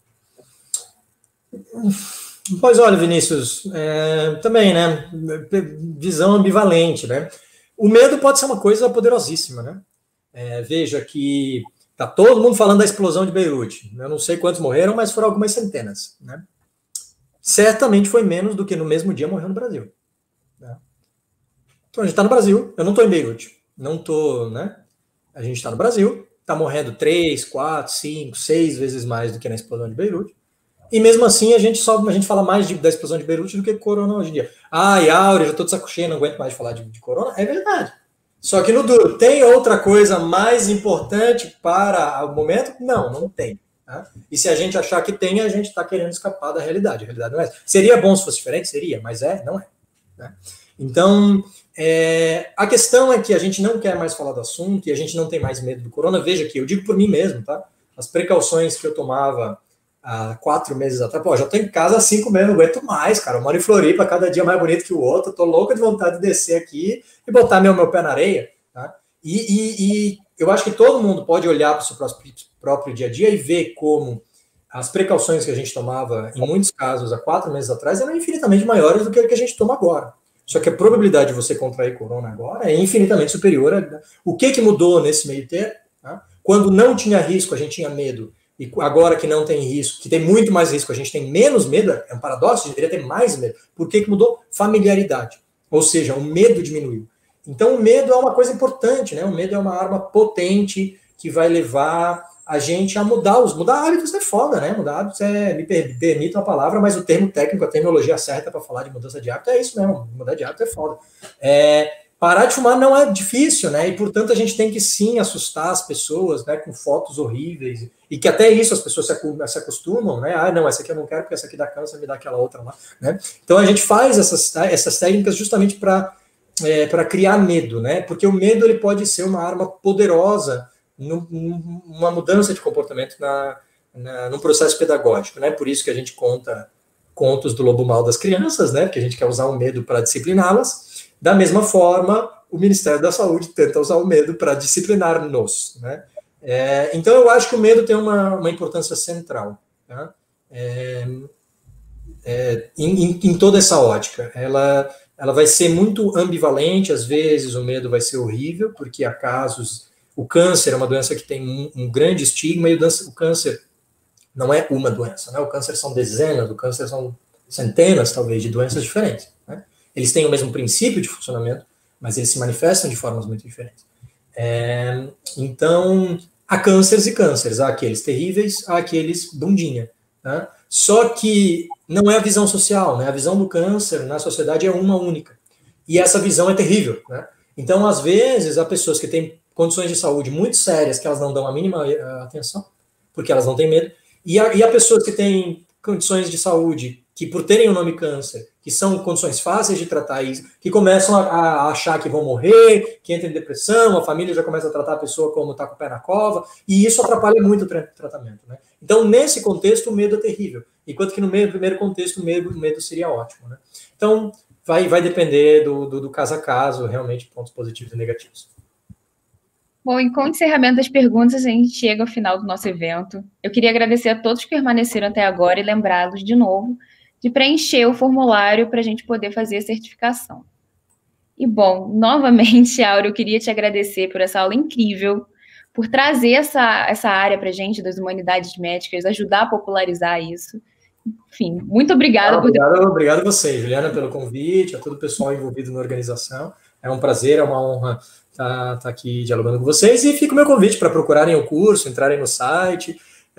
Pois olha, Vinícius, também, né? Visão ambivalente, né? O medo pode ser uma coisa poderosíssima, né? Veja que tá todo mundo falando da explosão de Beirute. Eu não sei quantos morreram, mas foram algumas centenas, né? Certamente foi menos do que no mesmo dia morreu no Brasil. Né? Então a gente está no Brasil, eu não estou em Beirute, não estou, né? A gente está no Brasil, está morrendo 3, 4, 5, 6 vezes mais do que na explosão de Beirute. E mesmo assim a gente fala mais da explosão de Beirute do que corona hoje em dia. Áurea, já estou de saco cheio, não aguento mais de falar de corona. É verdade. Só que no duro, tem outra coisa mais importante para o momento? Não tem. Tá? E se a gente achar que tem, a gente está querendo escapar da realidade. A realidade não é essa. Seria bom se fosse diferente? Seria, mas não é. Né? Então, a questão é que a gente não quer mais falar do assunto e a gente não tem mais medo do corona. Veja que eu digo por mim mesmo, tá? As precauções que eu tomava há 4 meses atrás, já tô em casa há 5 meses, não aguento mais, cara. Eu moro em Floripa, cada dia mais bonito que o outro, tô louco de vontade de descer aqui e botar meu pé na areia, tá? E eu acho que todo mundo pode olhar para o seu próprio dia a dia e ver como as precauções que a gente tomava, em muitos casos, há 4 meses atrás, eram infinitamente maiores do que a que a gente toma agora. Só que a probabilidade de você contrair corona agora é infinitamente superior. O que mudou nesse meio termo? Tá? Quando não tinha risco, a gente tinha medo. E agora que não tem risco, que tem muito mais risco, a gente tem menos medo. É um paradoxo, a gente deveria ter mais medo. Por que mudou? Familiaridade. Ou seja, o medo diminuiu. Então, o medo é uma coisa importante, né? O medo é uma arma potente que vai levar a gente a mudar hábitos é foda, né? Mudar hábitos me permitam a palavra, mas o termo técnico, a terminologia certa para falar de mudança de hábito é isso mesmo. Mudar de hábito é foda. Parar de fumar não é difícil, né? E, portanto, a gente tem que sim assustar as pessoas, né? Com fotos horríveis. E que até isso as pessoas se acostumam, né? Ah, não, essa aqui eu não quero porque essa aqui dá câncer, me dá aquela outra lá, né? Então, a gente faz essas técnicas justamente para criar medo, né? Porque o medo ele pode ser uma arma poderosa numa mudança de comportamento num processo pedagógico, né? Por isso que a gente conta contos do lobo mau das crianças, né? Porque a gente quer usar o medo para discipliná-las. Da mesma forma, o Ministério da Saúde tenta usar o medo para disciplinar-nos, né? Então, eu acho que o medo tem uma importância central, tá? Em toda essa ótica. Ela vai ser muito ambivalente, às vezes o medo vai ser horrível, porque há casos... O câncer é uma doença que tem um grande estigma, e o câncer não é uma doença, né? O câncer são dezenas, o câncer são centenas, talvez, de doenças diferentes, né? Eles têm o mesmo princípio de funcionamento, mas eles se manifestam de formas muito diferentes. Então, há cânceres e cânceres, há aqueles terríveis, há aqueles bundinha, né? Só que não é a visão social, né? A visão do câncer na sociedade é uma única, e essa visão é terrível, né? Então, às vezes, há pessoas que têm condições de saúde muito sérias que elas não dão a mínima atenção, porque elas não têm medo, e há pessoas que têm condições de saúde que, por terem o nome câncer, que são condições fáceis de tratar isso, que começam a achar que vão morrer, que entram em depressão, a família já começa a tratar a pessoa como está com o pé na cova, e isso atrapalha muito o tratamento, né? Então, nesse contexto, o medo é terrível, enquanto que no primeiro contexto, o medo seria ótimo, né? Então, vai depender do caso a caso, realmente, pontos positivos e negativos. Bom, e com o encerramento das perguntas, a gente chega ao final do nosso evento. Eu queria agradecer a todos que permaneceram até agora e lembrá-los, de novo, de preencher o formulário para a gente poder fazer a certificação. E, bom, novamente, Áureo, eu queria te agradecer por essa aula incrível, por trazer essa área para a gente das humanidades médicas, ajudar a popularizar isso. Enfim, muito obrigada. Obrigado a você, Juliana, pelo convite, a todo o pessoal envolvido na organização. É um prazer, é uma honra estar aqui dialogando com vocês, e fica o meu convite para procurarem o curso, entrarem no site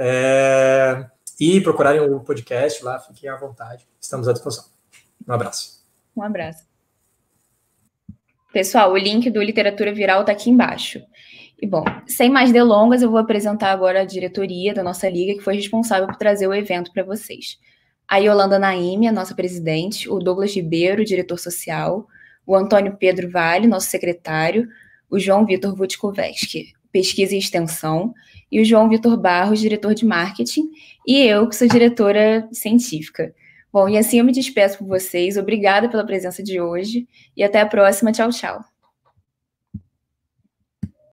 e procurarem o podcast lá, fiquem à vontade, estamos à disposição. Um abraço. Um abraço. Pessoal, o link do Literatura Viral está aqui embaixo. E, bom, sem mais delongas, eu vou apresentar agora a diretoria da nossa liga, que foi responsável por trazer o evento para vocês. A Yolanda Naime, a nossa presidente, o Douglas Ribeiro, diretor social, o Antônio Pedro Vale, nosso secretário, o João Vitor Vutkovski, pesquisa e extensão, e o João Vitor Barros, diretor de marketing, e eu, que sou diretora científica. Bom, e assim eu me despeço por vocês. Obrigada pela presença de hoje e até a próxima. Tchau, tchau.